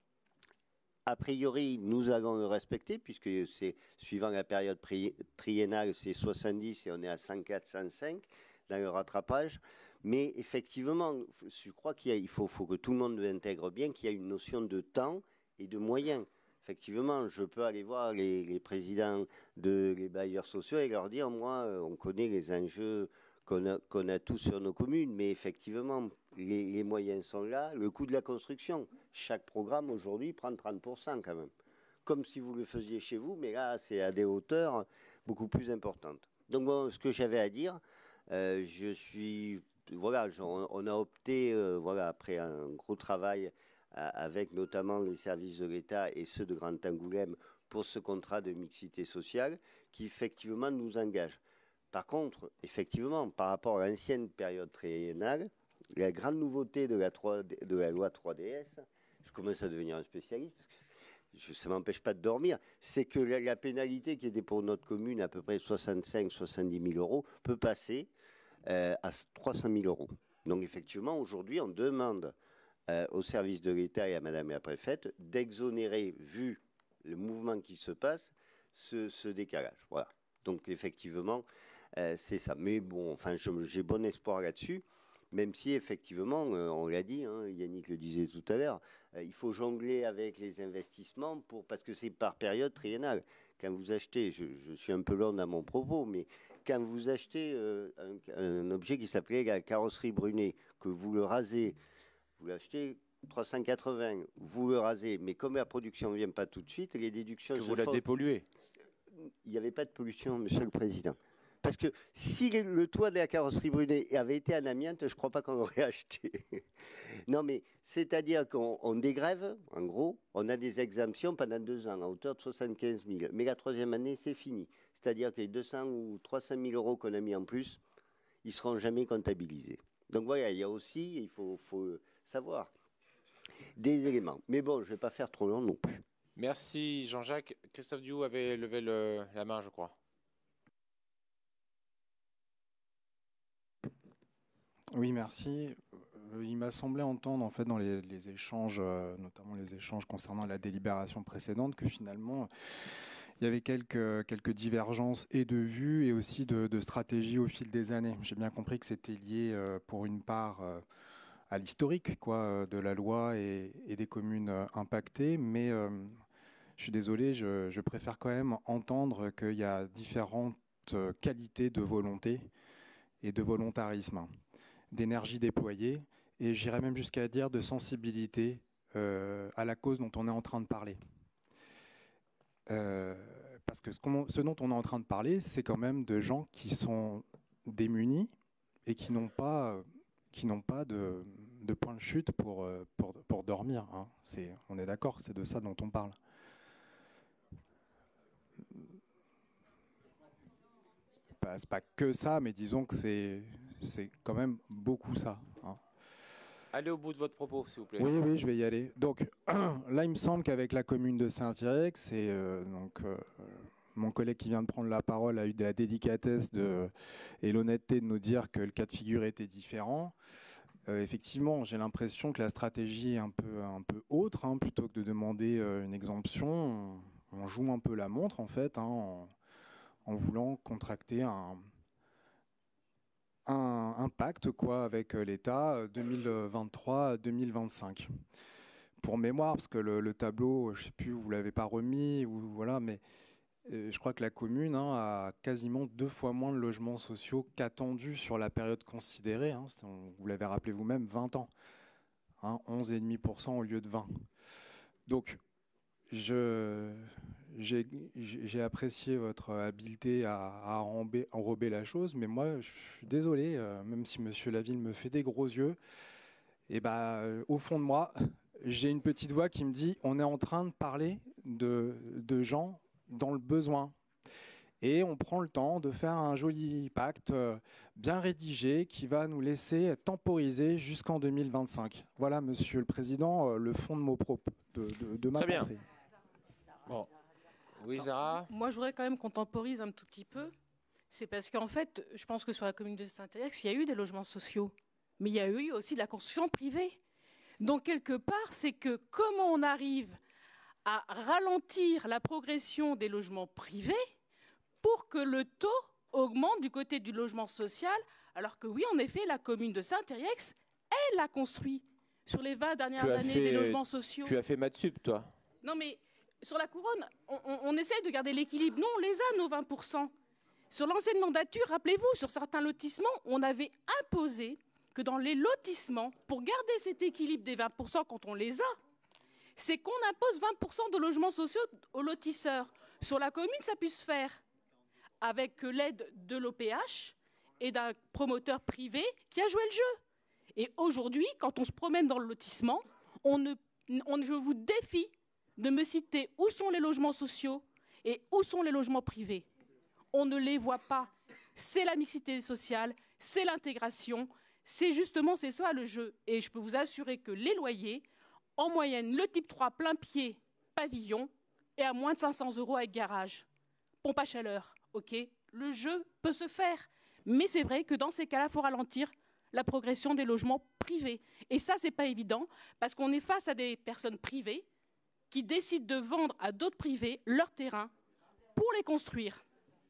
S13: A priori, nous allons le respecter puisque c'est suivant la période triennale, c'est 70 et on est à 104, 105 dans le rattrapage. Mais effectivement, je crois qu'il faut que tout le monde l'intègre bien, qu'il y a une notion de temps et de moyens. Effectivement, je peux aller voir les présidents des bailleurs sociaux et leur dire, moi, on connaît les enjeux qu'on a tous sur nos communes, mais effectivement, les moyens sont là. Le coût de la construction, chaque programme aujourd'hui prend 30% quand même. Comme si vous le faisiez chez vous, mais là, c'est à des hauteurs beaucoup plus importantes. Donc, bon, ce que j'avais à dire, voilà, on a opté, voilà, après un gros travail avec notamment les services de l'État et ceux de Grand Angoulême pour ce contrat de mixité sociale qui effectivement nous engage. Par contre, effectivement, par rapport à l'ancienne période triennale, la grande nouveauté de la loi 3DS, je commence à devenir un spécialiste, parce que ça ne m'empêche pas de dormir, c'est que la pénalité qui était pour notre commune à peu près 65-70 000 euros peut passer à 300 000 euros. Donc effectivement, aujourd'hui, on demande au service de l'État et à Madame la préfète d'exonérer, vu le mouvement qui se passe, ce décalage. Voilà. Donc effectivement, c'est ça. Mais bon, enfin, j'ai bon espoir là-dessus, même si effectivement, on l'a dit, hein, Yannick le disait tout à l'heure, il faut jongler avec les investissements parce que c'est par période triennale. Quand vous achetez, je suis un peu long dans mon propos, mais quand vous achetez un objet qui s'appelait la carrosserie Brunet, que vous le rasez, vous l'achetez 380, vous le rasez, mais comme la production ne vient pas tout de suite, les déductions...
S1: Que vous la dépolluez.
S13: Il n'y avait pas de pollution, Monsieur le Président. Parce que si le toit de la carrosserie Brunet avait été en amiante, je ne crois pas qu'on l'aurait acheté. Non, mais c'est-à-dire qu'on dégrève, en gros, on a des exemptions pendant 2 ans, à hauteur de 75 000. Mais la 3e année, c'est fini. C'est-à-dire que les 200 ou 300 000 euros qu'on a mis en plus, ils ne seront jamais comptabilisés. Donc voilà, il y a aussi, il faut savoir, des éléments. Mais bon, je ne vais pas faire trop long non plus.
S1: Merci Jean-Jacques. Christophe Diou avait levé la main, je crois.
S5: Oui, merci. Il m'a semblé entendre en fait dans les échanges, notamment les échanges concernant la délibération précédente, que finalement il y avait quelques divergences et de vues et aussi de stratégie au fil des années. J'ai bien compris que c'était lié pour une part à l'historique de la loi et des communes impactées, mais je suis désolé, je préfère quand même entendre qu'il y a différentes qualités de volonté et de volontarisme, d'énergie déployée, et j'irais même jusqu'à dire de sensibilité à la cause dont on est en train de parler. Parce que ce dont on est en train de parler, c'est quand même de gens qui sont démunis et qui n'ont pas de point de chute pour dormir. Hein. On est d'accord, c'est de ça dont on parle. C'est pas que ça, mais disons que c'est quand même beaucoup ça. Hein.
S1: Allez au bout de votre propos, s'il vous plaît.
S5: Oui, je vais y aller. Donc là, il me semble qu'avec la commune de Saint-Yrex, mon collègue qui vient de prendre la parole a eu de la délicatesse et l'honnêteté de nous dire que le cas de figure était différent. Effectivement, j'ai l'impression que la stratégie est un peu autre. Hein, plutôt que de demander une exemption, on joue un peu la montre en fait, hein, en voulant contracter un pacte avec l'État 2023-2025. Pour mémoire, parce que le tableau, je ne sais plus, vous ne l'avez pas remis, voilà, mais je crois que la commune a quasiment 2 fois moins de logements sociaux qu'attendu sur la période considérée. Hein, vous l'avez rappelé vous-même, 20 ans. Hein, 11,5% au lieu de 20. Donc, j'ai apprécié votre habileté à enrober la chose, mais moi, je suis désolé, même si Monsieur Laville me fait des gros yeux, et au fond de moi, j'ai une petite voix qui me dit on est en train de parler de gens dans le besoin. Et on prend le temps de faire un joli pacte bien rédigé qui va nous laisser temporiser jusqu'en 2025. Voilà, Monsieur le Président, le fond de ma pensée.
S1: Bon. Oui, Zara.
S20: Moi, je voudrais quand même qu'on temporise un tout petit peu. C'est parce qu'en fait, je pense que sur la commune de Saint-Yrex, il y a eu des logements sociaux, mais il y a eu aussi de la construction privée. Donc, quelque part, c'est que comment on arrive à ralentir la progression des logements privés pour que le taux augmente du côté du logement social, alors que oui, en effet, la commune de Saint-Yrex, elle a construit sur les 20 dernières années des logements sociaux.
S1: Tu as fait Matsup, toi?
S20: Non, mais sur la couronne, on essaie de garder l'équilibre. Nous, on les a, nos 20%. Sur l'ancienne mandature, rappelez-vous, sur certains lotissements, on avait imposé que dans les lotissements, pour garder cet équilibre des 20% quand on les a, c'est qu'on impose 20% de logements sociaux aux lotisseurs. Sur la commune, ça peut se faire avec l'aide de l'OPH et d'un promoteur privé qui a joué le jeu. Et aujourd'hui, quand on se promène dans le lotissement, je vous défie de me citer où sont les logements sociaux et où sont les logements privés. On ne les voit pas. C'est la mixité sociale, c'est l'intégration, c'est ça le jeu. Et je peux vous assurer que les loyers, en moyenne, le type 3 plein pied pavillon est à moins de 500 € avec garage. Pompe à chaleur, ok. Le jeu peut se faire. Mais c'est vrai que dans ces cas-là, il faut ralentir la progression des logements privés. Et ça, c'est pas évident, parce qu'on est face à des personnes privées qui décident de vendre à d'autres privés leur terrain pour les construire.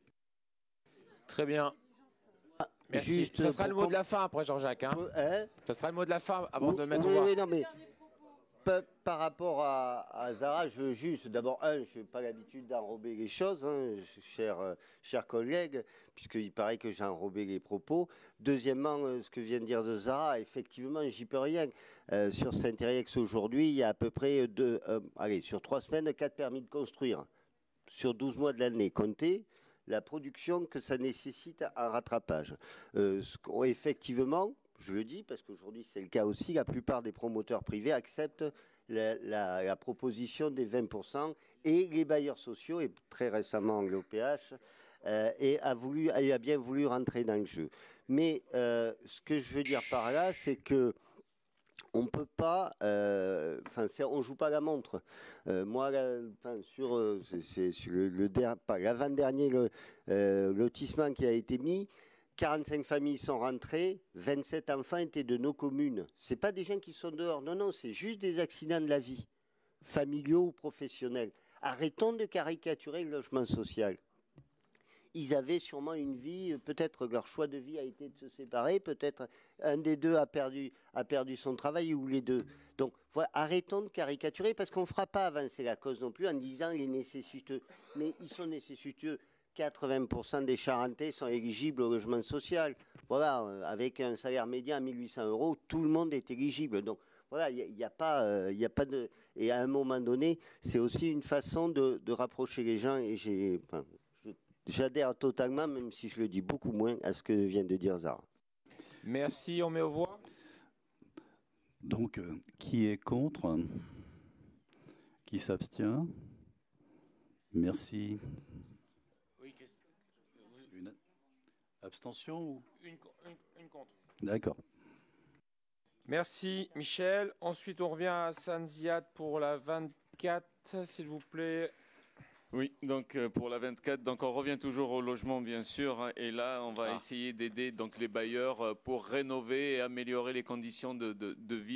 S1: Très bien. Merci.
S9: Juste
S1: Ça sera le mot
S9: pour
S1: de la fin après, Jean-Jacques. Hein ça sera le mot de la fin avant de mettre
S13: Oui,
S1: au
S13: oui, non, mais par rapport à Zara, je veux juste, d'abord, je n'ai pas l'habitude d'enrober les choses, hein, chers collègues, puisqu'il paraît que j'ai enrobé les propos. Deuxièmement, ce que vient de dire de Zara, effectivement, j'y peux rien. Sur Saint-Ériex aujourd'hui, il y a à peu près sur 3 semaines, 4 permis de construire. Sur 12 mois de l'année, comptez la production que ça nécessite en rattrapage. Effectivement, je le dis parce qu'aujourd'hui c'est le cas aussi, la plupart des promoteurs privés acceptent la proposition des 20% et les bailleurs sociaux, et très récemment l'OPH, a bien voulu rentrer dans le jeu. Mais ce que je veux dire par là, c'est que on peut pas, on joue pas la montre. Moi, sur l'avant-dernier lotissement qui a été mis, 45 familles sont rentrées, 27 enfants étaient de nos communes. C'est pas des gens qui sont dehors, non, c'est juste des accidents de la vie, familiaux ou professionnels. Arrêtons de caricaturer le logement social. Ils avaient sûrement une vie, peut-être leur choix de vie a été de se séparer, peut-être un des deux a perdu son travail ou les deux. Donc voilà, arrêtons de caricaturer parce qu'on ne fera pas avancer la cause non plus en disant les nécessiteux. Mais ils sont nécessiteux. 80% des Charentais sont éligibles au logement social. Voilà, avec un salaire médian à 1 800 €, tout le monde est éligible. Donc voilà, il n'y a pas de... Et à un moment donné, c'est aussi une façon de rapprocher les gens. Et j'adhère totalement, même si je le dis beaucoup moins, à ce que vient de dire Zara.
S1: Merci, on met aux voix.
S15: Donc, qui est contre? Qui s'abstient? Merci.
S1: Oui,
S15: une abstention ou
S1: une contre.
S15: D'accord.
S1: Merci, Michel. Ensuite, on revient à Sanziad pour la 24, s'il vous plaît.
S19: Oui, donc pour la 24, donc on revient toujours au logement bien sûr, hein, et là on va essayer d'aider donc les bailleurs pour rénover et améliorer les conditions de vie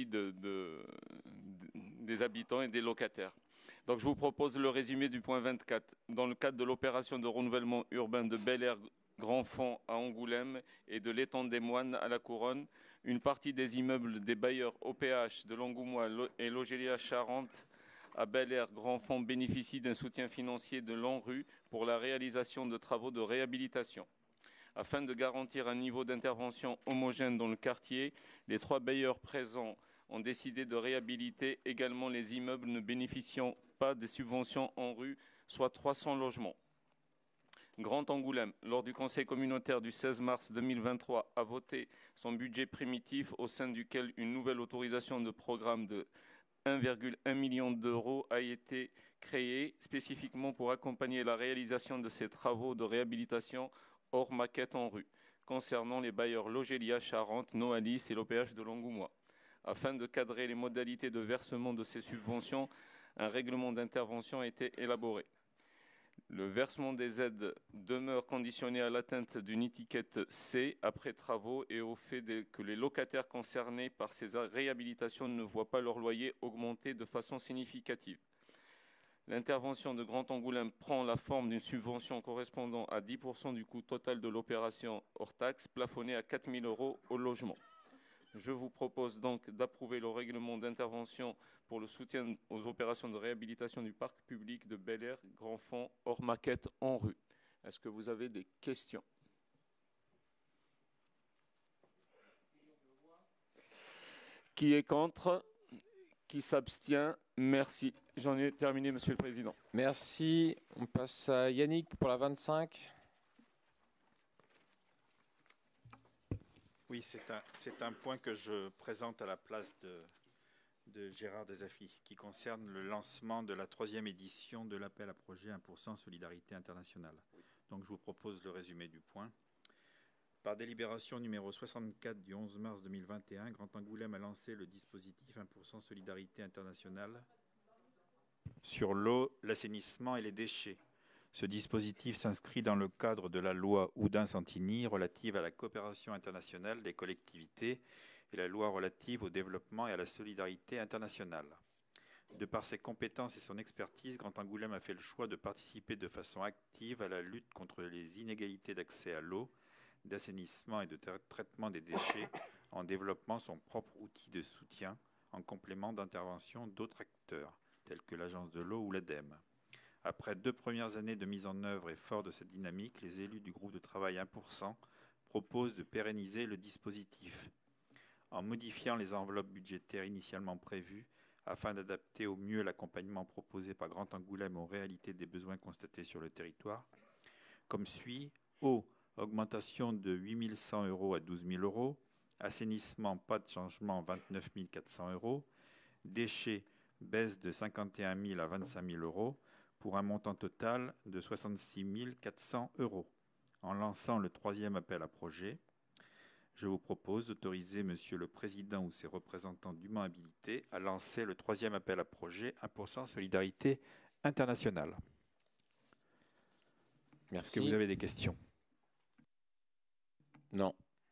S19: des habitants et des locataires. Donc je vous propose le résumé du point 24. Dans le cadre de l'opération de renouvellement urbain de Bel-Air Grand Fond à Angoulême et de l'Étang des Moines à La Couronne, une partie des immeubles des bailleurs OPH de l'Angoumois et Logélia Charente à Bel-Air Grand Fond bénéficie d'un soutien financier de l'ANRU pour la réalisation de travaux de réhabilitation. Afin de garantir un niveau d'intervention homogène dans le quartier, les 3 bailleurs présents ont décidé de réhabiliter également les immeubles ne bénéficiant pas des subventions ANRU, soit 300 logements. Grand Angoulême, lors du conseil communautaire du 16 mars 2023, a voté son budget primitif au sein duquel une nouvelle autorisation de programme de 1,1 million d'euros a été créé spécifiquement pour accompagner la réalisation de ces travaux de réhabilitation hors maquette ANRU, concernant les bailleurs Logélia Charente, Noalis et l'OPH de l'Angoumois. Afin de cadrer les modalités de versement de ces subventions, un règlement d'intervention a été élaboré. Le versement des aides demeure conditionné à l'atteinte d'une étiquette C après travaux et au fait que les locataires concernés par ces réhabilitations ne voient pas leur loyer augmenter de façon significative. L'intervention de Grand Angoulême prend la forme d'une subvention correspondant à 10% du coût total de l'opération hors taxe, plafonné à 4 000 € au logement. Je vous propose donc d'approuver le règlement d'intervention pour le soutien aux opérations de réhabilitation du parc public de Bel-Air Grand Fond hors maquette ANRU. Est-ce que vous avez des questions? Qui est contre? Qui s'abstient? Merci. J'en ai terminé, Monsieur le Président.
S1: Merci. On passe à Yannick pour la 25.
S7: Oui, c'est un point que je présente à la place de Gérard Desafis, qui concerne le lancement de la 3e édition de l'appel à projet 1% Solidarité Internationale. Donc je vous propose le résumé du point. Par délibération numéro 64 du 11 mars 2021, Grand Angoulême a lancé le dispositif 1% Solidarité Internationale sur l'eau, l'assainissement et les déchets. Ce dispositif s'inscrit dans le cadre de la loi Oudin-Santini relative à la coopération internationale des collectivités et la loi relative au développement et à la solidarité internationale. De par ses compétences et son expertise, Grand Angoulême a fait le choix de participer de façon active à la lutte contre les inégalités d'accès à l'eau, d'assainissement et de traitement des déchets en développant son propre outil de soutien en complément d'intervention d'autres acteurs, tels que l'Agence de l'eau ou l'ADEME. Après 2 premières années de mise en œuvre et fort de cette dynamique, les élus du groupe de travail 1% proposent de pérenniser le dispositif en modifiant les enveloppes budgétaires initialement prévues afin d'adapter au mieux l'accompagnement proposé par Grand Angoulême aux réalités des besoins constatés sur le territoire, comme suit: eau, augmentation de 8 100 € à 12 000 €, assainissement, pas de changement, 29 400 €, déchets, baisse de 51 000 à 25 000 €, pour un montant total de 66 400 €. En lançant le 3e appel à projet, je vous propose d'autoriser Monsieur le Président ou ses représentants dûment habilités à lancer le 3e appel à projet 1% Solidarité Internationale.
S1: Merci.
S7: Est-ce que vous avez des questions?
S1: Non.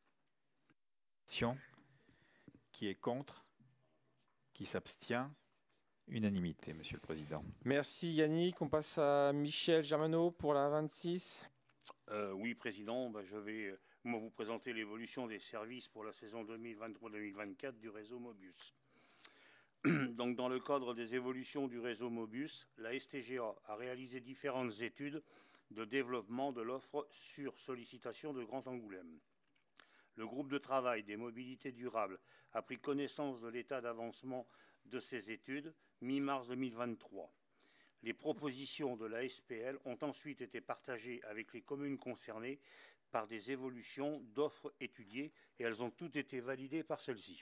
S7: Qui est contre? Qui s'abstient? Unanimité, Monsieur le Président.
S1: Merci Yannick. On passe à Michel Germano pour la 26.
S8: Oui, Président, je vais vous présenter l'évolution des services pour la saison 2023-2024 du réseau Mobius. Donc, dans le cadre des évolutions du réseau Mobius, la STGA a réalisé différentes études de développement de l'offre sur sollicitation de Grand Angoulême. Le groupe de travail des mobilités durables a pris connaissance de l'état d'avancement de ces études mi-mars 2023. Les propositions de la SPL ont ensuite été partagées avec les communes concernées par des évolutions d'offres étudiées et elles ont toutes été validées par celle-ci.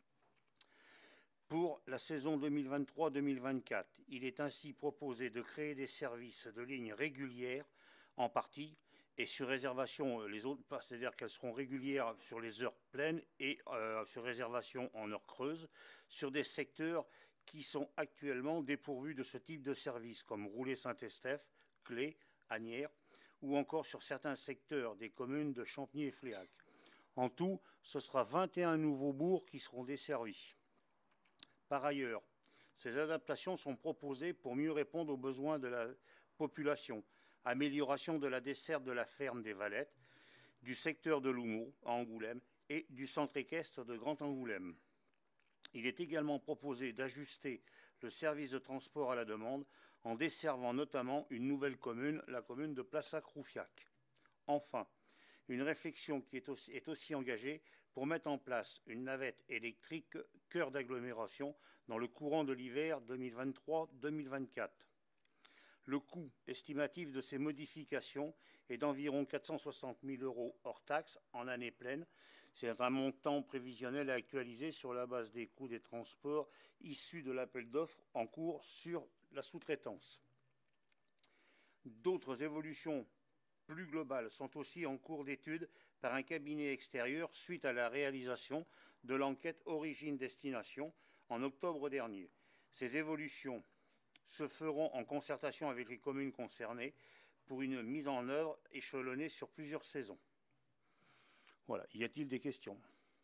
S8: Pour la saison 2023-2024, il est ainsi proposé de créer des services de lignes régulières en partie et sur réservation les autres, c'est-à-dire qu'elles seront régulières sur les heures pleines et sur réservation en heures creuses, sur des secteurs qui sont actuellement dépourvus de ce type de service, comme Roulet-Saint-Estèphe, Clé, Asnières, ou encore sur certains secteurs des communes de Champigny et Fléac. En tout, ce sera 21 nouveaux bourgs qui seront desservis. Par ailleurs, ces adaptations sont proposées pour mieux répondre aux besoins de la population, amélioration de la desserte de la ferme des Valettes, du secteur de Loumeau, à Angoulême, et du centre équestre de Grand Angoulême. Il est également proposé d'ajuster le service de transport à la demande en desservant notamment une nouvelle commune, la commune de Plassac-Roufiac. Enfin, une réflexion qui est aussi engagée pour mettre en place une navette électrique cœur d'agglomération dans le courant de l'hiver 2023-2024. Le coût estimatif de ces modifications est d'environ 460 000 € hors taxes en année pleine. C'est un montant prévisionnel à actualiser sur la base des coûts des transports issus de l'appel d'offres en cours sur la sous-traitance. D'autres évolutions plus globales sont aussi en cours d'étude par un cabinet extérieur suite à la réalisation de l'enquête origine-destination en octobre dernier. Ces évolutions se feront en concertation avec les communes concernées pour une mise en œuvre échelonnée sur plusieurs saisons. Voilà. Y a-t-il des questions?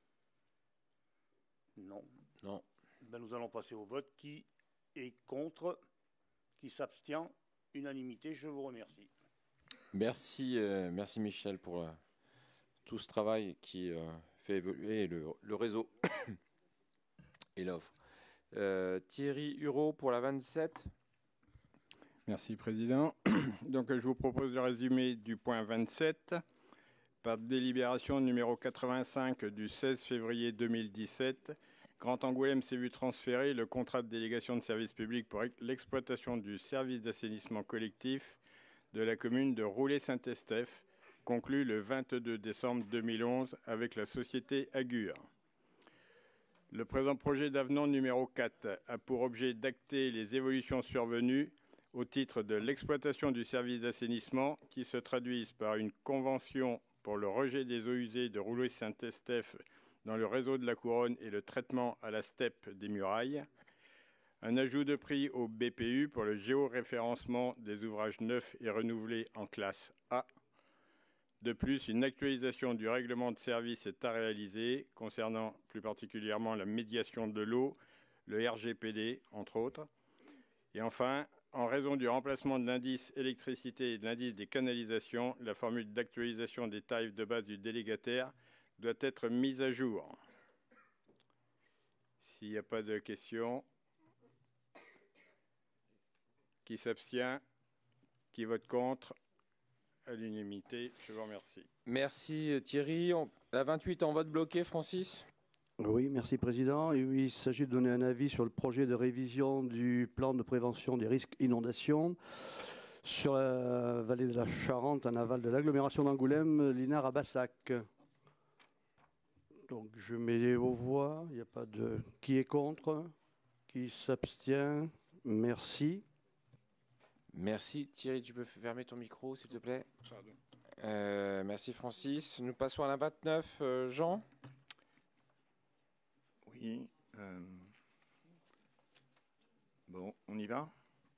S8: Non.
S1: Non.
S8: Nous allons passer au vote. Qui est contre? Qui s'abstient? Unanimité. Je vous remercie.
S1: Merci, merci Michel pour tout ce travail qui fait évoluer le réseau et l'offre. Thierry Hureau pour la 27.
S3: Merci Président. Donc je vous propose le résumé du point 27. Par délibération numéro 85 du 16 février 2017, Grand Angoulême s'est vu transférer le contrat de délégation de service public pour l'exploitation du service d'assainissement collectif de la commune de Roulet-Saint-Estèphe, conclu le 22 décembre 2011 avec la société Agur. Le présent projet d'avenant numéro 4 a pour objet d'acter les évolutions survenues au titre de l'exploitation du service d'assainissement qui se traduisent par une convention pour le rejet des eaux usées de Roulet-Saint-Estèphe dans le réseau de la Couronne et le traitement à la steppe des Murailles,
S17: Un ajout de prix au BPU pour le géoréférencement des ouvrages neufs et renouvelés en classe A. De plus, une actualisation du règlement de service est à réaliser concernant plus particulièrement la médiation de l'eau, le RGPD, entre autres. Et enfin, en raison du remplacement de l'indice électricité et de l'indice des canalisations, la formule d'actualisation des tarifs de base du délégataire doit être mise à jour. S'il n'y a pas de questions, qui s'abstient, qui vote contre, à l'unanimité, je vous remercie.
S1: Merci Thierry. La 28 en vote bloqué, Francis.
S22: Oui, merci Président. Et oui, il s'agit de donner un avis sur le projet de révision du plan de prévention des risques inondations sur la vallée de la Charente en aval de l'agglomération d'Angoulême, Linard à Bassac. Donc je mets aux voix, il n'y a pas de... Qui est contre? Qui s'abstient? Merci.
S1: Merci. Thierry, tu peux fermer ton micro, s'il te plaît. Merci, Francis. Nous passons à la 29. Jean?
S7: Oui. Bon, on y va?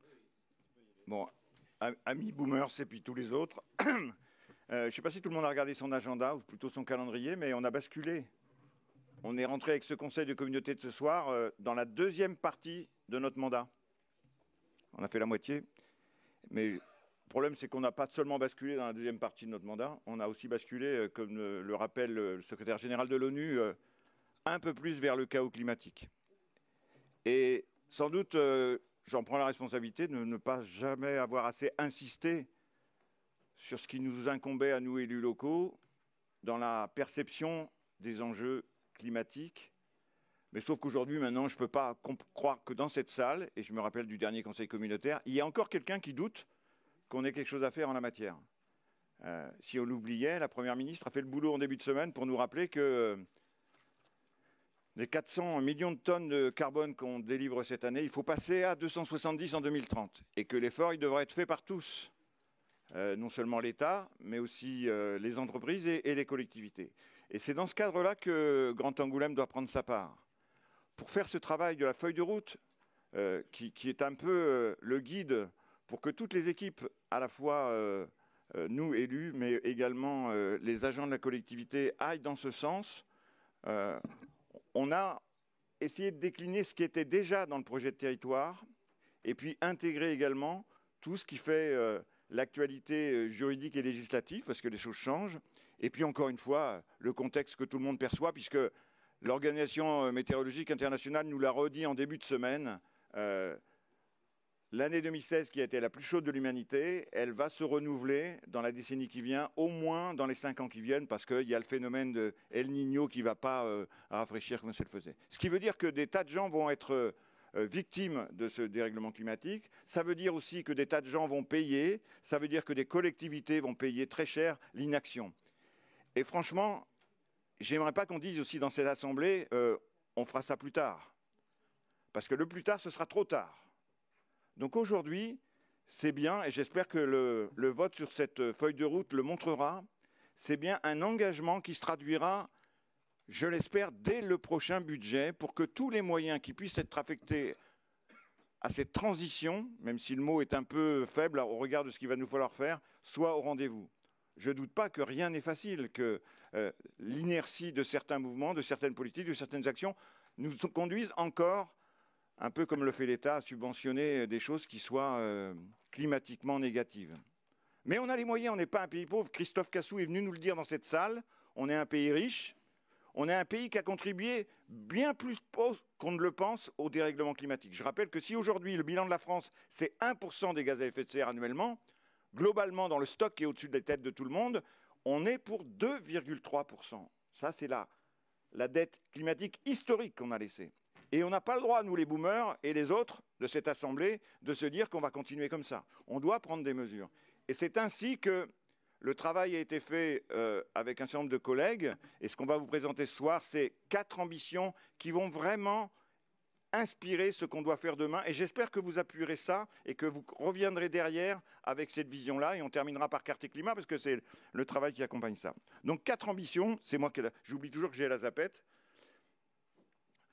S7: Bon, amis boomers et puis tous les autres. Je ne sais pas si tout le monde a regardé son agenda, ou plutôt son calendrier, mais on a basculé. On est rentré avec ce conseil de communauté de ce soir dans la deuxième partie de notre mandat. On a fait la moitié. Mais le problème, c'est qu'on n'a pas seulement basculé dans la deuxième partie de notre mandat, on a aussi basculé, comme le rappelle le secrétaire général de l'ONU, un peu plus vers le chaos climatique. Et sans doute, j'en prends la responsabilité de ne pas jamais avoir assez insisté sur ce qui nous incombait à nous, élus locaux, dans la perception des enjeux climatiques. Mais sauf qu'aujourd'hui, maintenant, je ne peux pas croire que dans cette salle, et je me rappelle du dernier conseil communautaire, il y a encore quelqu'un qui doute qu'on ait quelque chose à faire en la matière. Si on l'oubliait, la Première ministre a fait le boulot en début de semaine pour nous rappeler que les 400 millions de tonnes de carbone qu'on délivre cette année, il faut passer à 270 en 2030. Et que l'effort, il devrait être fait par tous. Non seulement l'État, mais aussi les entreprises et les collectivités. Et c'est dans ce cadre-là que Grand Angoulême doit prendre sa part. Pour faire ce travail de la feuille de route, qui est un peu le guide pour que toutes les équipes, à la fois nous élus, mais également les agents de la collectivité, aillent dans ce sens, on a essayé de décliner ce qui était déjà dans le projet de territoire et puis intégrer également tout ce qui fait l'actualité juridique et législative, parce que les choses changent, et puis encore une fois, le contexte que tout le monde perçoit, puisque l'Organisation météorologique internationale nous l'a redit en début de semaine. L'année 2016, qui a été la plus chaude de l'humanité, elle va se renouveler dans la décennie qui vient, au moins dans les 5 ans qui viennent, parce qu'il y a le phénomène de El Niño qui ne va pas rafraîchir comme ça le faisait. Ce qui veut dire que des tas de gens vont être victimes de ce dérèglement climatique. Ça veut dire aussi que des tas de gens vont payer. Ça veut dire que des collectivités vont payer très cher l'inaction. Et franchement, j'aimerais pas qu'on dise aussi dans cette assemblée, on fera ça plus tard. Parce que le plus tard, ce sera trop tard. Donc aujourd'hui, c'est bien, et j'espère que le vote sur cette feuille de route le montrera, c'est bien un engagement qui se traduira, je l'espère, dès le prochain budget, pour que tous les moyens qui puissent être affectés à cette transition, même si le mot est un peu faible au regard de ce qu'il va nous falloir faire, soient au rendez-vous. Je ne doute pas que rien n'est facile, que l'inertie de certains mouvements, de certaines politiques, de certaines actions nous conduisent encore, un peu comme le fait l'État, à subventionner des choses qui soient climatiquement négatives. Mais on a les moyens, on n'est pas un pays pauvre. Christophe Cassou est venu nous le dire dans cette salle. On est un pays riche. On est un pays qui a contribué bien plus qu'on ne le pense au dérèglement climatique. Je rappelle que si aujourd'hui le bilan de la France, c'est 1% des gaz à effet de serre annuellement, globalement dans le stock qui est au-dessus des têtes de tout le monde, on est pour 2,3%. Ça, c'est la dette climatique historique qu'on a laissée. Et on n'a pas le droit, nous les boomers et les autres de cette assemblée, de se dire qu'on va continuer comme ça. On doit prendre des mesures. Et c'est ainsi que le travail a été fait avec un certain nombre de collègues. Et ce qu'on va vous présenter ce soir, c'est 4 ambitions qui vont vraiment inspirer ce qu'on doit faire demain. Et j'espère que vous appuierez ça et que vous reviendrez derrière avec cette vision-là. Et on terminera par Carte et Climat parce que c'est le travail qui accompagne ça. Donc 4 ambitions. C'est moi qui... J'oublie toujours que j'ai la zapette.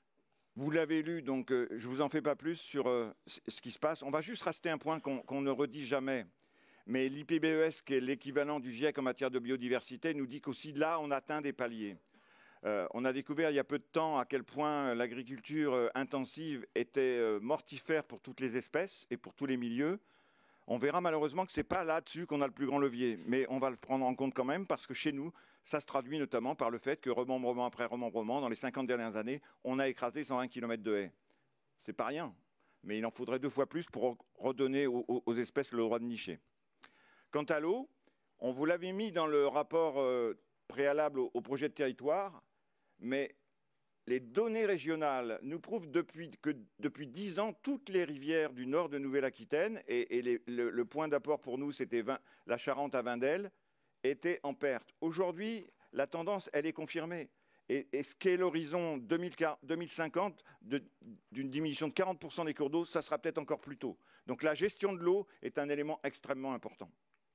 S16: Vous l'avez lu, donc je ne vous en fais pas plus sur ce qui se passe. On va juste rester un point qu'on ne redit jamais. Mais l'IPBES, qui est l'équivalent du GIEC en matière de biodiversité, nous dit qu'aussi là, on atteint des paliers. On a découvert il y a peu de temps à quel point l'agriculture intensive était mortifère pour toutes les espèces et pour tous les milieux. On verra malheureusement que ce n'est pas là-dessus qu'on a le plus grand levier, mais on va le prendre en compte quand même parce que chez nous, ça se traduit notamment par le fait que remembrement après remembrement, dans les 50 dernières années, on a écrasé 120 km de haies. C'est pas rien, mais il en faudrait 2 fois plus pour redonner aux espèces le droit de nicher. Quant à l'eau, on vous l'avait mis dans le rapport préalable au projet de territoire, mais les données régionales nous prouvent que depuis 10 ans, toutes les rivières du nord de Nouvelle-Aquitaine, et le point d'apport pour nous, c'était la Charente à Vindel, étaient en perte. Aujourd'hui, la tendance, elle est confirmée. Et ce qu'est l'horizon 2050 d'une diminution de 40% des cours d'eau, ça sera peut-être encore plus tôt. Donc la gestion de l'eau est un élément extrêmement important.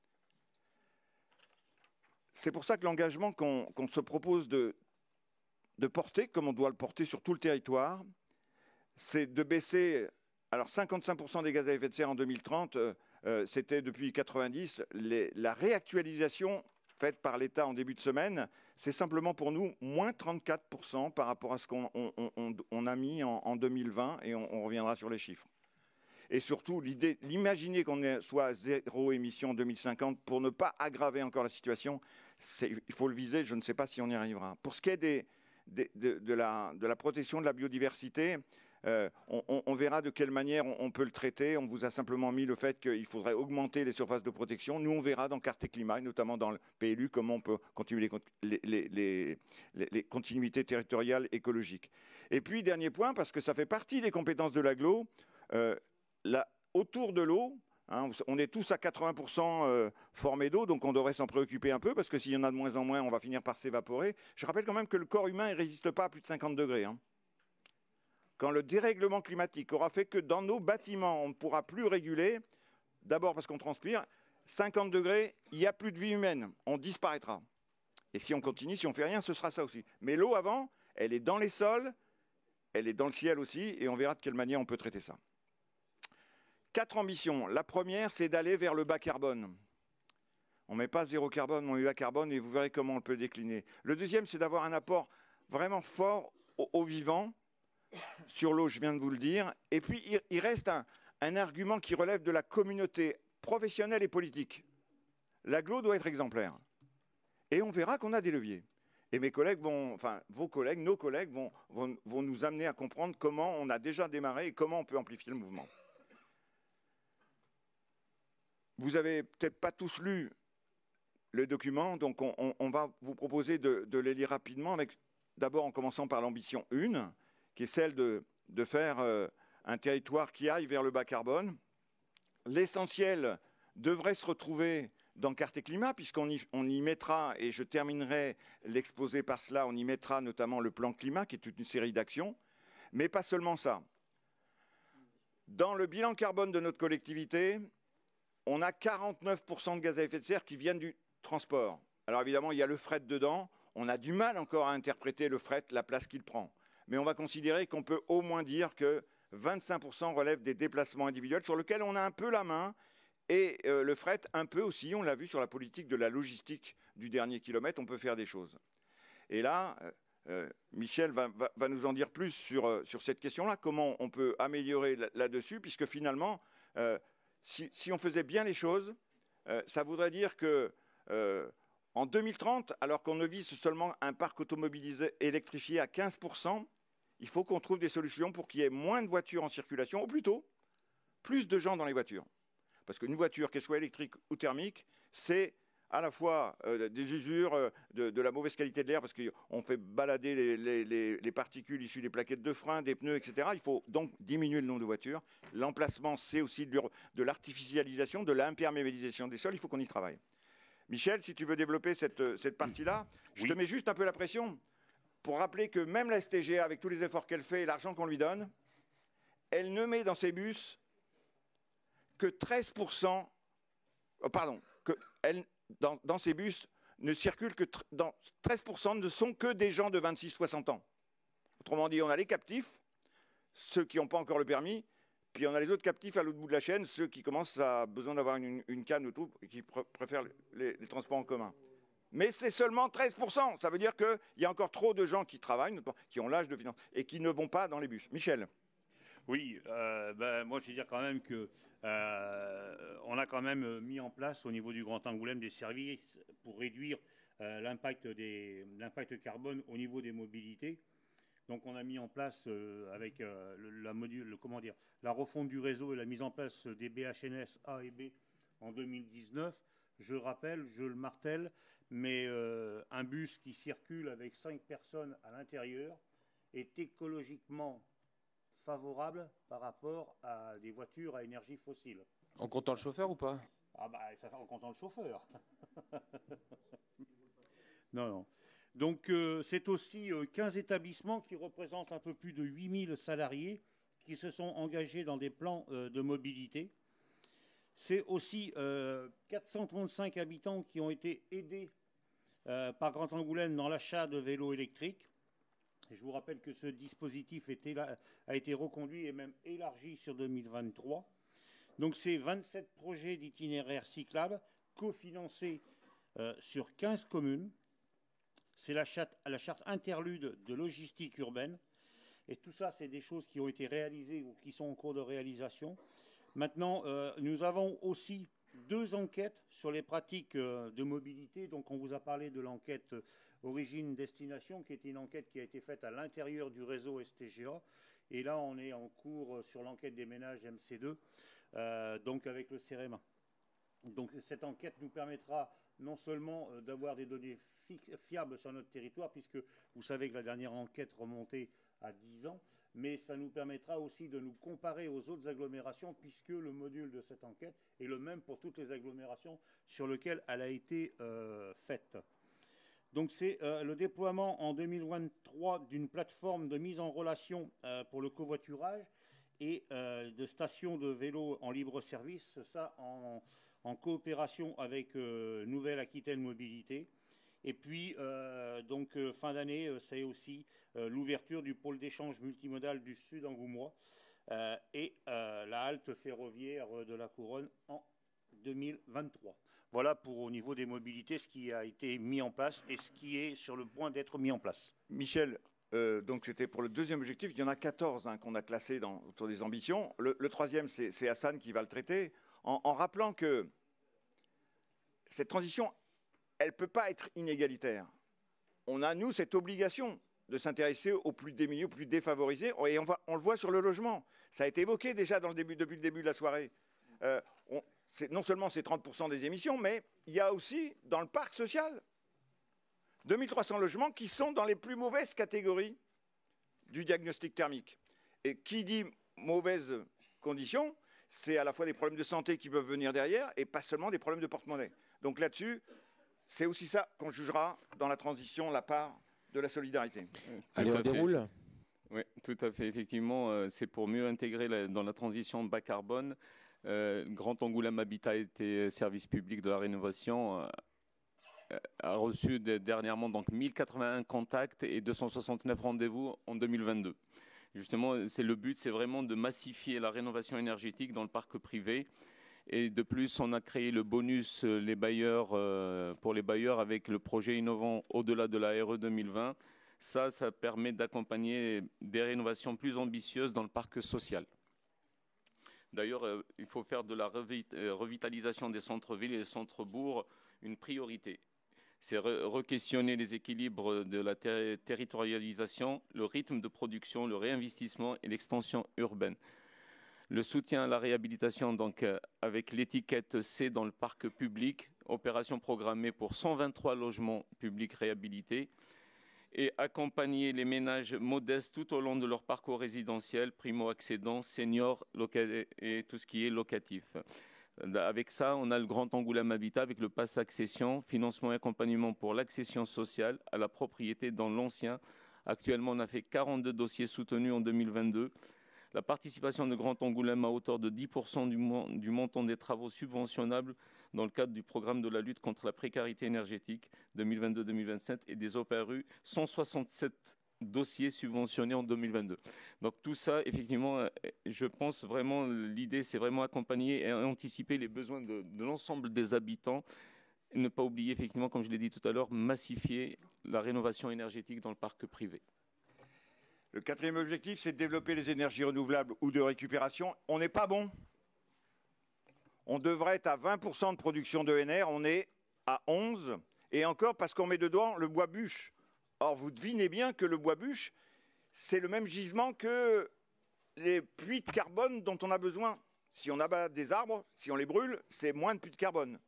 S16: C'est pour ça que l'engagement qu'on se propose de porter, comme on doit le porter sur tout le territoire, c'est de baisser, alors 55% des gaz à effet de serre en 2030, c'était depuis 90, la réactualisation faite par l'État en début de semaine, c'est simplement pour nous moins 34% par rapport à ce qu'on a mis en 2020, et on reviendra sur les chiffres. Et surtout, l'imaginer qu'on soit à 0 émission en 2050 pour ne pas aggraver encore la situation, il faut le viser, je ne sais pas si on y arrivera. Pour ce qui est de la protection de la biodiversité, on verra de quelle manière on peut le traiter. On vous a simplement mis le fait qu'il faudrait augmenter les surfaces de protection. Nous, on verra dans Carte et Climat, et notamment dans le PLU, comment on peut continuer les continuités territoriales écologiques. Et puis, dernier point, parce que ça fait partie des compétences de l'agglo, autour de l'eau, hein, on est tous à 80% formés d'eau, donc on devrait s'en préoccuper un peu, parce que s'il y en a de moins en moins, on va finir par s'évaporer. Je rappelle quand même que le corps humain ne résiste pas à plus de 50 degrés. Hein. Quand le dérèglement climatique aura fait que dans nos bâtiments, on ne pourra plus réguler, d'abord parce qu'on transpire, 50 degrés, il n'y a plus de vie humaine, on disparaîtra. Et si on continue, si on ne fait rien, ce sera ça aussi. Mais l'eau, avant, elle est dans les sols, elle est dans le ciel aussi, et on verra de quelle manière on peut traiter ça. 4 ambitions. La première, c'est d'aller vers le bas carbone. On ne met pas 0 carbone, on met bas carbone, et vous verrez comment on peut décliner. Le deuxième, c'est d'avoir un apport vraiment fort au vivant. Sur l'eau, je viens de vous le dire. Et puis, il reste un argument qui relève de la communauté professionnelle et politique. L'agglo doit être exemplaire. Et on verra qu'on a des leviers. Et mes collègues vos collègues, nos collègues vont nous amener à comprendre comment on a déjà démarré et comment on peut amplifier le mouvement. Vous n'avez peut-être pas tous lu le document, donc on va vous proposer de les lire rapidement, d'abord en commençant par l'ambition 1, qui est celle de faire un territoire qui aille vers le bas carbone. L'essentiel devrait se retrouver dans Carte et Climat, puisqu'on y mettra, et je terminerai l'exposé par cela, on y mettra notamment le plan climat, qui est toute une série d'actions, mais pas seulement ça. Dans le bilan carbone de notre collectivité, on a 49% de gaz à effet de serre qui viennent du transport. Alors évidemment, il y a le fret dedans. On a du mal encore à interpréter le fret, la place qu'il prend. Mais on va considérer qu'on peut au moins dire que 25% relèvent des déplacements individuels sur lesquels on a un peu la main. Et le fret, un peu aussi, on l'a vu sur la politique de la logistique du dernier kilomètre, on peut faire des choses. Et là, Michel va nous en dire plus sur cette question-là, comment on peut améliorer là-dessus, puisque finalement, si on faisait bien les choses, ça voudrait dire que en 2030, alors qu'on ne vise seulement un parc automobilisé électrifié à 15%, il faut qu'on trouve des solutions pour qu'il y ait moins de voitures en circulation, ou plutôt, plus de gens dans les voitures. Parce qu'une voiture, qu'elle soit électrique ou thermique, c'est à la fois des usures, de la mauvaise qualité de l'air, parce qu'on fait balader les particules issues des plaquettes de frein, des pneus, etc. Il faut donc diminuer le nombre de voitures. L'emplacement, c'est aussi de l'artificialisation, de l'imperméabilisation des sols. Il faut qu'on y travaille. Michel, si tu veux développer cette partie-là, je te mets juste un peu la pression pour rappeler que même la STGA, avec tous les efforts qu'elle fait et l'argent qu'on lui donne, elle ne met dans ses bus que 13%, dans ces bus ne circulent que 13% ne sont que des gens de 26-60 ans. Autrement dit, on a les captifs, ceux qui n'ont pas encore le permis, puis on a les autres captifs à l'autre bout de la chaîne, ceux qui commencent à besoin d'avoir une canne ou tout, et qui préfèrent les transports en commun. Mais c'est seulement 13%. Ça veut dire qu'il y a encore trop de gens qui travaillent, qui ont l'âge de financer, et qui ne vont pas dans les bus. Michel.
S8: Oui, moi je veux dire quand même que on a quand même mis en place au niveau du Grand Angoulême des services pour réduire l'impact carbone au niveau des mobilités. Donc on a mis en place avec la refonte du réseau et la mise en place des BHNS A et B en 2019. Je rappelle, je le martèle, mais un bus qui circule avec 5 personnes à l'intérieur est écologiquement favorable par rapport à des voitures à énergie fossile.
S1: En comptant le chauffeur ou pas?
S8: Ah bah ça fait en comptant le chauffeur. Non. Donc c'est aussi 15 établissements qui représentent un peu plus de 8000 salariés qui se sont engagés dans des plans de mobilité. C'est aussi 435 habitants qui ont été aidés par Grand Angoulême dans l'achat de vélos électriques. Et je vous rappelle que ce dispositif a été reconduit et même élargi sur 2023. Donc c'est 27 projets d'itinéraires cyclables cofinancés sur 15 communes. C'est la charte interlude de logistique urbaine. Et tout ça, c'est des choses qui ont été réalisées ou qui sont en cours de réalisation. Maintenant, nous avons aussi 2 enquêtes sur les pratiques de mobilité. Donc on vous a parlé de l'enquête origine-destination, qui était une enquête qui a été faite à l'intérieur du réseau STGA. Et là, on est en cours sur l'enquête des ménages MC2, donc avec le CEREMA. Donc cette enquête nous permettra non seulement d'avoir des données fiables sur notre territoire, puisque vous savez que la dernière enquête remontait à 10 ans, mais ça nous permettra aussi de nous comparer aux autres agglomérations, puisque le module de cette enquête est le même pour toutes les agglomérations sur lesquelles elle a été faite. Donc c'est le déploiement en 2023 d'une plateforme de mise en relation pour le covoiturage et de stations de vélo en libre service, ça en coopération avec Nouvelle-Aquitaine Mobilité. Et puis, fin d'année, c'est aussi l'ouverture du pôle d'échange multimodal du Sud Angoumois et la halte ferroviaire de la Couronne en 2023. Voilà pour au niveau des mobilités ce qui a été mis en place et ce qui est sur le point d'être mis en place.
S16: Michel, donc c'était pour le deuxième objectif. Il y en a 14 qu'on a classés autour des ambitions. Le troisième, c'est Hassan qui va le traiter, en rappelant que cette transition, elle ne peut pas être inégalitaire. On a, nous, cette obligation de s'intéresser aux plus démunis, aux plus défavorisés, et on le voit sur le logement. Ça a été évoqué déjà depuis le début de la soirée. Non seulement c'est 30% des émissions, mais il y a aussi, dans le parc social, 2300 logements qui sont dans les plus mauvaises catégories du diagnostic thermique. Et qui dit mauvaises conditions, c'est à la fois des problèmes de santé qui peuvent venir derrière, et pas seulement des problèmes de porte-monnaie. Donc là-dessus, c'est aussi ça qu'on jugera dans la transition, la part de la solidarité.
S1: Allez, on déroule.
S19: Oui, tout à fait. Effectivement, c'est pour mieux intégrer dans la transition bas carbone. Grand Angoulême Habitat et service public de la rénovation a reçu dernièrement donc 1081 contacts et 269 rendez-vous en 2022. Justement, le but, c'est vraiment de massifier la rénovation énergétique dans le parc privé. Et de plus, on a créé le bonus pour les bailleurs avec le projet innovant au-delà de la RE 2020. Ça permet d'accompagner des rénovations plus ambitieuses dans le parc social. D'ailleurs, il faut faire de la revitalisation des centres-villes et des centres-bourgs une priorité. C'est re-questionner les équilibres de la territorialisation, le rythme de production, le réinvestissement et l'extension urbaine. Le soutien à la réhabilitation, donc avec l'étiquette C dans le parc public, opération programmée pour 123 logements publics réhabilités, et accompagner les ménages modestes tout au long de leur parcours résidentiel, primo-accédants, seniors et tout ce qui est locatif. Avec ça, on a le Grand Angoulême Habitat avec le Pass Accession, financement et accompagnement pour l'accession sociale à la propriété dans l'ancien. Actuellement, on a fait 42 dossiers soutenus en 2022. La participation de Grand Angoulême à hauteur de 10% du montant des travaux subventionnables dans le cadre du programme de la lutte contre la précarité énergétique 2022-2027 et des OPRU, 167 dossiers subventionnés en 2022. Donc tout ça, effectivement, je pense vraiment, l'idée, c'est vraiment accompagner et anticiper les besoins de l'ensemble des habitants. Et ne pas oublier, effectivement, comme je l'ai dit tout à l'heure, massifier la rénovation énergétique dans le parc privé.
S16: Le quatrième objectif, c'est de développer les énergies renouvelables ou de récupération. On n'est pas bon. On devrait être à 20% de production d'ENR, on est à 11%. Et encore parce qu'on met dedans le bois bûche. Or, vous devinez bien que le bois bûche, c'est le même gisement que les puits de carbone dont on a besoin. Si on abat des arbres, si on les brûle, c'est moins de puits de carbone.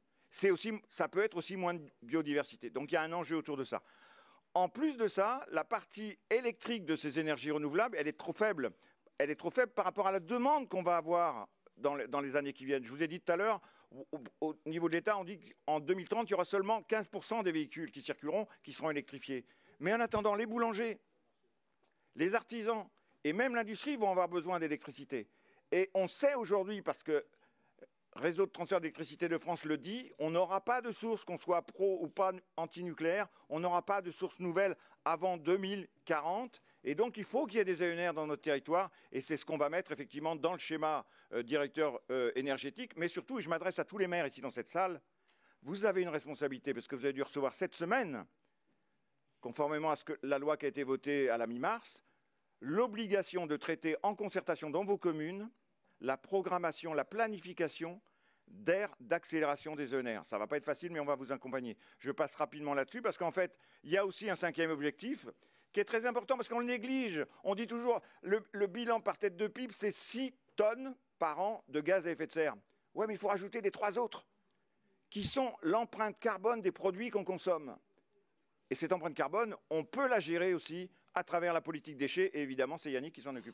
S16: Ça peut être aussi moins de biodiversité. Donc il y a un enjeu autour de ça. En plus de ça, la partie électrique de ces énergies renouvelables, elle est trop faible. Elle est trop faible par rapport à la demande qu'on va avoir dans les années qui viennent. Je vous ai dit tout à l'heure, au niveau de l'État, on dit qu'en 2030, il y aura seulement 15% des véhicules qui circuleront, qui seront électrifiés. Mais en attendant, les boulangers, les artisans et même l'industrie vont avoir besoin d'électricité. Et on sait aujourd'hui, parce que Réseau de transfert d'électricité de France le dit, on n'aura pas de source, qu'on soit pro ou pas anti-nucléaire, on n'aura pas de source nouvelle avant 2040. Et donc, il faut qu'il y ait des ENR dans notre territoire. Et c'est ce qu'on va mettre effectivement dans le schéma directeur énergétique. Mais surtout, et je m'adresse à tous les maires ici dans cette salle, vous avez une responsabilité parce que vous avez dû recevoir cette semaine, conformément à la loi qui a été votée à la mi-mars, l'obligation de traiter en concertation dans vos communes la programmation, la planification d'aires d'accélération des ENR. Ça ne va pas être facile, mais on va vous accompagner. Je passe rapidement là-dessus parce qu'en fait, il y a aussi un cinquième objectif qui est très important parce qu'on le néglige. On dit toujours le bilan par tête de pipe, c'est 6 tonnes par an de gaz à effet de serre. Oui, mais il faut rajouter les 3 autres qui sont l'empreinte carbone des produits qu'on consomme. Et cette empreinte carbone, on peut la gérer aussi à travers la politique déchets et évidemment, c'est Yannick qui s'en occupe.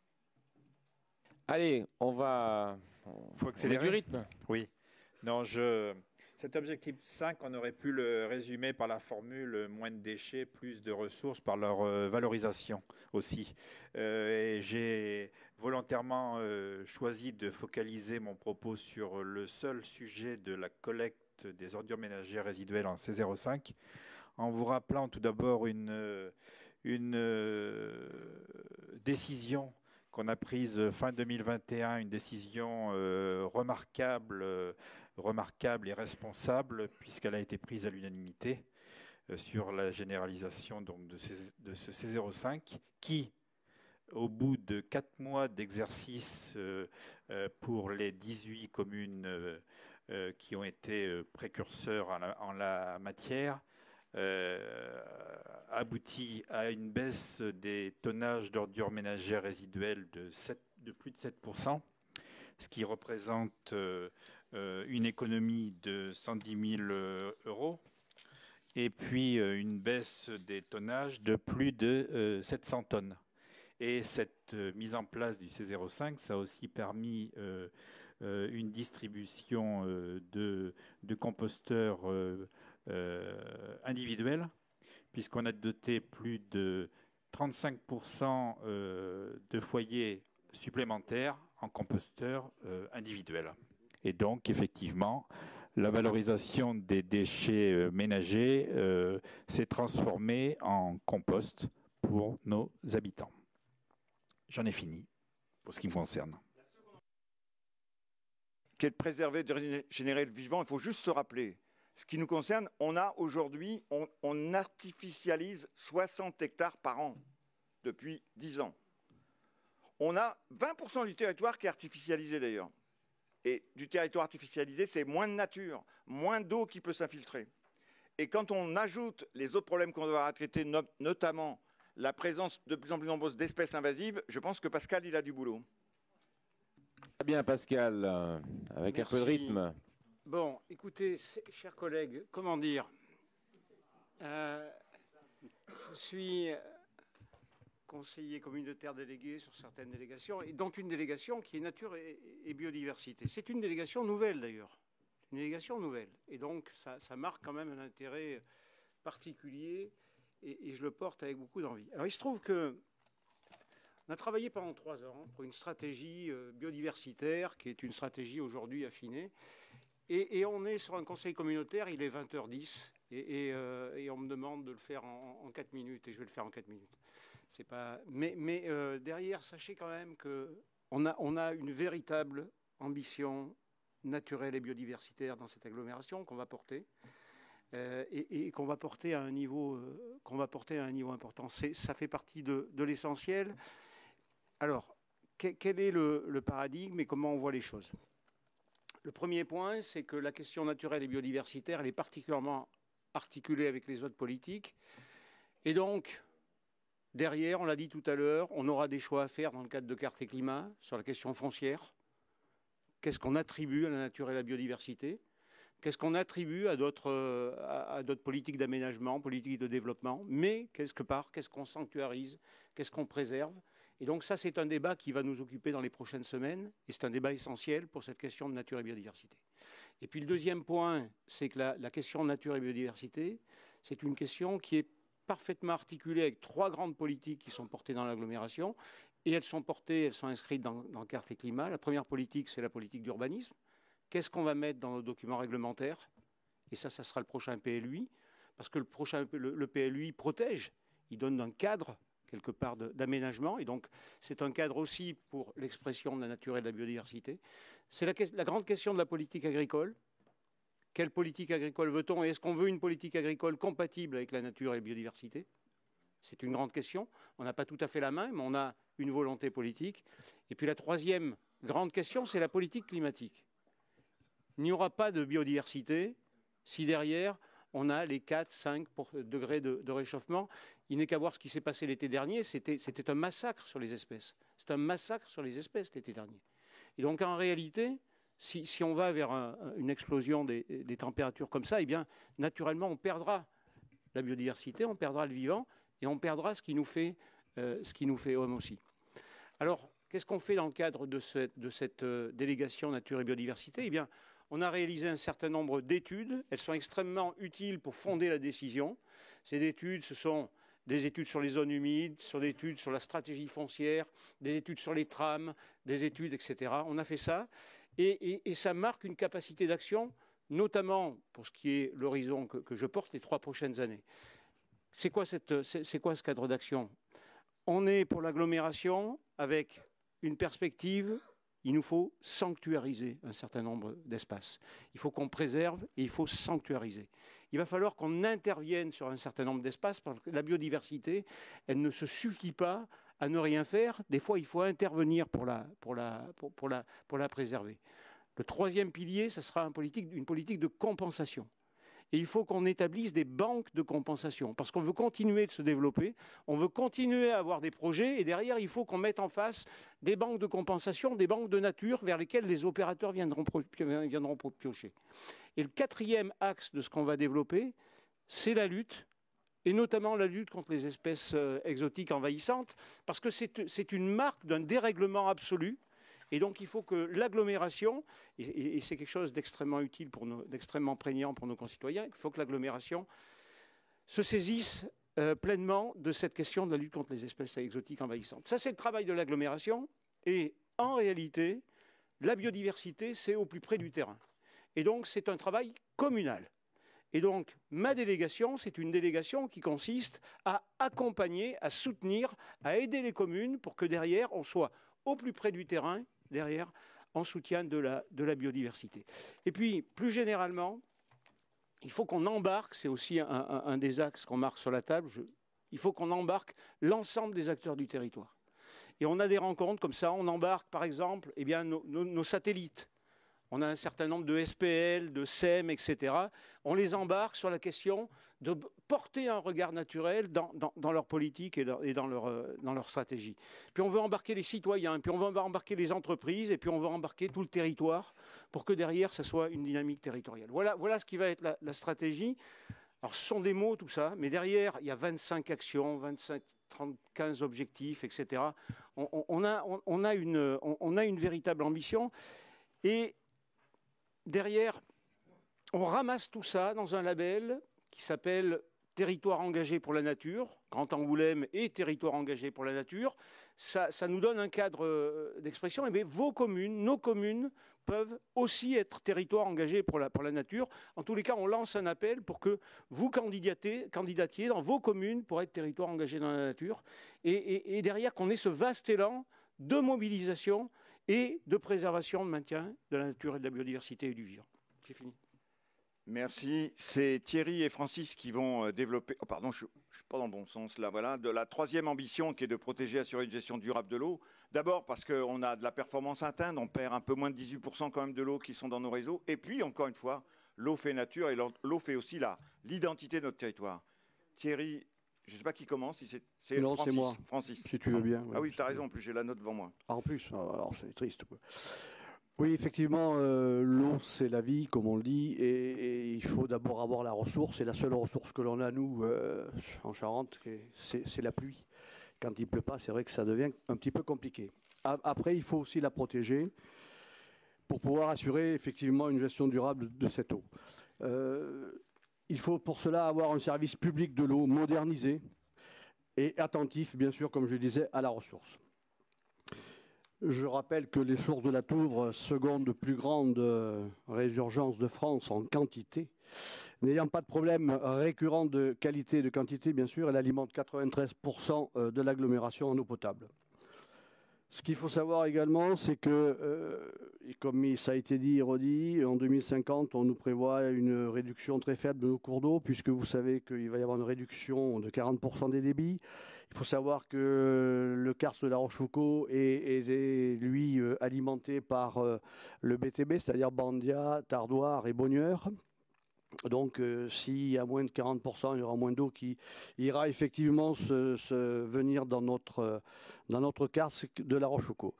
S1: Allez, on va...
S7: faut accélérer
S1: du rythme.
S7: Oui. Non, cet objectif 5, on aurait pu le résumer par la formule moins de déchets, plus de ressources par leur valorisation aussi. Et j'ai volontairement choisi de focaliser mon propos sur le seul sujet de la collecte des ordures ménagères résiduelles en C05, en vous rappelant tout d'abord une décision qu'on a prise fin 2021, une décision remarquable et responsable, puisqu'elle a été prise à l'unanimité sur la généralisation donc, de ce C05, qui, au bout de 4 mois d'exercice pour les 18 communes qui ont été précurseurs en la matière, aboutit à une baisse des tonnages d'ordures ménagères résiduelles de plus de 7%, ce qui représente une économie de 110 000 euros, et puis une baisse des tonnages de plus de 700 tonnes. Et cette mise en place du C05, ça a aussi permis une distribution de composteurs individuels, puisqu'on a doté plus de 35% de foyers supplémentaires en composteurs individuels. Et donc, effectivement, la valorisation des déchets ménagers s'est transformée en compost pour nos habitants. J'en ai fini pour ce qui me concerne.
S16: Qui est de préserver, de régénérer le vivant, il faut juste se rappeler. Ce qui nous concerne, on a aujourd'hui, on artificialise 60 hectares par an depuis 10 ans. On a 20% du territoire qui est artificialisé d'ailleurs. Et du territoire artificialisé, c'est moins de nature, moins d'eau qui peut s'infiltrer. Et quand on ajoute les autres problèmes qu'on va traiter, notamment la présence de plus en plus nombreuse d'espèces invasives, je pense que Pascal, il a du boulot.
S1: Très bien, Pascal, avec
S18: Merci.
S1: Un peu de rythme.
S18: Bon, écoutez, chers collègues, comment dire, je suis conseiller communautaire délégué sur certaines délégations, et donc une délégation qui est nature et biodiversité. C'est une délégation nouvelle d'ailleurs, une délégation nouvelle, et donc ça marque quand même un intérêt particulier, et je le porte avec beaucoup d'envie. Alors il se trouve que on a travaillé pendant 3 ans pour une stratégie biodiversitaire, qui est une stratégie aujourd'hui affinée, et on est sur un conseil communautaire, il est 20h10, Et on me demande de le faire en 4 minutes, et je vais le faire en 4 minutes. C'est pas... Mais derrière, sachez quand même qu'on a une véritable ambition naturelle et biodiversitaire dans cette agglomération qu'on va porter. Et qu'on va porter à un niveau, important. Ça fait partie de l'essentiel. Alors, quel est le paradigme et comment on voit les choses? Le premier point, c'est que la question naturelle et biodiversitaire, elle est particulièrement articulée avec les autres politiques. Et donc, derrière, on l'a dit tout à l'heure, on aura des choix à faire dans le cadre de Carte et Climat sur la question foncière. Qu'est-ce qu'on attribue à la nature et à la biodiversité? Qu'est-ce qu'on attribue à d'autres politiques d'aménagement, politiques de développement? Mais, quelque part, qu'est-ce qu'on sanctuarise? Qu'est-ce qu'on préserve? Et donc ça, c'est un débat qui va nous occuper dans les prochaines semaines, et c'est un débat essentiel pour cette question de nature et biodiversité. Et puis le deuxième point, c'est que la question de nature et biodiversité, c'est une question qui est parfaitement articulée avec 3 grandes politiques qui sont portées dans l'agglomération, et elles sont inscrites dans Carte et Climat. La première politique, c'est la politique d'urbanisme. Qu'est-ce qu'on va mettre dans nos documents réglementaires? Et ça sera le prochain PLUI, parce que le PLUI protège, il donne un cadre, quelque part, d'aménagement, et donc c'est un cadre aussi pour l'expression de la nature et de la biodiversité. C'est la grande question de la politique agricole. Quelle politique agricole veut-on? Et est-ce qu'on veut une politique agricole compatible avec la nature et la biodiversité? C'est une grande question. On n'a pas tout à fait la main, mais on a une volonté politique. Et puis la troisième grande question, c'est la politique climatique. Il n'y aura pas de biodiversité si derrière, on a les 4-5 degrés de réchauffement. Il n'est qu'à voir ce qui s'est passé l'été dernier. C'était un massacre sur les espèces. C'est un massacre sur les espèces l'été dernier. Et donc, en réalité, si on va vers une explosion des températures comme ça, eh bien, naturellement, on perdra la biodiversité, on perdra le vivant, et on perdra ce qui nous fait homme aussi. Alors, qu'est-ce qu'on fait dans le cadre de cette délégation nature et biodiversité? Eh bien, on a réalisé un certain nombre d'études. Elles sont extrêmement utiles pour fonder la décision. Ces études, ce sont des études sur les zones humides, des études sur la stratégie foncière, des études sur les trames, des études, etc. On a fait ça. Et ça marque une capacité d'action, notamment pour ce qui est l'horizon que je porte les 3 prochaines années. C'est quoi ce cadre d'action? On est pour l'agglomération avec une perspective. Il nous faut sanctuariser un certain nombre d'espaces. Il faut qu'on préserve et il faut sanctuariser. Il va falloir qu'on intervienne sur un certain nombre d'espaces parce que la biodiversité, elle ne se suffit pas à ne rien faire. Des fois, il faut intervenir pour la préserver. Le troisième pilier, ça sera une politique de compensation. Et il faut qu'on établisse des banques de compensation, parce qu'on veut continuer de se développer, on veut continuer à avoir des projets, et derrière, il faut qu'on mette en face des banques de compensation, des banques de nature vers lesquelles les opérateurs viendront piocher. Et le 4e axe de ce qu'on va développer, c'est la lutte, et notamment la lutte contre les espèces exotiques envahissantes, parce que c'est une marque d'un dérèglement absolu. Et donc, il faut que l'agglomération, et c'est quelque chose d'extrêmement utile, d'extrêmement prégnant pour nos concitoyens, il faut que l'agglomération se saisisse pleinement de cette question de la lutte contre les espèces exotiques envahissantes. Ça, c'est le travail de l'agglomération. Et en réalité, la biodiversité, c'est au plus près du terrain. Et donc, c'est un travail communal. Et donc, ma délégation, c'est une délégation qui consiste à accompagner, à soutenir, à aider les communes pour que derrière, on soit au plus près du terrain, derrière, en soutien de la biodiversité. Et puis, plus généralement, il faut qu'on embarque, c'est aussi un des axes qu'on marque sur la table, il faut qu'on embarque l'ensemble des acteurs du territoire. Et on a des rencontres comme ça, on embarque par exemple nos satellites. On a un certain nombre de SPL, de SEM, etc. On les embarque sur la question de porter un regard naturel dans leur politique et dans leur stratégie. Puis on veut embarquer les citoyens, puis on veut embarquer les entreprises, et puis on veut embarquer tout le territoire pour que derrière, ça soit une dynamique territoriale. Voilà ce qui va être la stratégie. Alors ce sont des mots, tout ça, mais derrière, il y a 25 actions, 15 objectifs, etc. On a une véritable ambition. Et derrière, on ramasse tout ça dans un label qui s'appelle territoire engagé pour la nature, Grand Angoulême est territoire engagé pour la nature, ça nous donne un cadre d'expression. Et bien, vos communes, nos communes, peuvent aussi être territoire engagé pour la nature. En tous les cas, on lance un appel pour que vous candidatiez dans vos communes pour être territoire engagé dans la nature. Et derrière, qu'on ait ce vaste élan de mobilisation et de préservation, de maintien de la nature et de la biodiversité et du vivant. J'ai fini.
S16: Merci. C'est Thierry et Francis qui vont développer, oh pardon, je ne suis pas dans le bon sens là, voilà, de la troisième ambition qui est de protéger et assurer une gestion durable de l'eau. D'abord parce qu'on a de la performance atteinte, on perd un peu moins de 18% quand même de l'eau qui sont dans nos réseaux. Et puis, encore une fois, l'eau fait nature et l'eau fait aussi l'identité de notre territoire. Thierry, je ne sais pas qui commence, si c'est
S22: non, c'est moi.
S16: Francis.
S22: Si tu veux bien.
S16: Ah oui, tu as raison, en plus j'ai la note devant moi.
S22: En plus, alors c'est triste, quoi. Oui, effectivement, l'eau, c'est la vie, comme on le dit, et il faut d'abord avoir la ressource. Et la seule ressource que l'on a, nous, en Charente, c'est la pluie. Quand il ne pleut pas, c'est vrai que ça devient un petit peu compliqué. Après, il faut aussi la protéger pour pouvoir assurer effectivement une gestion durable de cette eau. Il faut pour cela avoir un service public de l'eau modernisé et attentif, bien sûr, comme je le disais, à la ressource. Je rappelle que les sources de la Touvre, seconde plus grande résurgence de France en quantité, n'ayant pas de problème récurrent de qualité et de quantité, bien sûr, elle alimente 93% de l'agglomération en eau potable. Ce qu'il faut savoir également, c'est que, comme ça a été dit et redit, en 2050, on nous prévoit une réduction très faible de nos cours d'eau, puisque vous savez qu'il va y avoir une réduction de 40% des débits. Il faut savoir que le karst de La Rochefoucauld est lui, alimenté par le BTB, c'est-à-dire Bandia, Tardoire et Bonnieure. Donc, s'il y a moins de 40%, il y aura moins d'eau qui ira effectivement se venir dans notre karst de La Rochefoucauld.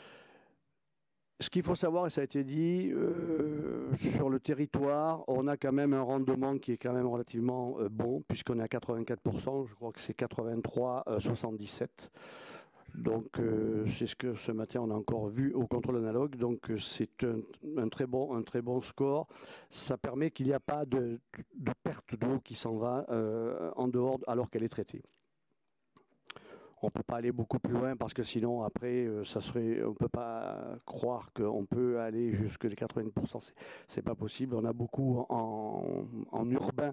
S22: Ce qu'il faut savoir, et ça a été dit, sur le territoire, on a quand même un rendement qui est quand même relativement bon, puisqu'on est à 84%, je crois que c'est 83,77. Donc c'est ce que ce matin on a encore vu au contrôle analogue, donc c'est un très bon score. Ça permet qu'il n'y a pas de perte d'eau qui s'en va en dehors alors qu'elle est traitée. On ne peut pas aller beaucoup plus loin parce que sinon après on ne peut pas croire qu'on peut aller jusque les 80%, c'est pas possible. On a beaucoup en urbain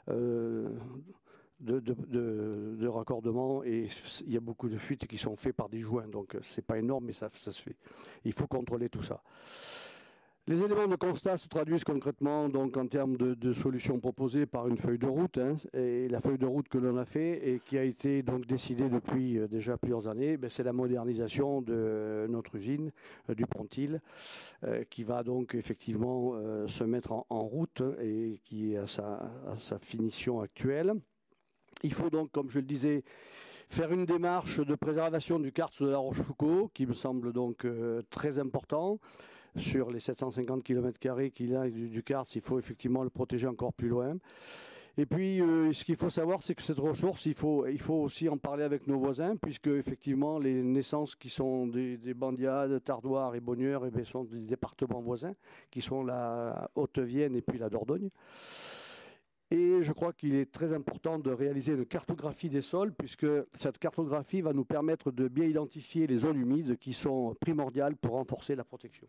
S22: de raccordement et il y a beaucoup de fuites qui sont faites par des joints, donc c'est pas énorme mais ça se fait. Il faut contrôler tout ça. Les éléments de constat se traduisent concrètement donc en termes de solutions proposées par une feuille de route, et la feuille de route que l'on a fait et qui a été donc décidée depuis déjà plusieurs années, c'est la modernisation de notre usine du Pontil qui va donc effectivement se mettre en route et qui est à sa finition actuelle. Il faut donc, comme je le disais, faire une démarche de préservation du karst de La Rochefoucauld qui me semble donc très important. Sur les 750 km² qu'il a du karst, il faut effectivement le protéger encore plus loin. Et puis, ce qu'il faut savoir, c'est que cette ressource, il faut aussi en parler avec nos voisins, puisque effectivement, les naissances qui sont des Bandia, de Tardoire et Bonnieure, sont des départements voisins, qui sont la Haute-Vienne et puis la Dordogne. Et je crois qu'il est très important de réaliser une cartographie des sols, puisque cette cartographie va nous permettre de bien identifier les zones humides qui sont primordiales pour renforcer la protection.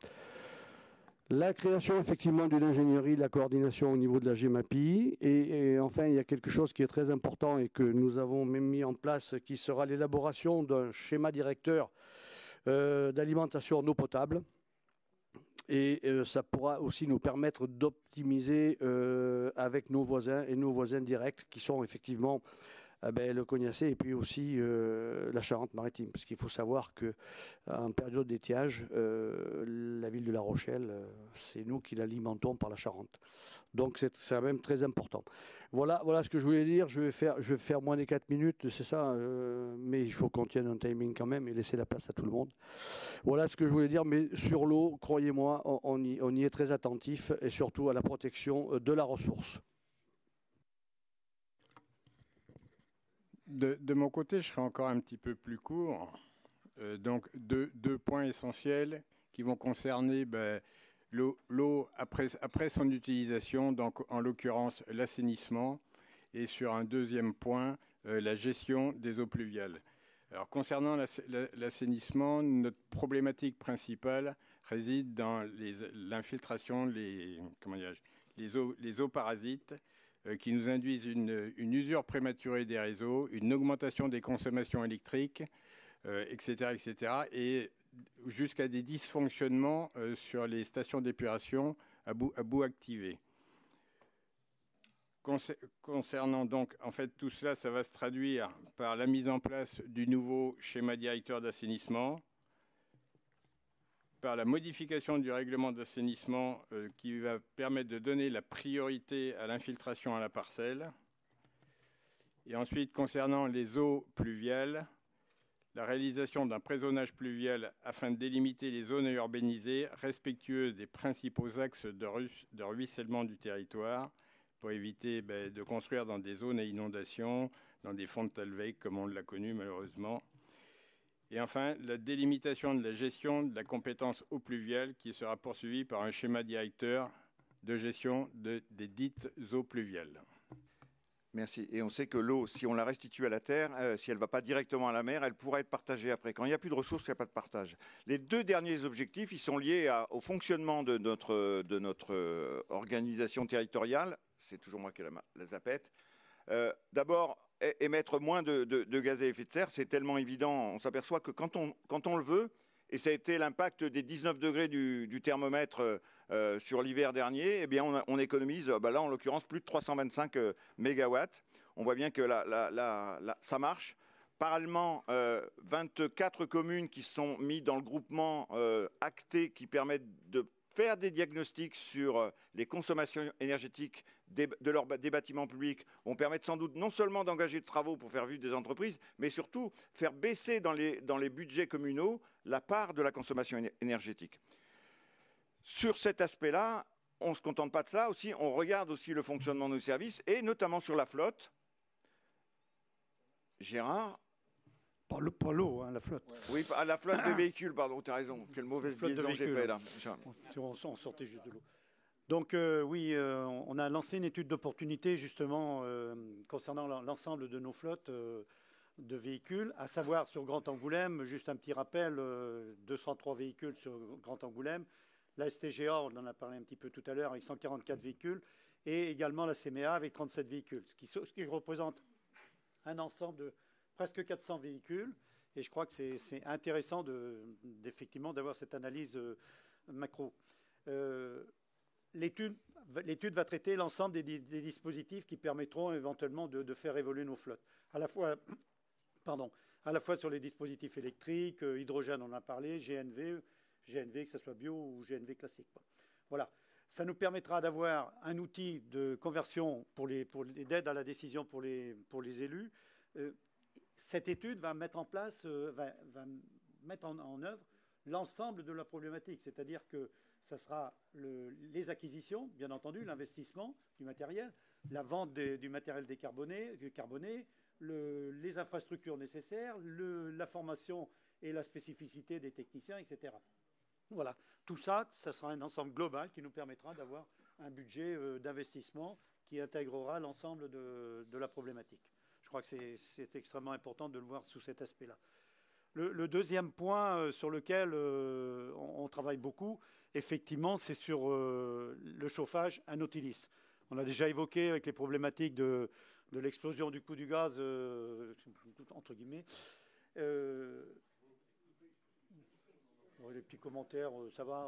S22: La création effectivement d'une ingénierie, de la coordination au niveau de la GEMAPI, et enfin il y a quelque chose qui est très important et que nous avons même mis en place, qui sera l'élaboration d'un schéma directeur d'alimentation en eau potable. Et ça pourra aussi nous permettre d'optimiser avec nos voisins et nos voisins directs qui sont effectivement le Cognacé et puis aussi la Charente-Maritime. Parce qu'il faut savoir qu'en période d'étiage, la ville de La Rochelle, c'est nous qui l'alimentons par la Charente. Donc c'est quand même très important. Voilà ce que je voulais dire. Je vais faire moins des 4 minutes, c'est ça, mais il faut qu'on tienne un timing quand même et laisser la place à tout le monde. Voilà ce que je voulais dire, mais sur l'eau, croyez-moi, on y est très attentif et surtout à la protection de la ressource.
S17: De mon côté, je serai encore un petit peu plus court. Donc, deux points essentiels qui vont concerner l'eau après son utilisation, donc en l'occurrence l'assainissement, Et sur un deuxième point, la gestion des eaux pluviales. Alors, concernant l'assainissement, notre problématique principale réside dans l'infiltration, les eaux parasites qui nous induisent une usure prématurée des réseaux, une augmentation des consommations électriques, etc., etc., et jusqu'à des dysfonctionnements sur les stations d'épuration à bout activé. Concernant donc, en fait, tout cela, ça va se traduire par la mise en place du nouveau schéma directeur d'assainissement, par la modification du règlement d'assainissement qui va permettre de donner la priorité à l'infiltration à la parcelle. Et ensuite, concernant les eaux pluviales, la réalisation d'un présonage pluvial afin de délimiter les zones urbanisées respectueuses des principaux axes de ruissellement du territoire, pour éviter de construire dans des zones à inondation, dans des fonds de Talweg, comme on l'a connu malheureusement. Et enfin, la délimitation de la gestion de la compétence eau pluviale qui sera poursuivie par un schéma directeur de gestion des dites eaux pluviales.
S16: Merci. Et on sait que l'eau, si on la restitue à la terre, si elle ne va pas directement à la mer, elle pourra être partagée après. Quand il n'y a plus de ressources, il n'y a pas de partage. Les deux derniers objectifs, ils sont liés au fonctionnement de notre organisation territoriale. C'est toujours moi qui ai la zapette. D'abord, émettre moins de gaz à effet de serre, c'est tellement évident. On s'aperçoit que quand on le veut, et ça a été l'impact des 19 degrés du thermomètre sur l'hiver dernier, eh bien on économise, là en l'occurrence, plus de 325 mégawatts. On voit bien que ça marche. Parallèlement, 24 communes qui sont mises dans le groupement acté qui permettent de faire des diagnostics sur les consommations énergétiques des bâtiments publics vont permettre sans doute non seulement d'engager de travaux pour faire vivre des entreprises, mais surtout faire baisser dans les budgets communaux la part de la consommation énergétique. Sur cet aspect-là, on ne se contente pas de ça aussi, on regarde aussi le fonctionnement de nos services et notamment sur la flotte. Gérard?
S22: Pas l'eau, hein, la flotte.
S16: Oui, la flotte des véhicules, pardon, tu as raison. Quelle mauvaise liaison j'ai fait là.
S22: On sortait juste de l'eau. Donc oui, on a lancé une étude d'opportunité justement concernant l'ensemble de nos flottes de véhicules, à savoir sur Grand Angoulême, juste un petit rappel, 203 véhicules sur Grand Angoulême, la STGA, on en a parlé un petit peu tout à l'heure, avec 144 véhicules, et également la CMEA avec 37 véhicules, ce qui représente un ensemble de presque 400 véhicules, et je crois que c'est intéressant effectivement d'avoir cette analyse macro. L'étude va traiter l'ensemble des dispositifs qui permettront éventuellement de faire évoluer nos flottes. À la fois sur les dispositifs électriques, hydrogène, on en a parlé, GNV, que ce soit bio ou GNV classique. Voilà. Ça nous permettra d'avoir un outil de conversion d'aide à la décision pour les élus. Cette étude va mettre en place, va mettre en œuvre l'ensemble de la problématique, c'est-à-dire que ça sera les acquisitions, bien entendu, l'investissement du matériel, la vente du matériel décarboné, les infrastructures nécessaires, la formation et la spécificité des techniciens, etc. Voilà, tout ça, ça sera un ensemble global qui nous permettra d'avoir un budget d'investissement qui intégrera l'ensemble de la problématique. Je crois que c'est extrêmement important de le voir sous cet aspect-là. Le deuxième point sur lequel on travaille beaucoup, effectivement, c'est sur le chauffage à Nautilus. On a déjà évoqué avec les problématiques de l'explosion du coût du gaz, entre guillemets. Les petits commentaires, ça va.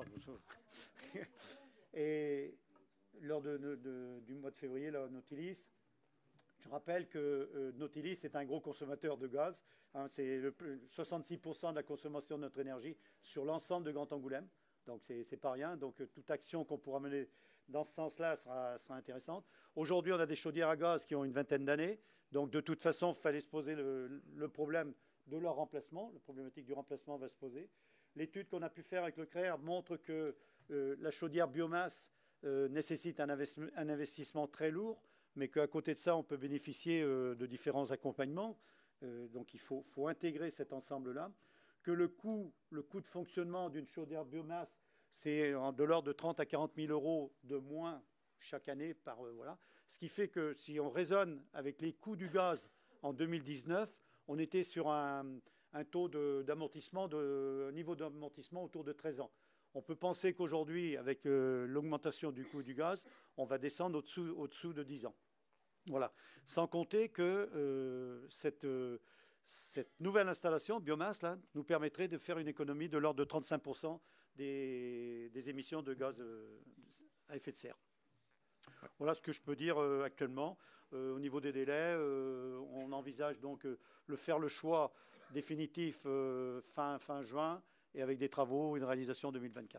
S22: Et lors du mois de février, là, Nautilus, je rappelle que Nautilus est un gros consommateur de gaz. Hein, c'est 66% de la consommation de notre énergie sur l'ensemble de Grand Angoulême. Donc, c'est pas rien. Donc, toute action qu'on pourra mener dans ce sens-là sera intéressante. Aujourd'hui, on a des chaudières à gaz qui ont une vingtaine d'années. Donc, de toute façon, il fallait se poser le problème de leur remplacement. La problématique du remplacement va se poser. L'étude qu'on a pu faire avec le CRER montre que la chaudière biomasse nécessite un investissement très lourd, mais qu'à côté de ça, on peut bénéficier de différents accompagnements. Donc, il faut intégrer cet ensemble-là. Que le coût de fonctionnement d'une chaudière biomasse, c'est de l'ordre de 30 à 40 000 euros de moins
S18: chaque année par voilà. Ce qui fait que si on raisonne avec les coûts du gaz en 2019, on était sur un taux d'amortissement, un niveau d'amortissement autour de 13 ans. On peut penser qu'aujourd'hui, avec l'augmentation du coût du gaz, on va descendre au-dessous de 10 ans. Voilà. Sans compter que cette nouvelle installation biomasse là, nous permettrait de faire une économie de l'ordre de 35% des émissions de gaz à effet de serre. Voilà ce que je peux dire actuellement. Au niveau des délais, on envisage donc faire le choix définitif fin juin et avec des travaux, une réalisation 2024.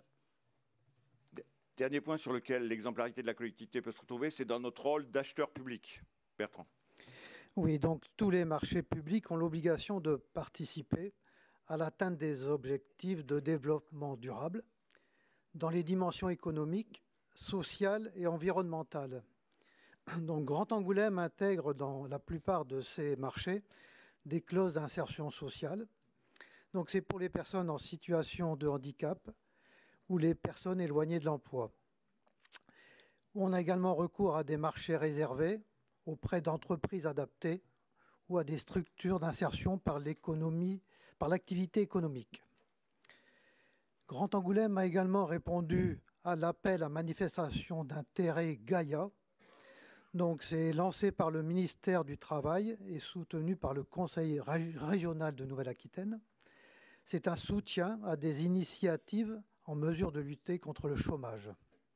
S16: Dernier point sur lequel l'exemplarité de la collectivité peut se retrouver, c'est dans notre rôle d'acheteur public. Bertrand.
S2: Oui, donc tous les marchés publics ont l'obligation de participer à l'atteinte des objectifs de développement durable dans les dimensions économiques, sociales et environnementales. Donc Grand Angoulême intègre dans la plupart de ces marchés des clauses d'insertion sociale. Donc c'est pour les personnes en situation de handicap ou les personnes éloignées de l'emploi. On a également recours à des marchés réservés auprès d'entreprises adaptées ou à des structures d'insertion par l'activité économique. Grand Angoulême a également répondu à l'appel à manifestation d'intérêt Gaïa. Donc c'est lancé par le ministère du Travail et soutenu par le Conseil régional de Nouvelle-Aquitaine. C'est un soutien à des initiatives en mesure de lutter contre le chômage.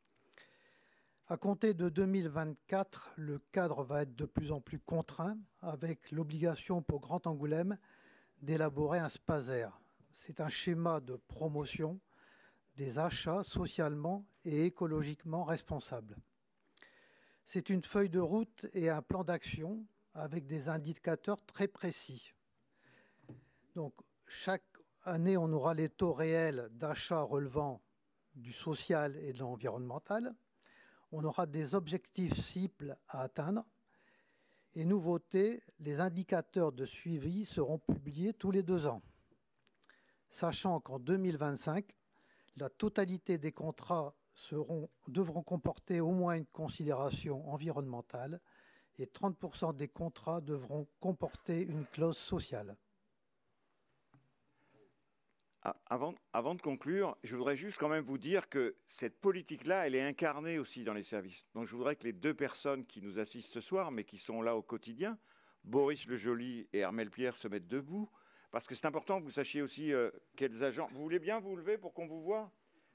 S2: À compter de 2024, le cadre va être de plus en plus contraint avec l'obligation pour Grand Angoulême d'élaborer un SPASER. C'est un schéma de promotion des achats socialement et écologiquement responsables. C'est une feuille de route et un plan d'action avec des indicateurs très précis. Donc, chaque année, on aura les taux réels d'achat relevant du social et de l'environnemental. On aura des objectifs cibles à atteindre. Et nouveauté, les indicateurs de suivi seront publiés tous les 2 ans. Sachant qu'en 2025, la totalité des contrats devront comporter au moins une considération environnementale et 30% des contrats devront comporter une clause sociale.
S16: Avant de conclure, je voudrais juste quand même vous dire que cette politique-là, elle est incarnée aussi dans les services. Donc je voudrais que les 2 personnes qui nous assistent ce soir, mais qui sont là au quotidien, Boris Le Joly et Armelle Pierre, se mettent debout, parce que c'est important que vous sachiez aussi quels agents... Vous voulez bien vous lever pour qu'on vous voit ?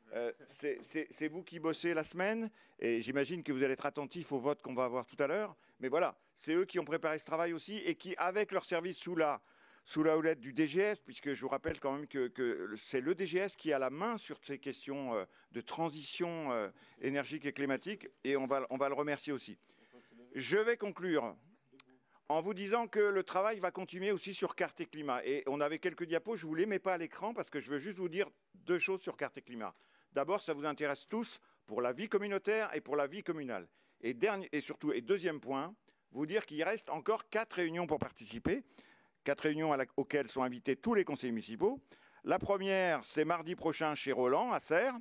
S16: C'est vous qui bossez la semaine, et j'imagine que vous allez être attentifs au vote qu'on va avoir tout à l'heure. Mais voilà, c'est eux qui ont préparé ce travail aussi, et qui, avec leur service sous la houlette du DGS, puisque je vous rappelle quand même que c'est le DGS qui a la main sur ces questions de transition énergique et climatique, et on va le remercier aussi. Je vais conclure en vous disant que le travail va continuer aussi sur Carte et Climat. Et on avait quelques diapos, je ne vous les mets pas à l'écran parce que je veux juste vous dire 2 choses sur Carte et Climat. D'abord, ça vous intéresse tous pour la vie communautaire et pour la vie communale. Et deuxième point, vous dire qu'il reste encore 4 réunions pour participer. 4 réunions auxquelles sont invités tous les conseillers municipaux. La première, c'est mardi prochain chez Roland, à Serres.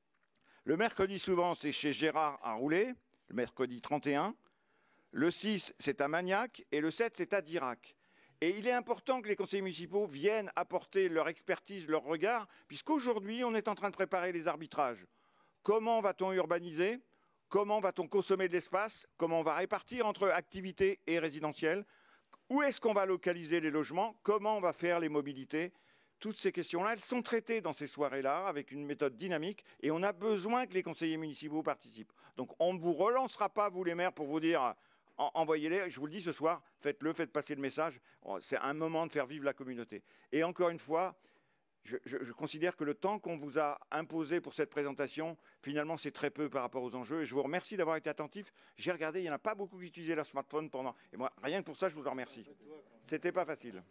S16: Le mercredi suivant, c'est chez Gérard à Roulet, le mercredi 31. Le 6, c'est à Magnac. Et le 7, c'est à Dirac. Et il est important que les conseillers municipaux viennent apporter leur expertise, leur regard, puisqu'aujourd'hui, on est en train de préparer les arbitrages. Comment va-t-on urbaniser? Comment va-t-on consommer de l'espace? Comment on va répartir entre activités et résidentiel? Où est-ce qu'on va localiser les logements? Comment on va faire les mobilités? Toutes ces questions-là, elles sont traitées dans ces soirées-là avec une méthode dynamique et on a besoin que les conseillers municipaux participent. Donc on ne vous relancera pas, vous les maires, pour vous dire envoyez-les, je vous le dis ce soir, faites-le, faites passer le message. C'est un moment de faire vivre la communauté. Et encore une fois, je considère que le temps qu'on vous a imposé pour cette présentation, finalement, c'est très peu par rapport aux enjeux. Et je vous remercie d'avoir été attentifs. J'ai regardé, il n'y en a pas beaucoup qui utilisaient leur smartphone pendant. Et moi, rien que pour ça, je vous en remercie. C'était pas facile.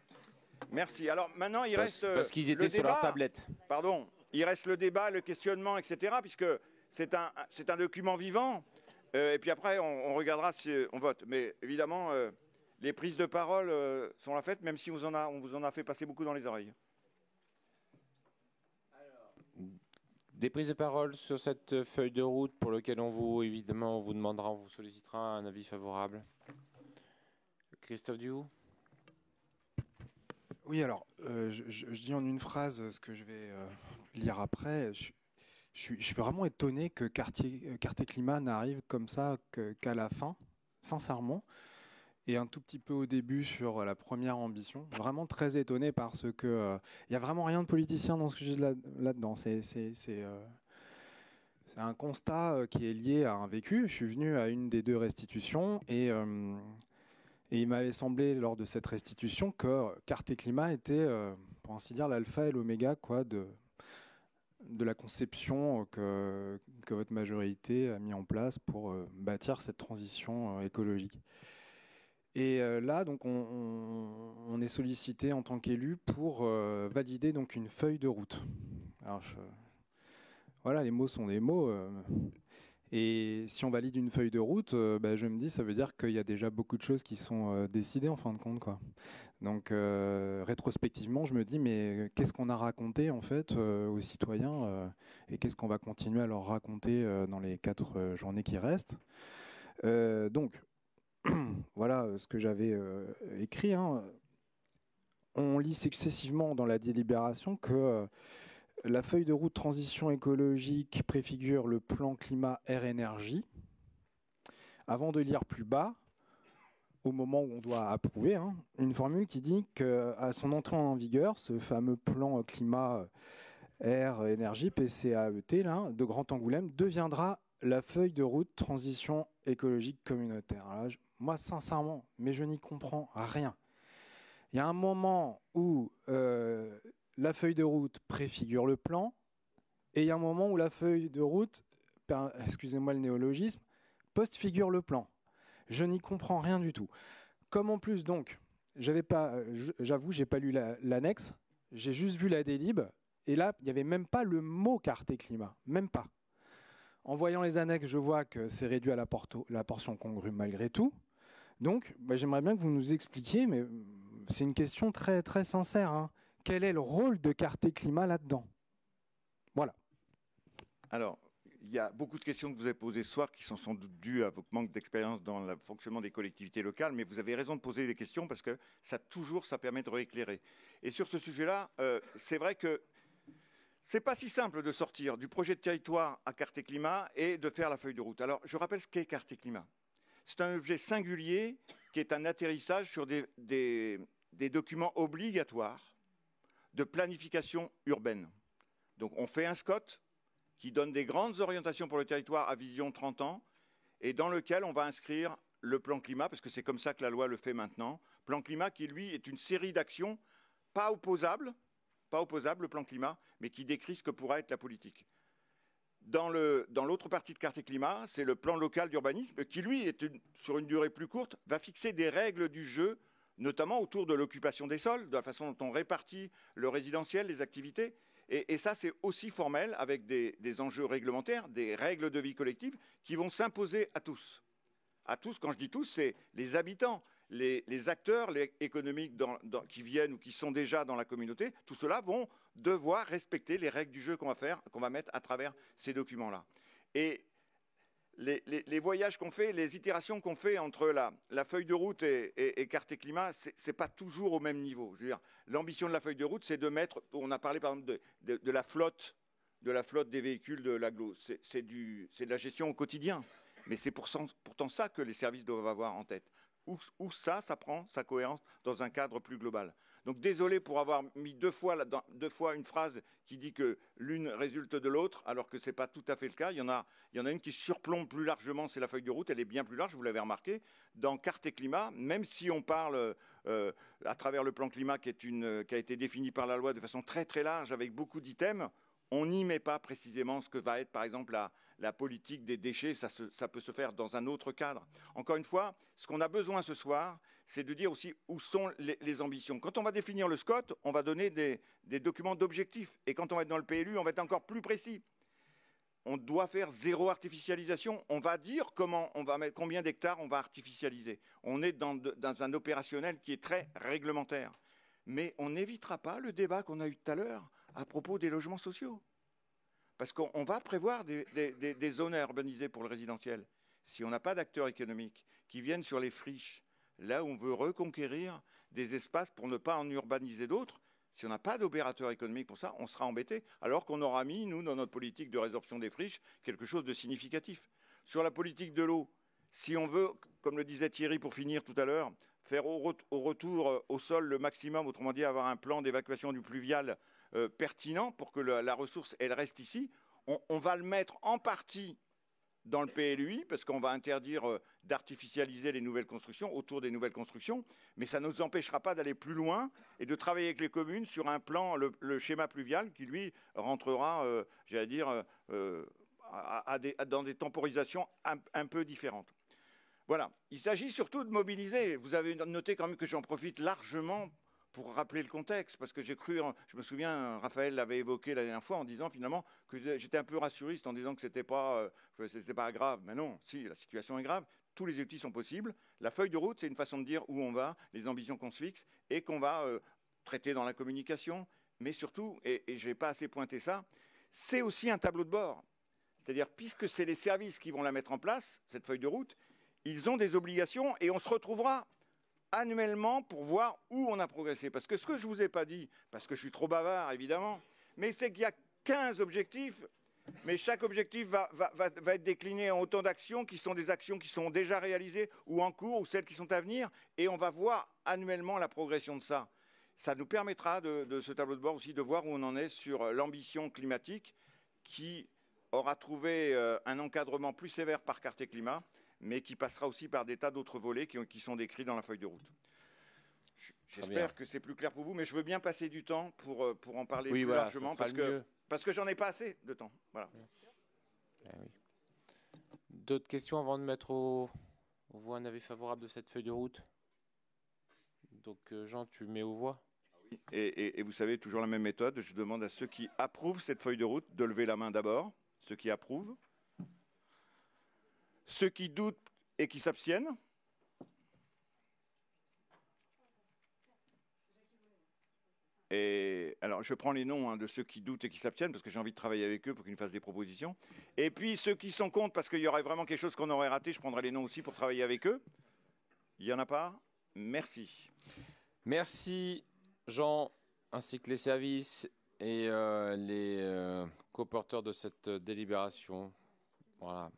S16: Merci. Alors maintenant, il reste
S1: parce qu'ils étaient sur leur tablette.
S16: Pardon. Il reste le débat, le questionnement, etc. Puisque c'est un document vivant. Et puis après, on regardera si on vote. Mais évidemment, les prises de parole sont la fête, même si on vous en a fait passer beaucoup dans les oreilles.
S1: Des prises de parole sur cette feuille de route pour laquelle évidemment, on vous demandera, on vous sollicitera un avis favorable. Christophe Duhoux.
S5: Oui, alors, je dis en une phrase ce que je vais lire après. Je suis vraiment étonné que Quartier Climat n'arrive comme ça qu'à la fin, sincèrement, et un tout petit peu au début sur la première ambition. Vraiment très étonné parce que il n'y a vraiment rien de politicien dans ce que j'ai là-dedans. C'est un constat qui est lié à un vécu. Je suis venu à une des 2 restitutions et il m'avait semblé lors de cette restitution que Quartier Climat était, pour ainsi dire, l'alpha et l'oméga de la conception que votre majorité a mis en place pour bâtir cette transition écologique. Et là, donc, on est sollicité en tant qu'élu pour valider donc une feuille de route. Alors, voilà, les mots sont des mots. Et si on valide une feuille de route, je me dis, ça veut dire qu'il y a déjà beaucoup de choses qui sont décidées en fin de compte, quoi. Donc, rétrospectivement, je me dis, mais qu'est-ce qu'on a raconté en fait aux citoyens et qu'est-ce qu'on va continuer à leur raconter dans les 4 journées qui restent. Donc, voilà ce que j'avais écrit. Hein. On lit successivement dans la délibération que la feuille de route transition écologique préfigure le plan climat air énergie. Avant de lire plus bas, au moment où on doit approuver, hein, une formule qui dit qu'à son entrée en vigueur, ce fameux plan climat air énergie PCAET là, de Grand Angoulême deviendra la feuille de route transition écologique communautaire. Alors là, moi, sincèrement, mais je n'y comprends rien. Il y a un moment où la feuille de route préfigure le plan, et il y a un moment où la feuille de route, excusez-moi le néologisme, postfigure le plan. Je n'y comprends rien du tout. Comme en plus, donc, j'avoue, j'ai pas lu l'annexe, j'ai juste vu la délib, et là, il n'y avait même pas le mot Quartier Climat, même pas. En voyant les annexes, je vois que c'est réduit à la portion congrue malgré tout. Donc, j'aimerais bien que vous nous expliquiez, mais c'est une question très, très sincère, hein. Quel est le rôle de Quartier Climat là-dedans? Voilà.
S16: Alors, il y a beaucoup de questions que vous avez posées ce soir qui sont sans doute dues à votre manque d'expérience dans le fonctionnement des collectivités locales, mais vous avez raison de poser des questions parce que ça permet de rééclairer. Et sur ce sujet-là, c'est vrai que c'est pas si simple de sortir du projet de territoire à Quartier Climat et de faire la feuille de route. Alors, je rappelle ce qu'est Quartier Climat. C'est un objet singulier qui est un atterrissage sur des documents obligatoires de planification urbaine. Donc on fait un SCOT qui donne des grandes orientations pour le territoire à vision 30 ans et dans lequel on va inscrire le plan climat, parce que c'est comme ça que la loi le fait maintenant. Plan climat qui, lui, est une série d'actions pas opposables, le plan climat, mais qui décrit ce que pourra être la politique. Dans l'autre partie de Quartier Climat, c'est le plan local d'urbanisme qui, lui, sur une durée plus courte, va fixer des règles du jeu, notamment autour de l'occupation des sols, de la façon dont on répartit le résidentiel, les activités. Et ça, c'est aussi formel, avec des enjeux réglementaires, des règles de vie collective qui vont s'imposer à tous. À tous, quand je dis tous, c'est les habitants, les acteurs économiques qui viennent ou qui sont déjà dans la communauté. Tout cela vont devoir respecter les règles du jeu qu'on va mettre à travers ces documents-là. Et les voyages qu'on fait, les itérations qu'on fait entre la feuille de route et Quartier Climat, c'est pas toujours au même niveau. Je veux dire, l'ambition de la feuille de route, c'est de mettre, on a parlé par exemple de la flotte des véhicules de l'agglo. C'est de la gestion au quotidien. Mais c'est pourtant ça que les services doivent avoir en tête. Où ça prend sa cohérence dans un cadre plus global. Donc désolé pour avoir mis deux fois une phrase qui dit que l'une résulte de l'autre, alors que ce n'est pas tout à fait le cas. Il y en a une qui surplombe plus largement, c'est la feuille de route, elle est bien plus large, vous l'avez remarqué. Dans Quartier Climat, même si on parle à travers le plan climat qui a été défini par la loi de façon très très large, avec beaucoup d'items, on n'y met pas précisément ce que va être, par exemple, la politique des déchets. Ça peut se faire dans un autre cadre. Encore une fois, ce qu'on a besoin ce soir, c'est de dire aussi où sont les ambitions. Quand on va définir le SCOT, on va donner des documents d'objectifs. Et quand on va être dans le PLU, on va être encore plus précis. On doit faire zéro artificialisation. On va dire combien d'hectares on va artificialiser. On est dans un opérationnel qui est très réglementaire. Mais on n'évitera pas le débat qu'on a eu tout à l'heure à propos des logements sociaux. Parce qu'on va prévoir des zones à urbaniser pour le résidentiel. Si on n'a pas d'acteurs économiques qui viennent sur les friches, là où on veut reconquérir des espaces pour ne pas en urbaniser d'autres, si on n'a pas d'opérateur économique pour ça, on sera embêté, alors qu'on aura mis, nous, dans notre politique de résorption des friches, quelque chose de significatif. Sur la politique de l'eau, si on veut, comme le disait Thierry pour finir tout à l'heure, faire au retour au sol le maximum, autrement dit avoir un plan d'évacuation du pluvial pertinent pour que la ressource elle reste ici, on va le mettre en partie dans le PLUI, parce qu'on va interdire d'artificialiser les nouvelles constructions, autour des nouvelles constructions, mais ça ne nous empêchera pas d'aller plus loin et de travailler avec les communes sur un plan, le schéma pluvial, qui lui rentrera, j'allais dire, dans des temporisations un peu différentes. Voilà, il s'agit surtout de mobiliser. Vous avez noté quand même que j'en profite largement pour rappeler le contexte, parce que j'ai cru, je me souviens, Raphaël l'avait évoqué la dernière fois en disant finalement que j'étais un peu rassuriste en disant que c'était pas grave. Mais non, si, la situation est grave, tous les outils sont possibles. La feuille de route, c'est une façon de dire où on va, les ambitions qu'on se fixe et qu'on va traiter dans la communication, mais surtout, et je n'ai pas assez pointé ça, c'est aussi un tableau de bord. C'est-à-dire, puisque c'est les services qui vont la mettre en place, cette feuille de route, ils ont des obligations et on se retrouvera annuellement pour voir où on a progressé. Parce que ce que je ne vous ai pas dit, parce que je suis trop bavard évidemment, mais c'est qu'il y a 15 objectifs, mais chaque objectif va être décliné en autant d'actions qui sont des actions qui sont déjà réalisées ou en cours ou celles qui sont à venir, et on va voir annuellement la progression de ça. Ça nous permettra de ce tableau de bord aussi de voir où on en est sur l'ambition climatique qui aura trouvé un encadrement plus sévère par Quartier Climat, mais qui passera aussi par des tas d'autres volets qui sont décrits dans la feuille de route. J'espère que c'est plus clair pour vous, mais je veux bien passer du temps pour en parler plus largement, parce que j'en ai pas assez de temps. Voilà.
S1: Oui. D'autres questions avant de mettre au voix un avis favorable de cette feuille de route? Donc Jean, tu mets aux voix?
S16: Oui. Et vous savez, toujours la même méthode, je demande à ceux qui approuvent cette feuille de route de lever la main d'abord, ceux qui approuvent. Ceux qui doutent et qui s'abstiennent. Et alors, je prends les noms de ceux qui doutent et qui s'abstiennent, parce que j'ai envie de travailler avec eux pour qu'ils nous fassent des propositions. Et puis, ceux qui sont contre, parce qu'il y aurait vraiment quelque chose qu'on aurait raté, je prendrai les noms aussi pour travailler avec eux. Il n'y en a pas? Merci.
S1: Merci, Jean, ainsi que les services et les co-porteurs de cette délibération. Voilà.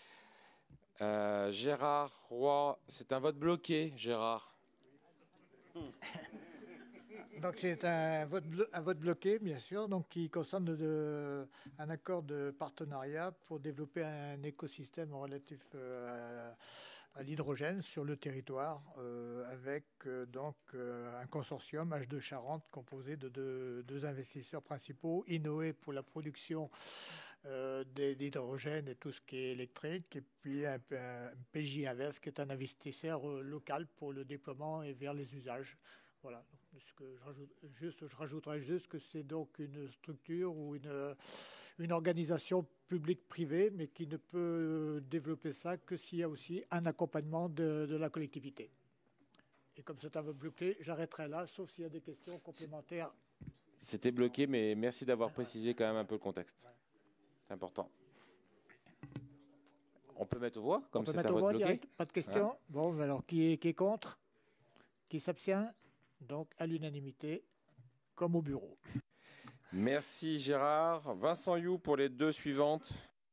S1: Gérard Roy, c'est un vote bloqué, Gérard.
S6: Donc c'est un vote bloqué, bien sûr, donc qui concerne un accord de partenariat pour développer un écosystème relatif à l'hydrogène sur le territoire, avec donc un consortium H2 Charente composé de deux investisseurs principaux, Innoé pour la production d'hydrogène et tout ce qui est électrique, et puis un PJ Invest qui est un investisseur local pour le déploiement et vers les usages. Voilà. Donc, je rajouterais juste que c'est donc une structure ou une organisation publique-privée, mais qui ne peut développer ça que s'il y a aussi un accompagnement de la collectivité. Et comme c'est un vote bloqué, j'arrêterai là, sauf s'il y a des questions complémentaires.
S1: C'était bloqué, mais merci d'avoir précisé quand même un peu le contexte. C'est important. On peut mettre aux voix, comme c'est un vote bloqué.
S6: Direct, pas de questions. Hein? Bon, alors qui est contre? Qui s'abstient? Donc à l'unanimité, comme au bureau.
S1: Merci Gérard. Vincent You pour les deux suivantes.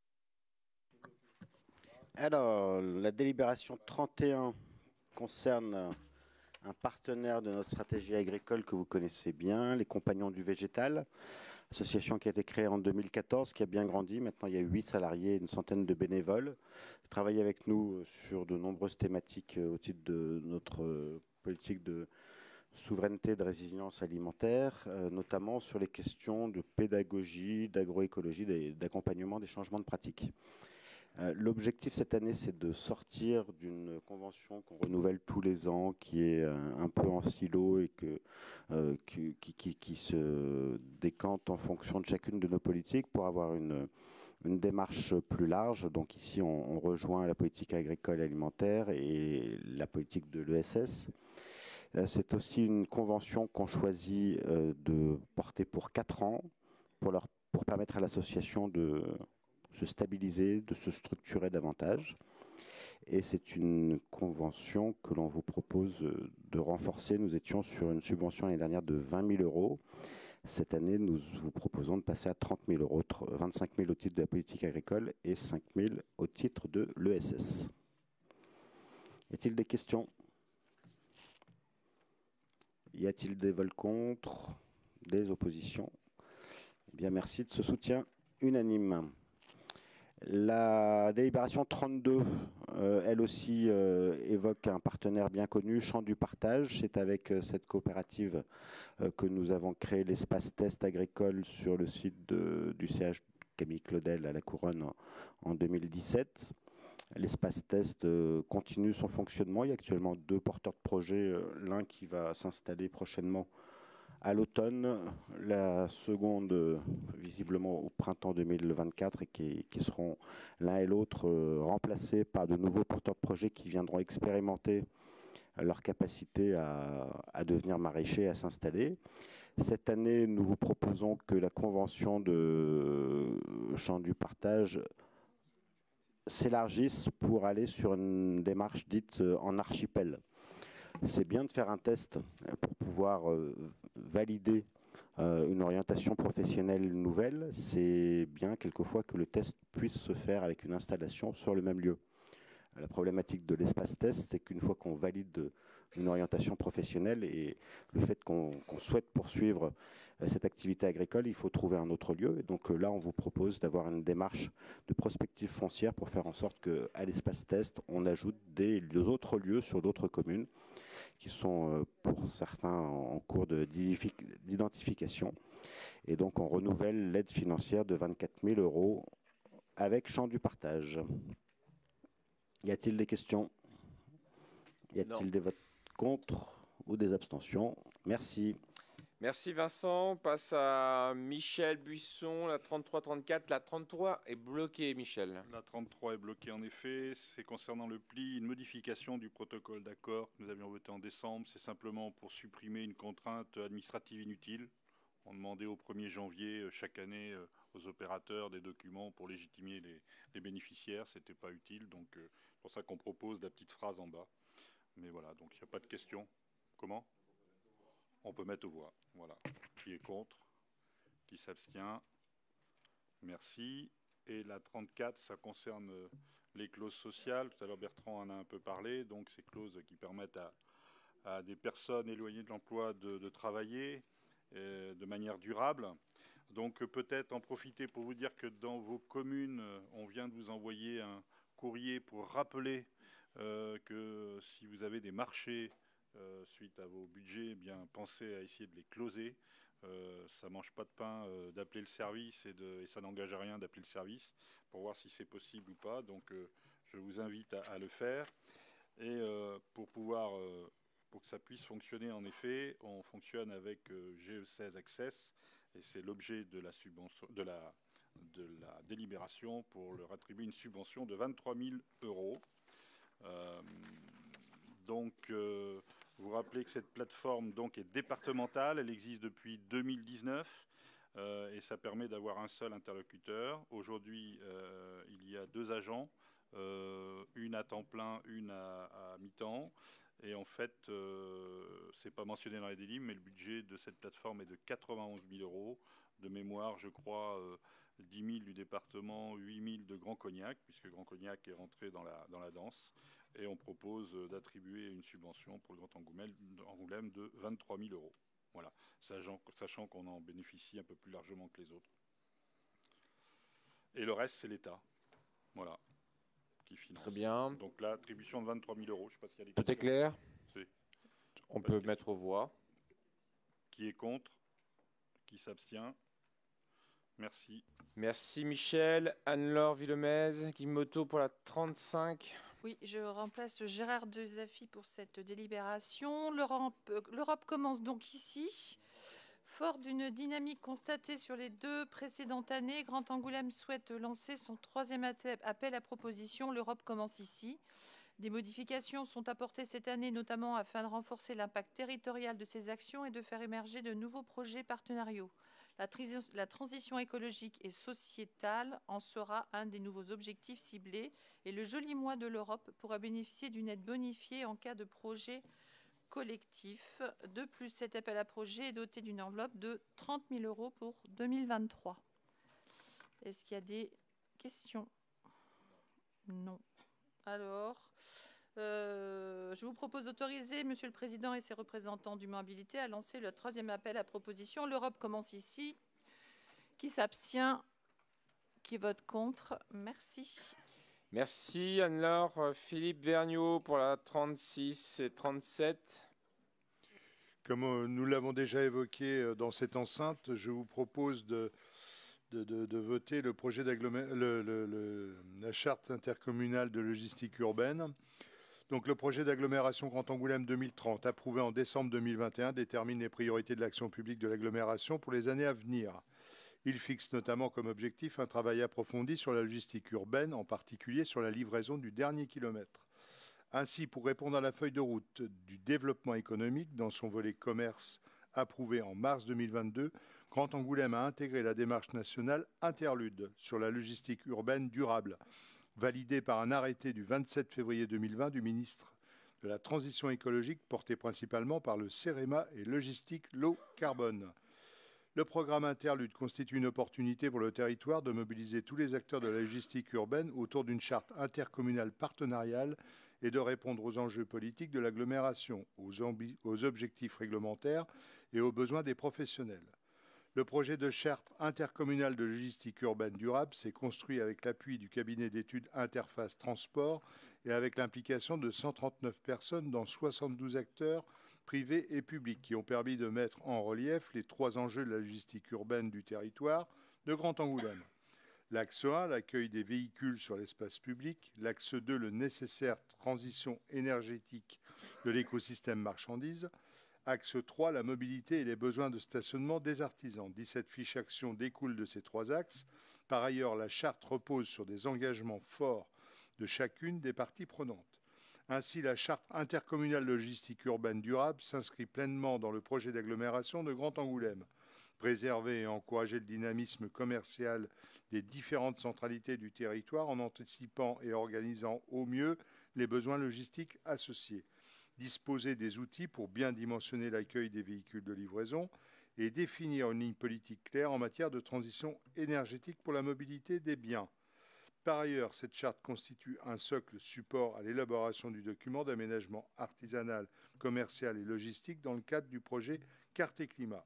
S9: Alors, la délibération 31 concerne un partenaire de notre stratégie agricole que vous connaissez bien, les Compagnons du Végétal, association qui a été créée en 2014, qui a bien grandi. Maintenant, il y a 8 salariés et une centaine de bénévoles. Ils travaillent avec nous sur de nombreuses thématiques au titre de notre politique de souveraineté, de résilience alimentaire, notamment sur les questions de pédagogie, d'agroécologie, d'accompagnement des changements de pratiques. L'objectif cette année, c'est de sortir d'une convention qu'on renouvelle tous les ans, qui est un peu en silo et qui se décante en fonction de chacune de nos politiques pour avoir une démarche plus large. Donc ici, on rejoint la politique agricole et alimentaire et la politique de l'ESS. C'est aussi une convention qu'on choisit de porter pour 4 ans pour leur pour permettre à l'association de se stabiliser, de se structurer davantage. Et c'est une convention que l'on vous propose de renforcer. Nous étions sur une subvention l'année dernière de 20 000 euros. Cette année, nous vous proposons de passer à 30 000 euros, 25 000 au titre de la politique agricole et 5 000 au titre de l'ESS. Y a-t-il des questions? Y a-t-il des vols contre? Des oppositions? Eh bien, merci de ce soutien unanime. La délibération 32, elle aussi, évoque un partenaire bien connu, Champ du Partage. C'est avec cette coopérative que nous avons créé l'espace test agricole sur le site du CH Camille Claudel à La Couronne en 2017. L'espace test continue son fonctionnement. Il y a actuellement 2 porteurs de projet, l'un qui va s'installer prochainement à l'automne, la seconde visiblement au printemps 2024 et qui seront l'un et l'autre remplacés par de nouveaux porteurs de projets qui viendront expérimenter leur capacité à devenir maraîchers et à s'installer. Cette année, nous vous proposons que la convention de Champ du Partage s'élargisse pour aller sur une démarche dite en archipel. C'est bien de faire un test pour pouvoir valider une orientation professionnelle nouvelle. C'est bien quelquefois que le test puisse se faire avec une installation sur le même lieu. La problématique de l'espace test, c'est qu'une fois qu'on valide une orientation professionnelle et le fait qu'on souhaite poursuivre cette activité agricole, il faut trouver un autre lieu. Et donc là, on vous propose d'avoir une démarche de prospective foncière pour faire en sorte qu'à l'espace test, on ajoute des autres lieux sur d'autres communes qui sont pour certains en cours d'identification. Et donc on renouvelle l'aide financière de 24 000 euros avec Champ du Partage. Y a-t-il des questions? Y a-t-il des votes contre ou des abstentions? Merci.
S1: Merci Vincent. On passe à Michel Buisson, la 33-34. La 33 est bloquée, Michel.
S11: La 33 est bloquée en effet. C'est concernant le pli, une modification du protocole d'accord que nous avions voté en décembre. C'est simplement pour supprimer une contrainte administrative inutile. On demandait au 1er janvier chaque année aux opérateurs des documents pour légitimer les bénéficiaires. Ce n'était pas utile, donc c'est pour ça qu'on propose la petite phrase en bas. Mais voilà, donc il n'y a pas de question. Comment ? On peut mettre aux voix. Voilà. Qui est contre? Qui s'abstient? Merci. Et la 34, ça concerne les clauses sociales. Tout à l'heure, Bertrand en a un peu parlé. Donc, ces clauses qui permettent à des personnes éloignées de l'emploi de travailler de manière durable. Donc, peut-être en profiter pour vous dire que dans vos communes, on vient de vous envoyer un courrier pour rappeler que si vous avez des marchés suite à vos budgets, eh bien, pensez à essayer de les closer. Ça ne mange pas de pain d'appeler le service et ça n'engage à rien d'appeler le service pour voir si c'est possible ou pas. Donc, je vous invite à le faire. Et pour que ça puisse fonctionner, en effet, on fonctionne avec GE16 Access et c'est l'objet de la subvention, de la délibération pour leur attribuer une subvention de 23 000 euros. Vous rappelez que cette plateforme donc, est départementale, elle existe depuis 2019 et ça permet d'avoir un seul interlocuteur. Aujourd'hui, il y a 2 agents, une à temps plein, une à mi-temps. Et en fait, ce n'est pas mentionné dans les délits, mais le budget de cette plateforme est de 91 000 euros. De mémoire, je crois, 10 000 du département, 8 000 de Grand Cognac, puisque Grand Cognac est rentré dans la danse. Et on propose d'attribuer une subvention pour le Grand Angoulême de 23 000 euros. Voilà, sachant qu'on en bénéficie un peu plus largement que les autres. Et le reste, c'est l'État. Voilà, qui finance.
S1: Très bien.
S11: Donc l'attribution de 23 000 euros, je ne sais pas s'il y a des
S1: questions. Tout est clair?
S11: Si.
S1: On peut mettre aux voix.
S11: Qui est contre? Qui s'abstient? Merci.
S1: Merci Michel. Anne-Laure Villemez, Guy Moto pour la 35.
S14: Oui, je remplace Gérard Dezafi pour cette délibération. L'Europe commence donc ici. Fort d'une dynamique constatée sur les 2 précédentes années, Grand Angoulême souhaite lancer son 3e appel à proposition. L'Europe commence ici. Des modifications sont apportées cette année, notamment afin de renforcer l'impact territorial de ces actions et de faire émerger de nouveaux projets partenariaux. La transition écologique et sociétale en sera un des nouveaux objectifs ciblés et le joli mois de l'Europe pourra bénéficier d'une aide bonifiée en cas de projet collectif. De plus, cet appel à projet est doté d'une enveloppe de 30 000 € pour 2023. Est-ce qu'il y a des questions? Non. Alors, je vous propose d'autoriser Monsieur le Président et ses représentants dûment habilités à lancer le 3e appel à proposition. L'Europe commence ici. Qui s'abstient? Qui vote contre? Merci.
S1: Merci Anne-Laure. Philippe Vergniaud pour la 36 et 37.
S12: Comme nous l'avons déjà évoqué dans cette enceinte, je vous propose de voter le projet la charte intercommunale de logistique urbaine. Donc le projet d'agglomération Grand Angoulême 2030, approuvé en décembre 2021, détermine les priorités de l'action publique de l'agglomération pour les années à venir. Il fixe notamment comme objectif un travail approfondi sur la logistique urbaine, en particulier sur la livraison du dernier kilomètre. Ainsi, pour répondre à la feuille de route du développement économique dans son volet commerce approuvé en mars 2022, Grand Angoulême a intégré la démarche nationale Interlude sur la logistique urbaine durable, validée par un arrêté du 27 février 2020 du ministre de la Transition écologique, porté principalement par le CEREMA et Logistique Low Carbone. Le programme Interlude constitue une opportunité pour le territoire de mobiliser tous les acteurs de la logistique urbaine autour d'une charte intercommunale partenariale et de répondre aux enjeux politiques de l'agglomération, aux objectifs réglementaires et aux besoins des professionnels. Le projet de charte intercommunale de logistique urbaine durable s'est construit avec l'appui du cabinet d'études Interface Transport et avec l'implication de 139 personnes dans 72 acteurs privés et publics qui ont permis de mettre en relief les 3 enjeux de la logistique urbaine du territoire de Grand Angoulême. L'axe 1, l'accueil des véhicules sur l'espace public. L'axe 2, le nécessaire transition énergétique de l'écosystème marchandises. Axe 3, la mobilité et les besoins de stationnement des artisans. 17 fiches actions découlent de ces 3 axes. Par ailleurs, la charte repose sur des engagements forts de chacune des parties prenantes. Ainsi, la charte intercommunale de logistique urbaine durable s'inscrit pleinement dans le projet d'agglomération de Grand Angoulême. Préserver et encourager le dynamisme commercial des différentes centralités du territoire en anticipant et organisant au mieux les besoins logistiques associés. Disposer des outils pour bien dimensionner l'accueil des véhicules de livraison et définir une ligne politique claire en matière de transition énergétique pour la mobilité des biens. Par ailleurs, cette charte constitue un socle support à l'élaboration du document d'aménagement artisanal, commercial et logistique dans le cadre du projet Carte et Climat.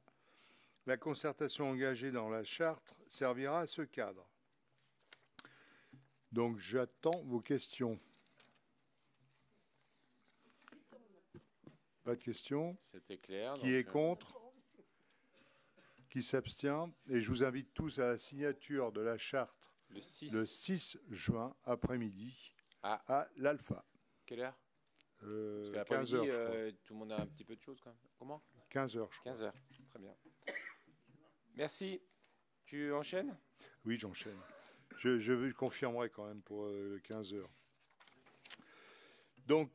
S12: La concertation engagée dans la charte servira à ce cadre. Donc j'attends vos questions. Pas de questions?
S1: C'était clair.
S12: Qui est contre? Qui s'abstient? Et je vous invite tous à la signature de la charte le 6 juin après-midi à l'Alpha.
S1: Quelle heure?
S12: 15 heures,
S1: tout le monde a un petit peu de choses quand même. Comment?
S12: 15 heures, je crois.
S1: 15 heures, très bien. Merci. Tu enchaînes?
S12: Oui, j'enchaîne. Je confirmerai quand même pour 15 heures. Donc,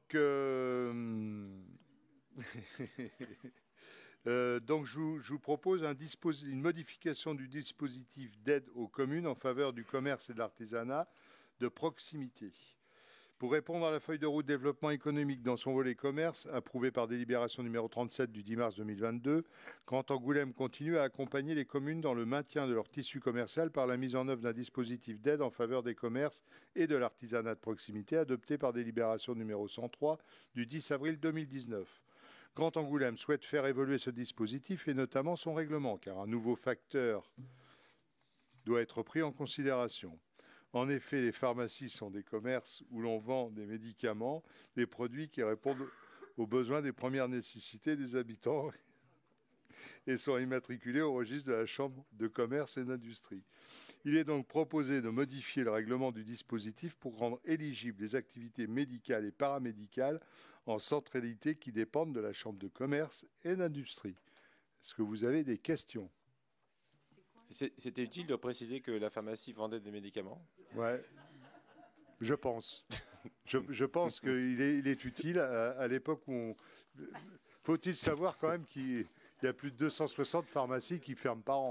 S12: donc je vous propose une modification du dispositif d'aide aux communes en faveur du commerce et de l'artisanat de proximité. Pour répondre à la feuille de route développement économique dans son volet commerce, approuvée par délibération numéro 37 du 10 mars 2022, Grand Angoulême continue à accompagner les communes dans le maintien de leur tissu commercial par la mise en œuvre d'un dispositif d'aide en faveur des commerces et de l'artisanat de proximité adopté par délibération numéro 103 du 10 avril 2019. Grand Angoulême souhaite faire évoluer ce dispositif et notamment son règlement, car un nouveau facteur doit être pris en considération. En effet, les pharmacies sont des commerces où l'on vend des médicaments, des produits qui répondent aux besoins des premières nécessités des habitants et sont immatriculés au registre de la Chambre de commerce et d'industrie. Il est donc proposé de modifier le règlement du dispositif pour rendre éligibles les activités médicales et paramédicales en centralité qui dépendent de la Chambre de commerce et d'industrie. Est-ce que vous avez des questions?
S1: C'était utile de préciser que la pharmacie vendait des médicaments?
S12: Ouais, je pense. Je pense qu'il est utile à l'époque où on... Faut-il savoir quand même qu'il y a plus de 260 pharmacies qui ferment par an.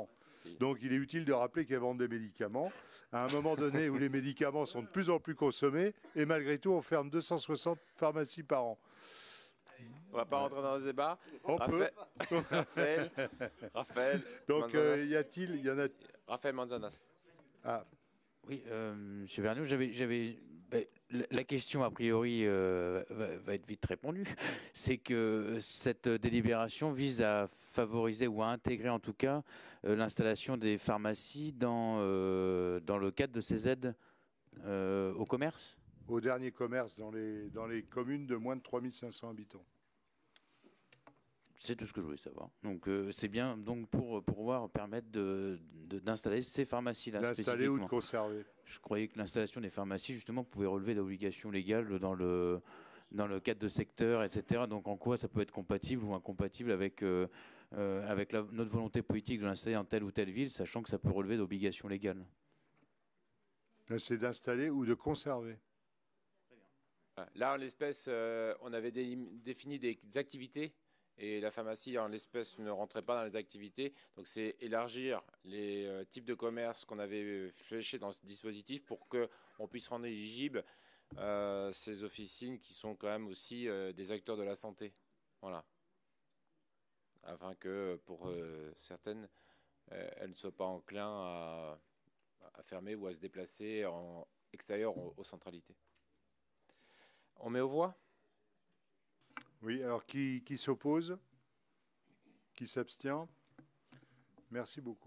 S12: Donc il est utile de rappeler qu'elles vendent des médicaments à un moment donné où les médicaments sont de plus en plus consommés et malgré tout on ferme 260 pharmacies par an.
S1: On va pas rentrer dans ce débat.
S12: On peut.
S1: Raphaël.
S12: Donc y en a.
S1: Raphaël Manzanas.
S12: Ah.
S4: Oui, Monsieur Vergnaud, la question a priori va être vite répondue. C'est que cette délibération vise à favoriser ou à intégrer en tout cas l'installation des pharmacies dans le cadre de ces aides au commerce.
S12: Au dernier commerce dans les communes de moins de 3500 habitants.
S4: C'est tout ce que je voulais savoir. Donc c'est bien donc pour pouvoir permettre d'installer ces pharmacies-là.
S12: D'installer ou de conserver.
S4: Je croyais que l'installation des pharmacies justement pouvait relever d'obligations légales dans le cadre de secteur, etc. Donc en quoi ça peut être compatible ou incompatible avec notre volonté politique de l'installer dans telle ou telle ville, sachant que ça peut relever d'obligations légales.
S12: C'est d'installer ou de conserver.
S1: Là, en l'espèce, on avait défini des activités et la pharmacie, en l'espèce, ne rentrait pas dans les activités. Donc, c'est élargir les types de commerce qu'on avait fléchés dans ce dispositif pour qu'on puisse rendre éligibles ces officines qui sont quand même aussi des acteurs de la santé. Voilà. Afin que, pour certaines, elles ne soient pas enclins à fermer ou à se déplacer en extérieur aux centralités. On met aux voix?
S12: Oui, alors qui s'oppose? Qui s'abstient? Merci beaucoup.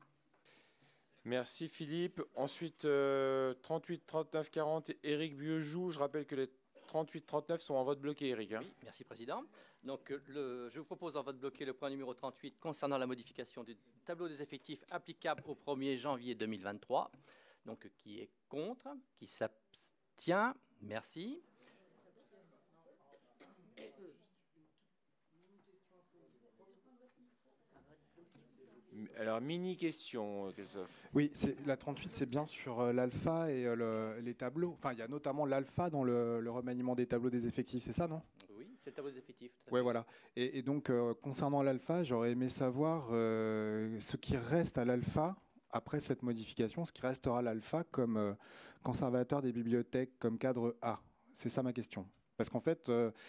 S1: Merci Philippe. Ensuite, 38, 39, 40, Éric Vieuxjoux. Je rappelle que les 38, 39 sont en vote bloqué, Éric. Hein.
S21: Oui, merci Président. Donc, je vous propose en vote bloqué le point numéro 38 concernant la modification du tableau des effectifs applicable au 1er janvier 2023. Donc, qui est contre? Qui s'abstient? Merci.
S1: Alors, mini-question, Christophe.
S5: Oui, la 38, c'est bien sur l'alpha et les tableaux. Enfin, il y a notamment l'alpha dans le remaniement des tableaux des effectifs, c'est ça, non?
S21: Oui, c'est le tableau des effectifs.
S5: Oui, voilà. Et donc, concernant l'alpha, j'aurais aimé savoir ce qui reste à l'alpha après cette modification, ce qui restera à l'alpha comme conservateur des bibliothèques, comme cadre A. C'est ça ma question. Parce qu'en fait...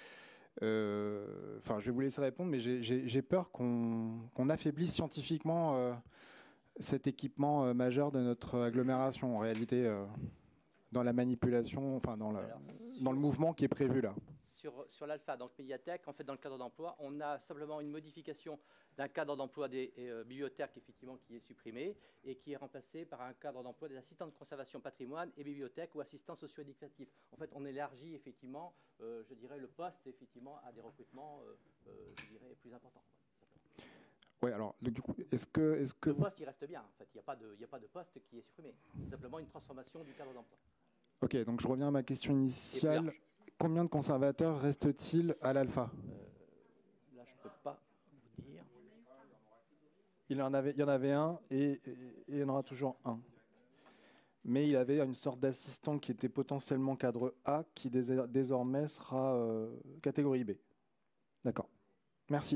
S5: je vais vous laisser répondre, mais j'ai peur qu'on affaiblisse scientifiquement cet équipement majeur de notre agglomération, en réalité, dans la manipulation, enfin dans le mouvement qui est prévu là.
S21: Sur l'alpha, donc médiathèque, en fait, dans le cadre d'emploi, on a simplement une modification d'un cadre d'emploi des bibliothèques, effectivement, qui est supprimé et qui est remplacé par un cadre d'emploi des assistants de conservation patrimoine et bibliothèques ou assistants socio-éducatifs. En fait, on élargit, effectivement, je dirais, le poste, effectivement, à des recrutements, je dirais, plus importants.
S5: Oui, alors, du coup, est-ce que...
S21: Le poste, il reste bien. En fait, il n'y a pas de poste qui est supprimé. C'est simplement une transformation du cadre d'emploi.
S5: Ok, donc je reviens à ma question initiale. Combien de conservateurs reste-t-il à l'alpha?
S21: Là, je ne peux pas vous dire.
S22: Il y en avait un et il y en aura toujours un. Mais il avait une sorte d'assistant qui était potentiellement cadre A qui désormais sera catégorie B.
S5: D'accord. Merci.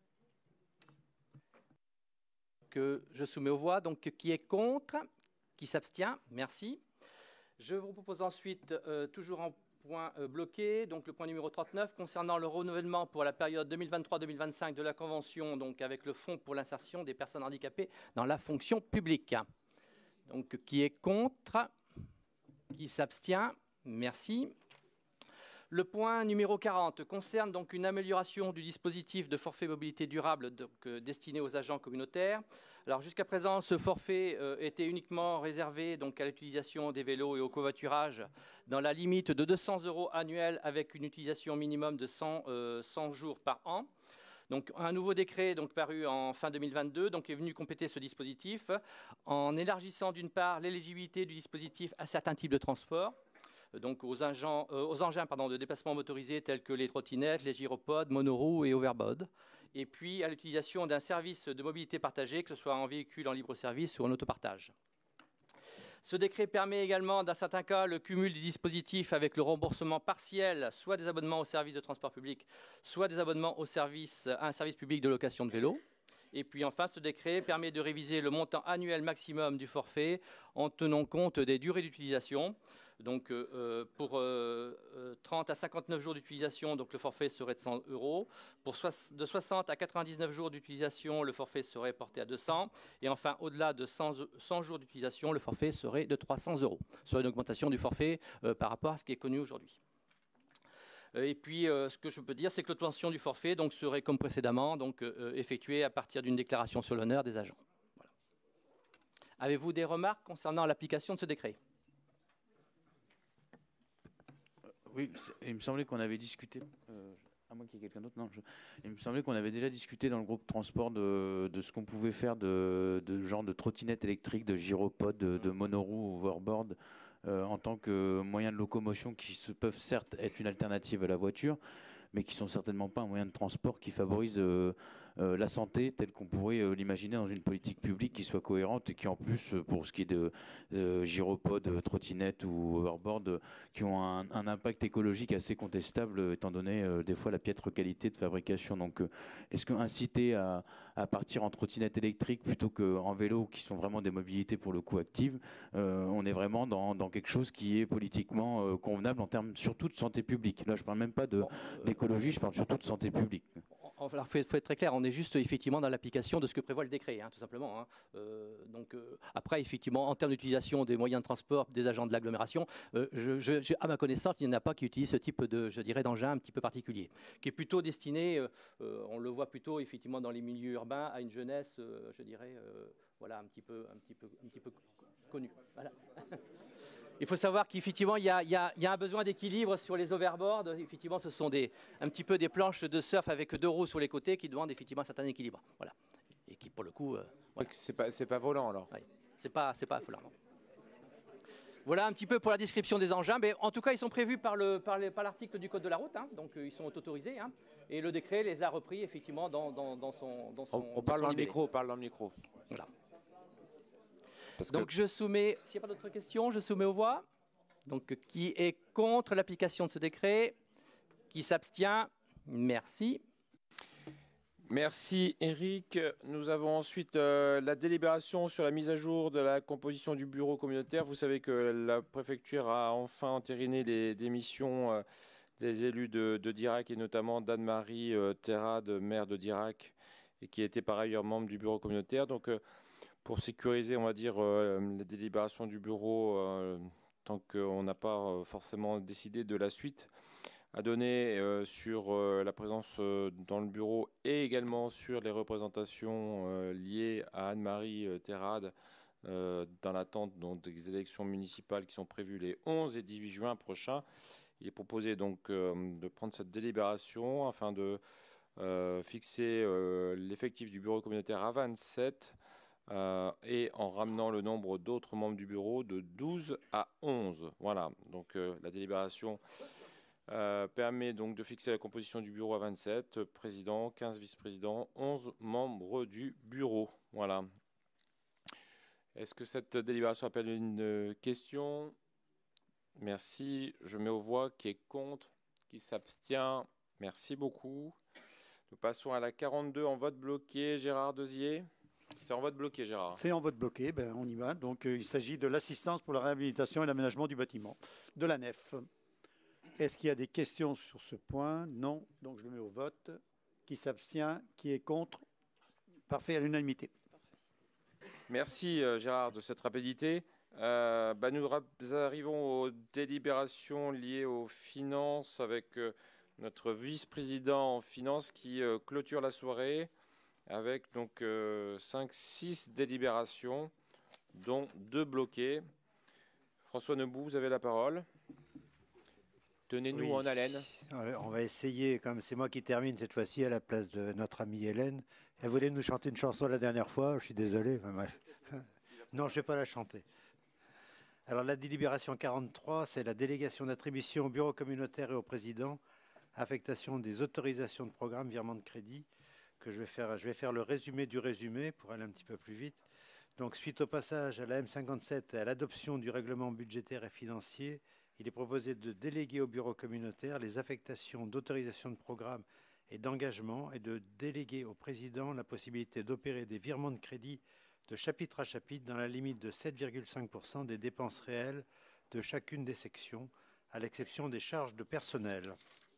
S21: Que je soumets aux voix. Donc, qui est contre? Qui s'abstient? Merci. Je vous propose ensuite, toujours en point bloqué, donc le point numéro 39, concernant le renouvellement pour la période 2023-2025 de la Convention, donc avec le Fonds pour l'insertion des personnes handicapées dans la fonction publique. Donc, qui est contre? Qui s'abstient? Merci. Le point numéro 40 concerne donc une amélioration du dispositif de forfait mobilité durable destiné aux agents communautaires. Alors jusqu'à présent, ce forfait était uniquement réservé donc à l'utilisation des vélos et au covoiturage dans la limite de 200 € annuels avec une utilisation minimum de 100 jours par an. Donc, un nouveau décret donc, paru en fin 2022 donc, est venu compléter ce dispositif en élargissant d'une part l'éligibilité du dispositif à certains types de transports, donc aux engins de déplacement motorisés tels que les trottinettes, les gyropodes, monoroues et overboards, et puis à l'utilisation d'un service de mobilité partagée, que ce soit en véhicule en libre service ou en autopartage. Ce décret permet également, dans certains cas, le cumul du dispositif avec le remboursement partiel, soit des abonnements au service de transport public, soit des abonnements à un service public de location de vélo. Et puis enfin, ce décret permet de réviser le montant annuel maximum du forfait en tenant compte des durées d'utilisation. Donc pour 30 à 59 jours d'utilisation, donc le forfait serait de 100 €. De 60 à 99 jours d'utilisation, le forfait serait porté à 200. Et enfin, au-delà de 100 jours d'utilisation, le forfait serait de 300 €. Ce serait une augmentation du forfait par rapport à ce qui est connu aujourd'hui. Et puis, ce que je peux dire, c'est que l'obtention du forfait donc, serait, comme précédemment, donc, effectuée à partir d'une déclaration sur l'honneur des agents. Voilà. Avez-vous des remarques concernant l'application de ce décret ?
S4: Oui, il me semblait qu'on avait discuté, à moins qu'il y ait quelqu'un d'autre, non, il me semblait qu'on avait déjà discuté dans le groupe transport de ce qu'on pouvait faire de genre de trottinette électrique, de gyropode, de monoroues, overboard, en tant que moyen de locomotion qui peuvent certes être une alternative à la voiture, mais qui sont certainement pas un moyen de transport qui favorise la santé telle qu'on pourrait l'imaginer dans une politique publique qui soit cohérente et qui en plus, pour ce qui est de gyropodes, trottinettes ou overboard, qui ont un impact écologique assez contestable étant donné des fois la piètre qualité de fabrication. Donc est-ce qu'inciter à partir en trottinette électrique plutôt qu'en vélo qui sont vraiment des mobilités pour le coup actives, on est vraiment dans quelque chose qui est politiquement convenable en termes surtout de santé publique. Là je parle même pas d'écologie, je parle surtout de santé publique.
S21: Alors, faut être très clair, on est juste effectivement dans l'application de ce que prévoit le décret, hein, tout simplement. Hein. Après, effectivement, en termes d'utilisation des moyens de transport des agents de l'agglomération, à ma connaissance, il n'y en a pas qui utilisent ce type de, je dirais, d'engin un petit peu particulier, qui est plutôt destiné, on le voit plutôt effectivement dans les milieux urbains, à une jeunesse, je dirais, voilà, un petit peu connue. Voilà. Il faut savoir qu'effectivement, il y a un besoin d'équilibre sur les overboards. Effectivement, ce sont un petit peu des planches de surf avec 2 roues sur les côtés qui demandent effectivement un certain équilibre. Voilà. Et qui, pour le coup... voilà.
S1: C'est pas volant, alors.
S21: Oui. C'est pas volant, non. Voilà un petit peu pour la description des engins. Mais en tout cas, ils sont prévus par l'article du Code de la route. Hein, donc, ils sont autorisés. Hein, et le décret les a repris, effectivement, dans son
S1: On parle dans le micro, on parle dans le micro.
S21: Voilà. Donc je soumets, s'il n'y a pas d'autres questions, je soumets aux voix. Donc qui est contre l'application de ce décret? Qui s'abstient? Merci.
S1: Merci Eric. Nous avons ensuite la délibération sur la mise à jour de la composition du bureau communautaire. Vous savez que la préfecture a enfin entériné les démissions des élus de Dirac et notamment d'Anne-Marie Terrade, maire de Dirac, et qui était par ailleurs membre du bureau communautaire. Donc pour sécuriser, on va dire, la délibération du bureau, tant qu'on n'a pas forcément décidé de la suite, à donner sur la présence dans le bureau et également sur les représentations liées à Anne-Marie Terrade dans l'attente des élections municipales qui sont prévues les 11 et 18 juin prochains. Il est proposé donc de prendre cette délibération afin de fixer l'effectif du bureau communautaire à 27 et en ramenant le nombre d'autres membres du bureau de 12 à 11. Voilà, donc la délibération permet donc de fixer la composition du bureau à 27, président, 15 vice-présidents, 11 membres du bureau. Voilà. Est-ce que cette délibération appelle une question? Merci. Je mets aux voix qui est contre, qui s'abstient. Merci beaucoup. Nous passons à la 42 en vote bloqué. Gérard Deuzier. C'est en vote bloqué, Gérard.
S10: C'est en vote bloqué, on y va. Donc il s'agit de l'assistance pour la réhabilitation et l'aménagement du bâtiment, de la nef. Est-ce qu'il y a des questions sur ce point? Non. Donc je le mets au vote. Qui s'abstient? Qui est contre? Parfait, à l'unanimité.
S1: Merci Gérard de cette rapidité. Nous arrivons aux délibérations liées aux finances avec notre vice-président en finances qui clôture la soirée avec donc 5-6 délibérations, dont 2 bloquées. François Nebout, vous avez la parole. Tenez-nous en haleine.
S20: On va essayer, comme c'est moi qui termine cette fois-ci à la place de notre amie Hélène. Elle voulait nous chanter une chanson la dernière fois, je suis désolé. Non, je ne vais pas la chanter. Alors la délibération 43, c'est la délégation d'attribution au bureau communautaire et au président, affectation des autorisations de programme, virement de crédit, que je vais faire le résumé du résumé pour aller un petit peu plus vite. Donc suite au passage à la M57 et à l'adoption du règlement budgétaire et financier, il est proposé de déléguer au bureau communautaire les affectations d'autorisation de programme et d'engagement et de déléguer au président la possibilité d'opérer des virements de crédit de chapitre à chapitre dans la limite de 7,5% des dépenses réelles de chacune des sections, à l'exception des charges de personnel.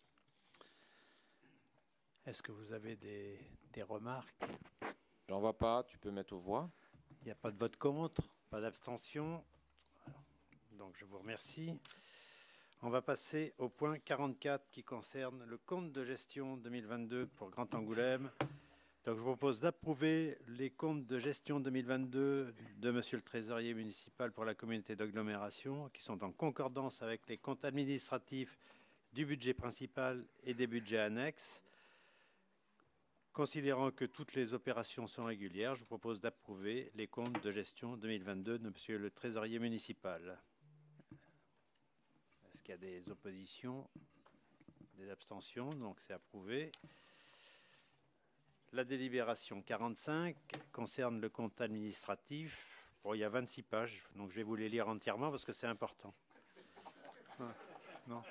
S20: Est-ce que vous avez des remarques?
S1: J'en vois pas, tu peux mettre aux voix.
S20: Il n'y a pas de vote contre, pas d'abstention. Donc je vous remercie. On va passer au point 44 qui concerne le compte de gestion 2022 pour Grand Angoulême. Donc je vous propose d'approuver les comptes de gestion 2022 de Monsieur le Trésorier municipal pour la communauté d'agglomération qui sont en concordance avec les comptes administratifs du budget principal et des budgets annexes. Considérant que toutes les opérations sont régulières, je vous propose d'approuver les comptes de gestion 2022 de Monsieur le Trésorier municipal. Est-ce qu'il y a des oppositions, des abstentions? Donc c'est approuvé. La délibération 45 concerne le compte administratif. Bon, il y a 26 pages, donc je vais vous les lire entièrement parce que c'est important. Non.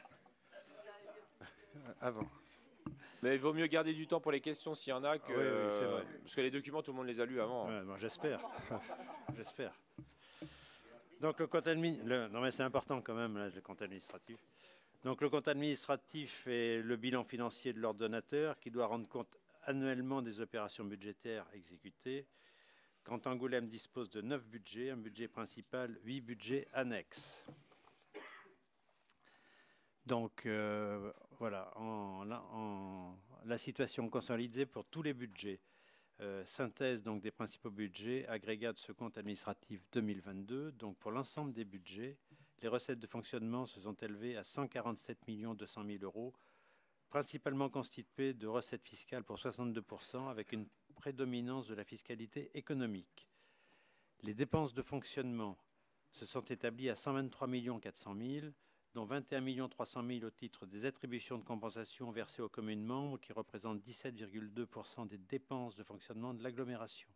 S20: Avant.
S1: Mais il vaut mieux garder du temps pour les questions s'il y en a que.
S20: Oui, c'est vrai.
S1: Parce que les documents, tout le monde les a lus avant.
S20: Ouais, bon, j'espère. J'espère. Donc le compte administratif. Non mais c'est important quand même, là, le compte administratif. Donc le compte administratif est le bilan financier de l'ordonnateur qui doit rendre compte annuellement des opérations budgétaires exécutées. Grand Angoulême dispose de 9 budgets, un budget principal, 8 budgets annexes. Donc voilà, la situation consolidée pour tous les budgets. Synthèse donc des principaux budgets, agrégat de ce compte administratif 2022. Donc pour l'ensemble des budgets, les recettes de fonctionnement se sont élevées à 147 200 000 euros, principalement constituées de recettes fiscales pour 62%, avec une prédominance de la fiscalité économique. Les dépenses de fonctionnement se sont établies à 123 400 000, dont 21 300 000 au titre des attributions de compensation versées aux communes membres, qui représentent 17,2% des dépenses de fonctionnement de l'agglomération.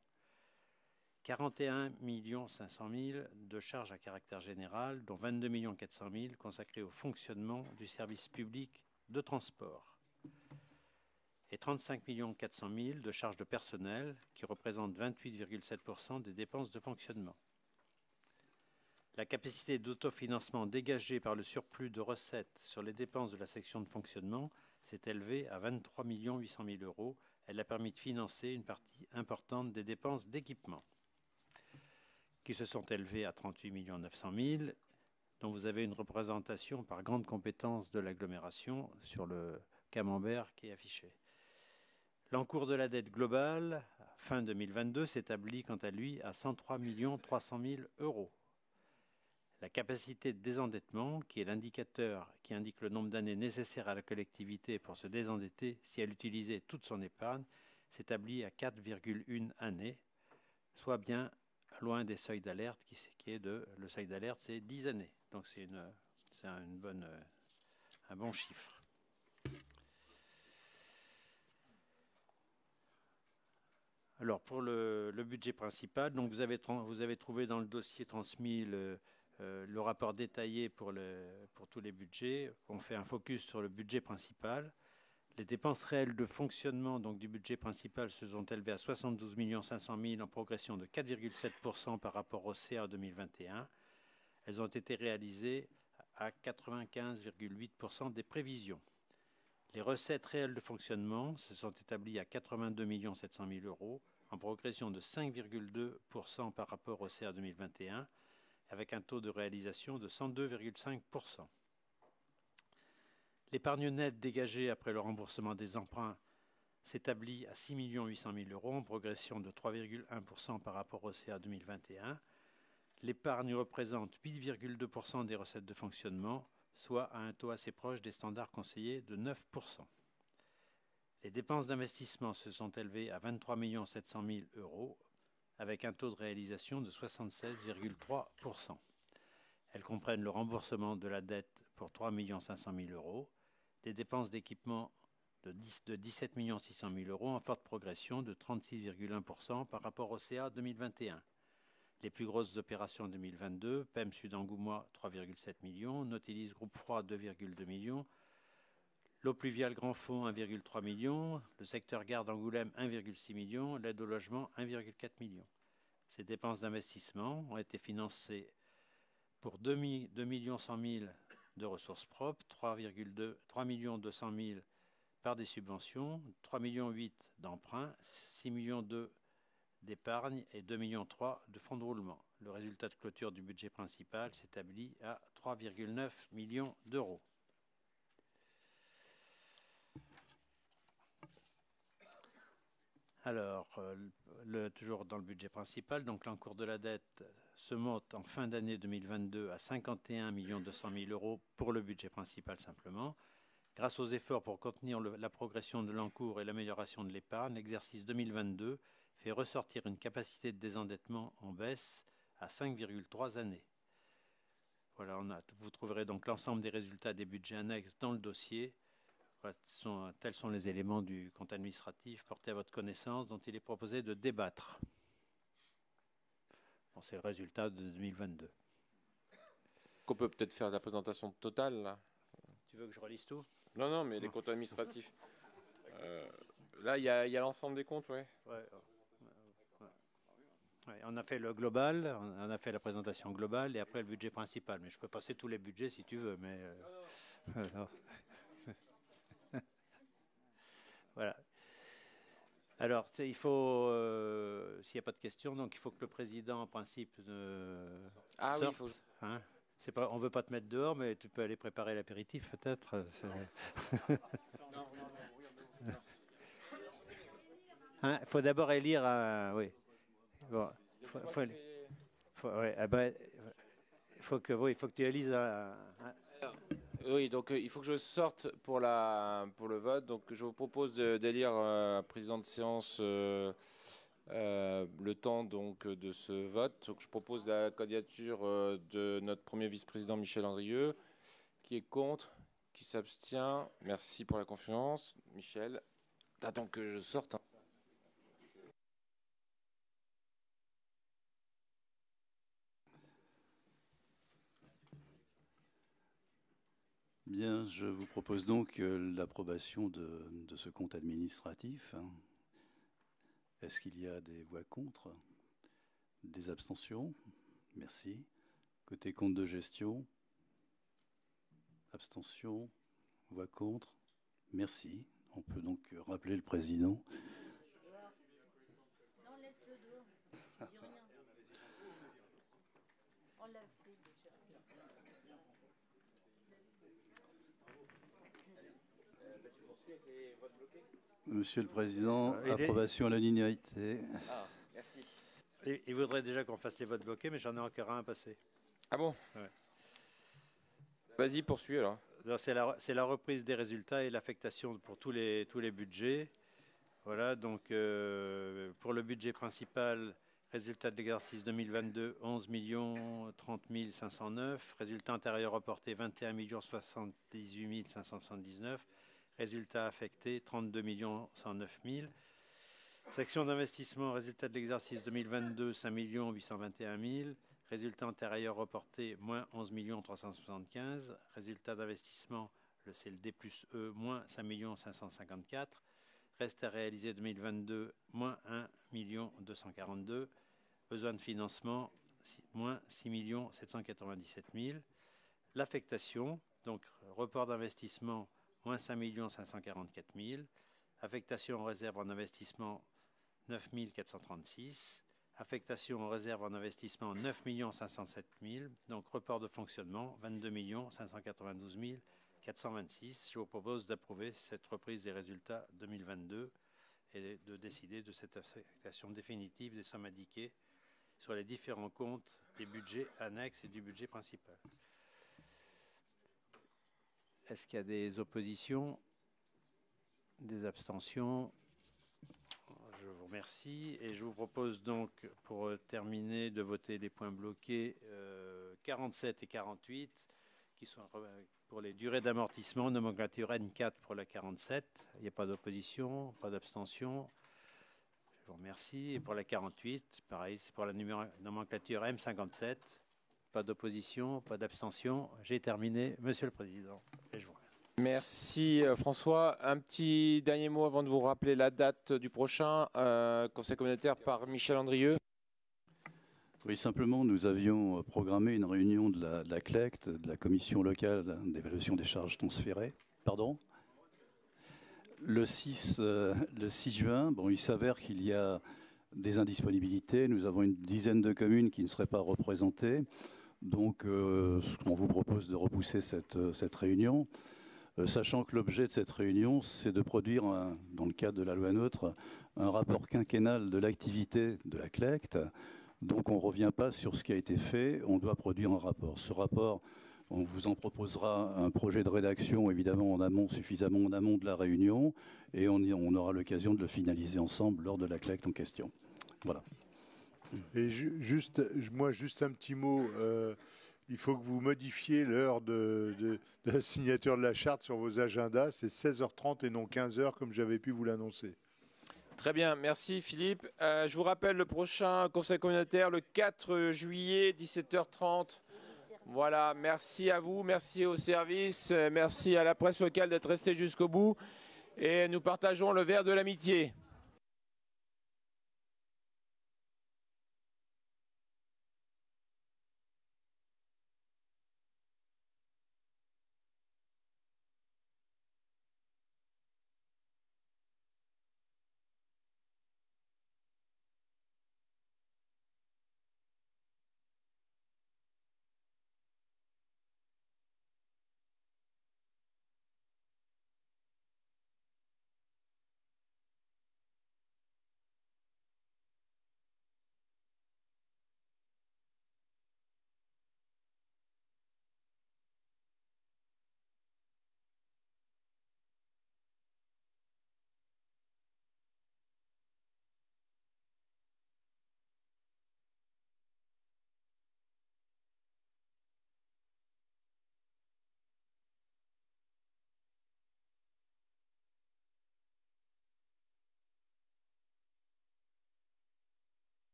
S20: 41 500 000 de charges à caractère général, dont 22 400 000 consacrées au fonctionnement du service public de transport. Et 35 400 000 de charges de personnel, qui représentent 28,7% des dépenses de fonctionnement. La capacité d'autofinancement dégagée par le surplus de recettes sur les dépenses de la section de fonctionnement s'est élevée à 23 800 000 euros. Elle a permis de financer une partie importante des dépenses d'équipement, qui se sont élevées à 38 900 000, dont vous avez une représentation par grande compétence de l'agglomération sur le camembert qui est affiché. L'encours de la dette globale, fin 2022, s'établit quant à lui à 103 300 000 euros. La capacité de désendettement, qui est l'indicateur qui indique le nombre d'années nécessaires à la collectivité pour se désendetter si elle utilisait toute son épargne, s'établit à 4,1 années, soit bien loin des seuils d'alerte, le seuil d'alerte, c'est 10 années. Donc c'est un bon chiffre. Alors pour le budget principal, donc vous avez trouvé dans le dossier transmis le rapport détaillé pour tous les budgets. On fait un focus sur le budget principal. Les dépenses réelles de fonctionnement donc, du budget principal se sont élevées à 72 500 000 en progression de 4,7% par rapport au CA 2021. Elles ont été réalisées à 95,8% des prévisions. Les recettes réelles de fonctionnement se sont établies à 82 700 000 euros en progression de 5,2% par rapport au CA 2021, avec un taux de réalisation de 102,5%. L'épargne nette dégagée après le remboursement des emprunts s'établit à 6 800 000 euros, en progression de 3,1% par rapport au CA 2021. L'épargne représente 8,2% des recettes de fonctionnement, soit à un taux assez proche des standards conseillés de 9%. Les dépenses d'investissement se sont élevées à 23 700 000 euros, avec un taux de réalisation de 76,3%. Elles comprennent le remboursement de la dette pour 3 500 000 euros, des dépenses d'équipement de 17 600 000 euros en forte progression de 36,1% par rapport au CA 2021. Les plus grosses opérations 2022, PEM Sud Angoumois 3,7 millions, Nautilis Groupe Froid 2,2 millions, L'eau pluviale Grand Fond, 1,3 million. Le secteur gare d'Angoulême, 1,6 million. L'aide au logement, 1,4 million. Ces dépenses d'investissement ont été financées pour 2 100 000 de ressources propres, 3 200 000 par des subventions, 3,8 millions d'emprunts, 6,2 millions d'épargne et 2,3 millions de fonds de roulement. Le résultat de clôture du budget principal s'établit à 3,9 millions d'euros. Alors, toujours dans le budget principal, donc l'encours de la dette se monte en fin d'année 2022 à 51 200 000 euros pour le budget principal simplement. Grâce aux efforts pour contenir la progression de l'encours et l'amélioration de l'épargne, l'exercice 2022 fait ressortir une capacité de désendettement en baisse à 5,3 années. Voilà, vous trouverez donc l'ensemble des résultats des budgets annexes dans le dossier. Voilà, tels sont les éléments du compte administratif portés à votre connaissance dont il est proposé de débattre. Bon, c'est le résultat de 2022.
S1: Qu'on peut peut-être faire la présentation totale là.
S20: Tu veux que je relise tout?
S1: Non, mais les comptes administratifs. Là, il y a l'ensemble des comptes, ouais.
S20: Ouais, on a fait le global, on a fait la présentation globale et après le budget principal. Mais je peux passer tous les budgets si tu veux. Mais voilà. Alors, il faut, s'il n'y a pas de questions, donc il faut que le président, en principe, sorte.
S1: Oui,
S20: hein. C'est pas, on ne veut pas te mettre dehors, mais tu peux aller préparer l'apéritif, peut-être. Il faut d'abord élire oui. Bon, faut que tu élises
S1: Oui, donc il faut que je sorte pour le vote. Donc je vous propose d'élire président de séance le temps donc de ce vote. Donc, je propose la candidature de notre premier vice-président Michel Andrieux. Qui est contre? Qui s'abstient? Merci pour la confiance. Michel, t'attends que je sorte.
S13: Bien, je vous propose donc l'approbation de ce compte administratif. Est-ce qu'il y a des voix contre? Des abstentions? Merci. Côté compte de gestion? Abstention? Voix contre? Merci. On peut donc rappeler le président.
S15: Non, laisse-le dehors. Je dis rien. On l'a fait déjà.
S13: Monsieur le Président, approbation à l'unanimité.
S1: Ah, merci.
S20: Il voudrait déjà qu'on fasse les votes bloqués, mais j'en ai encore un à passer.
S1: Ah bon? Ouais. Vas-y, poursuis alors.
S20: C'est la reprise des résultats et l'affectation pour tous les budgets. Voilà, donc pour le budget principal, résultat de l'exercice 2022, 11 30 509. Résultat intérieur reporté, 21 78 579. Résultat affecté, 32 109 000. Section d'investissement, résultat de l'exercice 2022, 5 821 000. Résultat antérieur reporté, moins 11 375. Résultat d'investissement, c'est le D plus E, moins 5 554. Reste à réaliser 2022, moins 1 242. Besoin de financement, moins 6 797 000. L'affectation, donc report d'investissement, moins 5 544 000. Affectation en réserve en investissement, 9 436. Affectation en réserve en investissement, 9 507 000. Donc report de fonctionnement, 22 592 426. Je vous propose d'approuver cette reprise des résultats 2022 et de décider de cette affectation définitive des sommes indiquées sur les différents comptes des budgets annexes et du budget principal. Est-ce qu'il y a des oppositions? Des abstentions? Je vous remercie et je vous propose donc, pour terminer, de voter les points bloqués 47 et 48, qui sont pour les durées d'amortissement, nomenclature N4 pour la 47. Il n'y a pas d'opposition, pas d'abstention. Je vous remercie. Et pour la 48, pareil, c'est pour la nomenclature M57. Pas d'opposition, pas d'abstention. J'ai terminé, Monsieur le Président. Et je vous remercie.
S1: Merci François. Un petit dernier mot avant de vous rappeler la date du prochain conseil communautaire par Michel Andrieux.
S13: Oui, simplement, nous avions programmé une réunion de la CLECT, de la Commission locale d'évaluation des charges transférées. Pardon ? Le 6 juin, bon, il s'avère qu'il y a des indisponibilités. Nous avons une dizaine de communes qui ne seraient pas représentées. Donc, on vous propose de repousser cette réunion, sachant que l'objet de cette réunion, c'est de produire, dans le cadre de la loi NOTRe, un rapport quinquennal de l'activité de la CLECT. Donc, on ne revient pas sur ce qui a été fait. On doit produire un rapport. Ce rapport, on vous en proposera un projet de rédaction, évidemment, en amont, suffisamment en amont de la réunion, et on aura l'occasion de le finaliser ensemble lors de la CLECT en question. Voilà.
S12: Et juste un petit mot. Il faut que vous modifiez l'heure de la signature de la charte sur vos agendas. C'est 16h30 et non 15h, comme j'avais pu vous l'annoncer.
S1: Très bien, merci Philippe. Je vous rappelle le prochain conseil communautaire, le 4 juillet, 17h30. Voilà, merci à vous, merci au service, merci à la presse locale d'être resté jusqu'au bout. Et nous partageons le verre de l'amitié.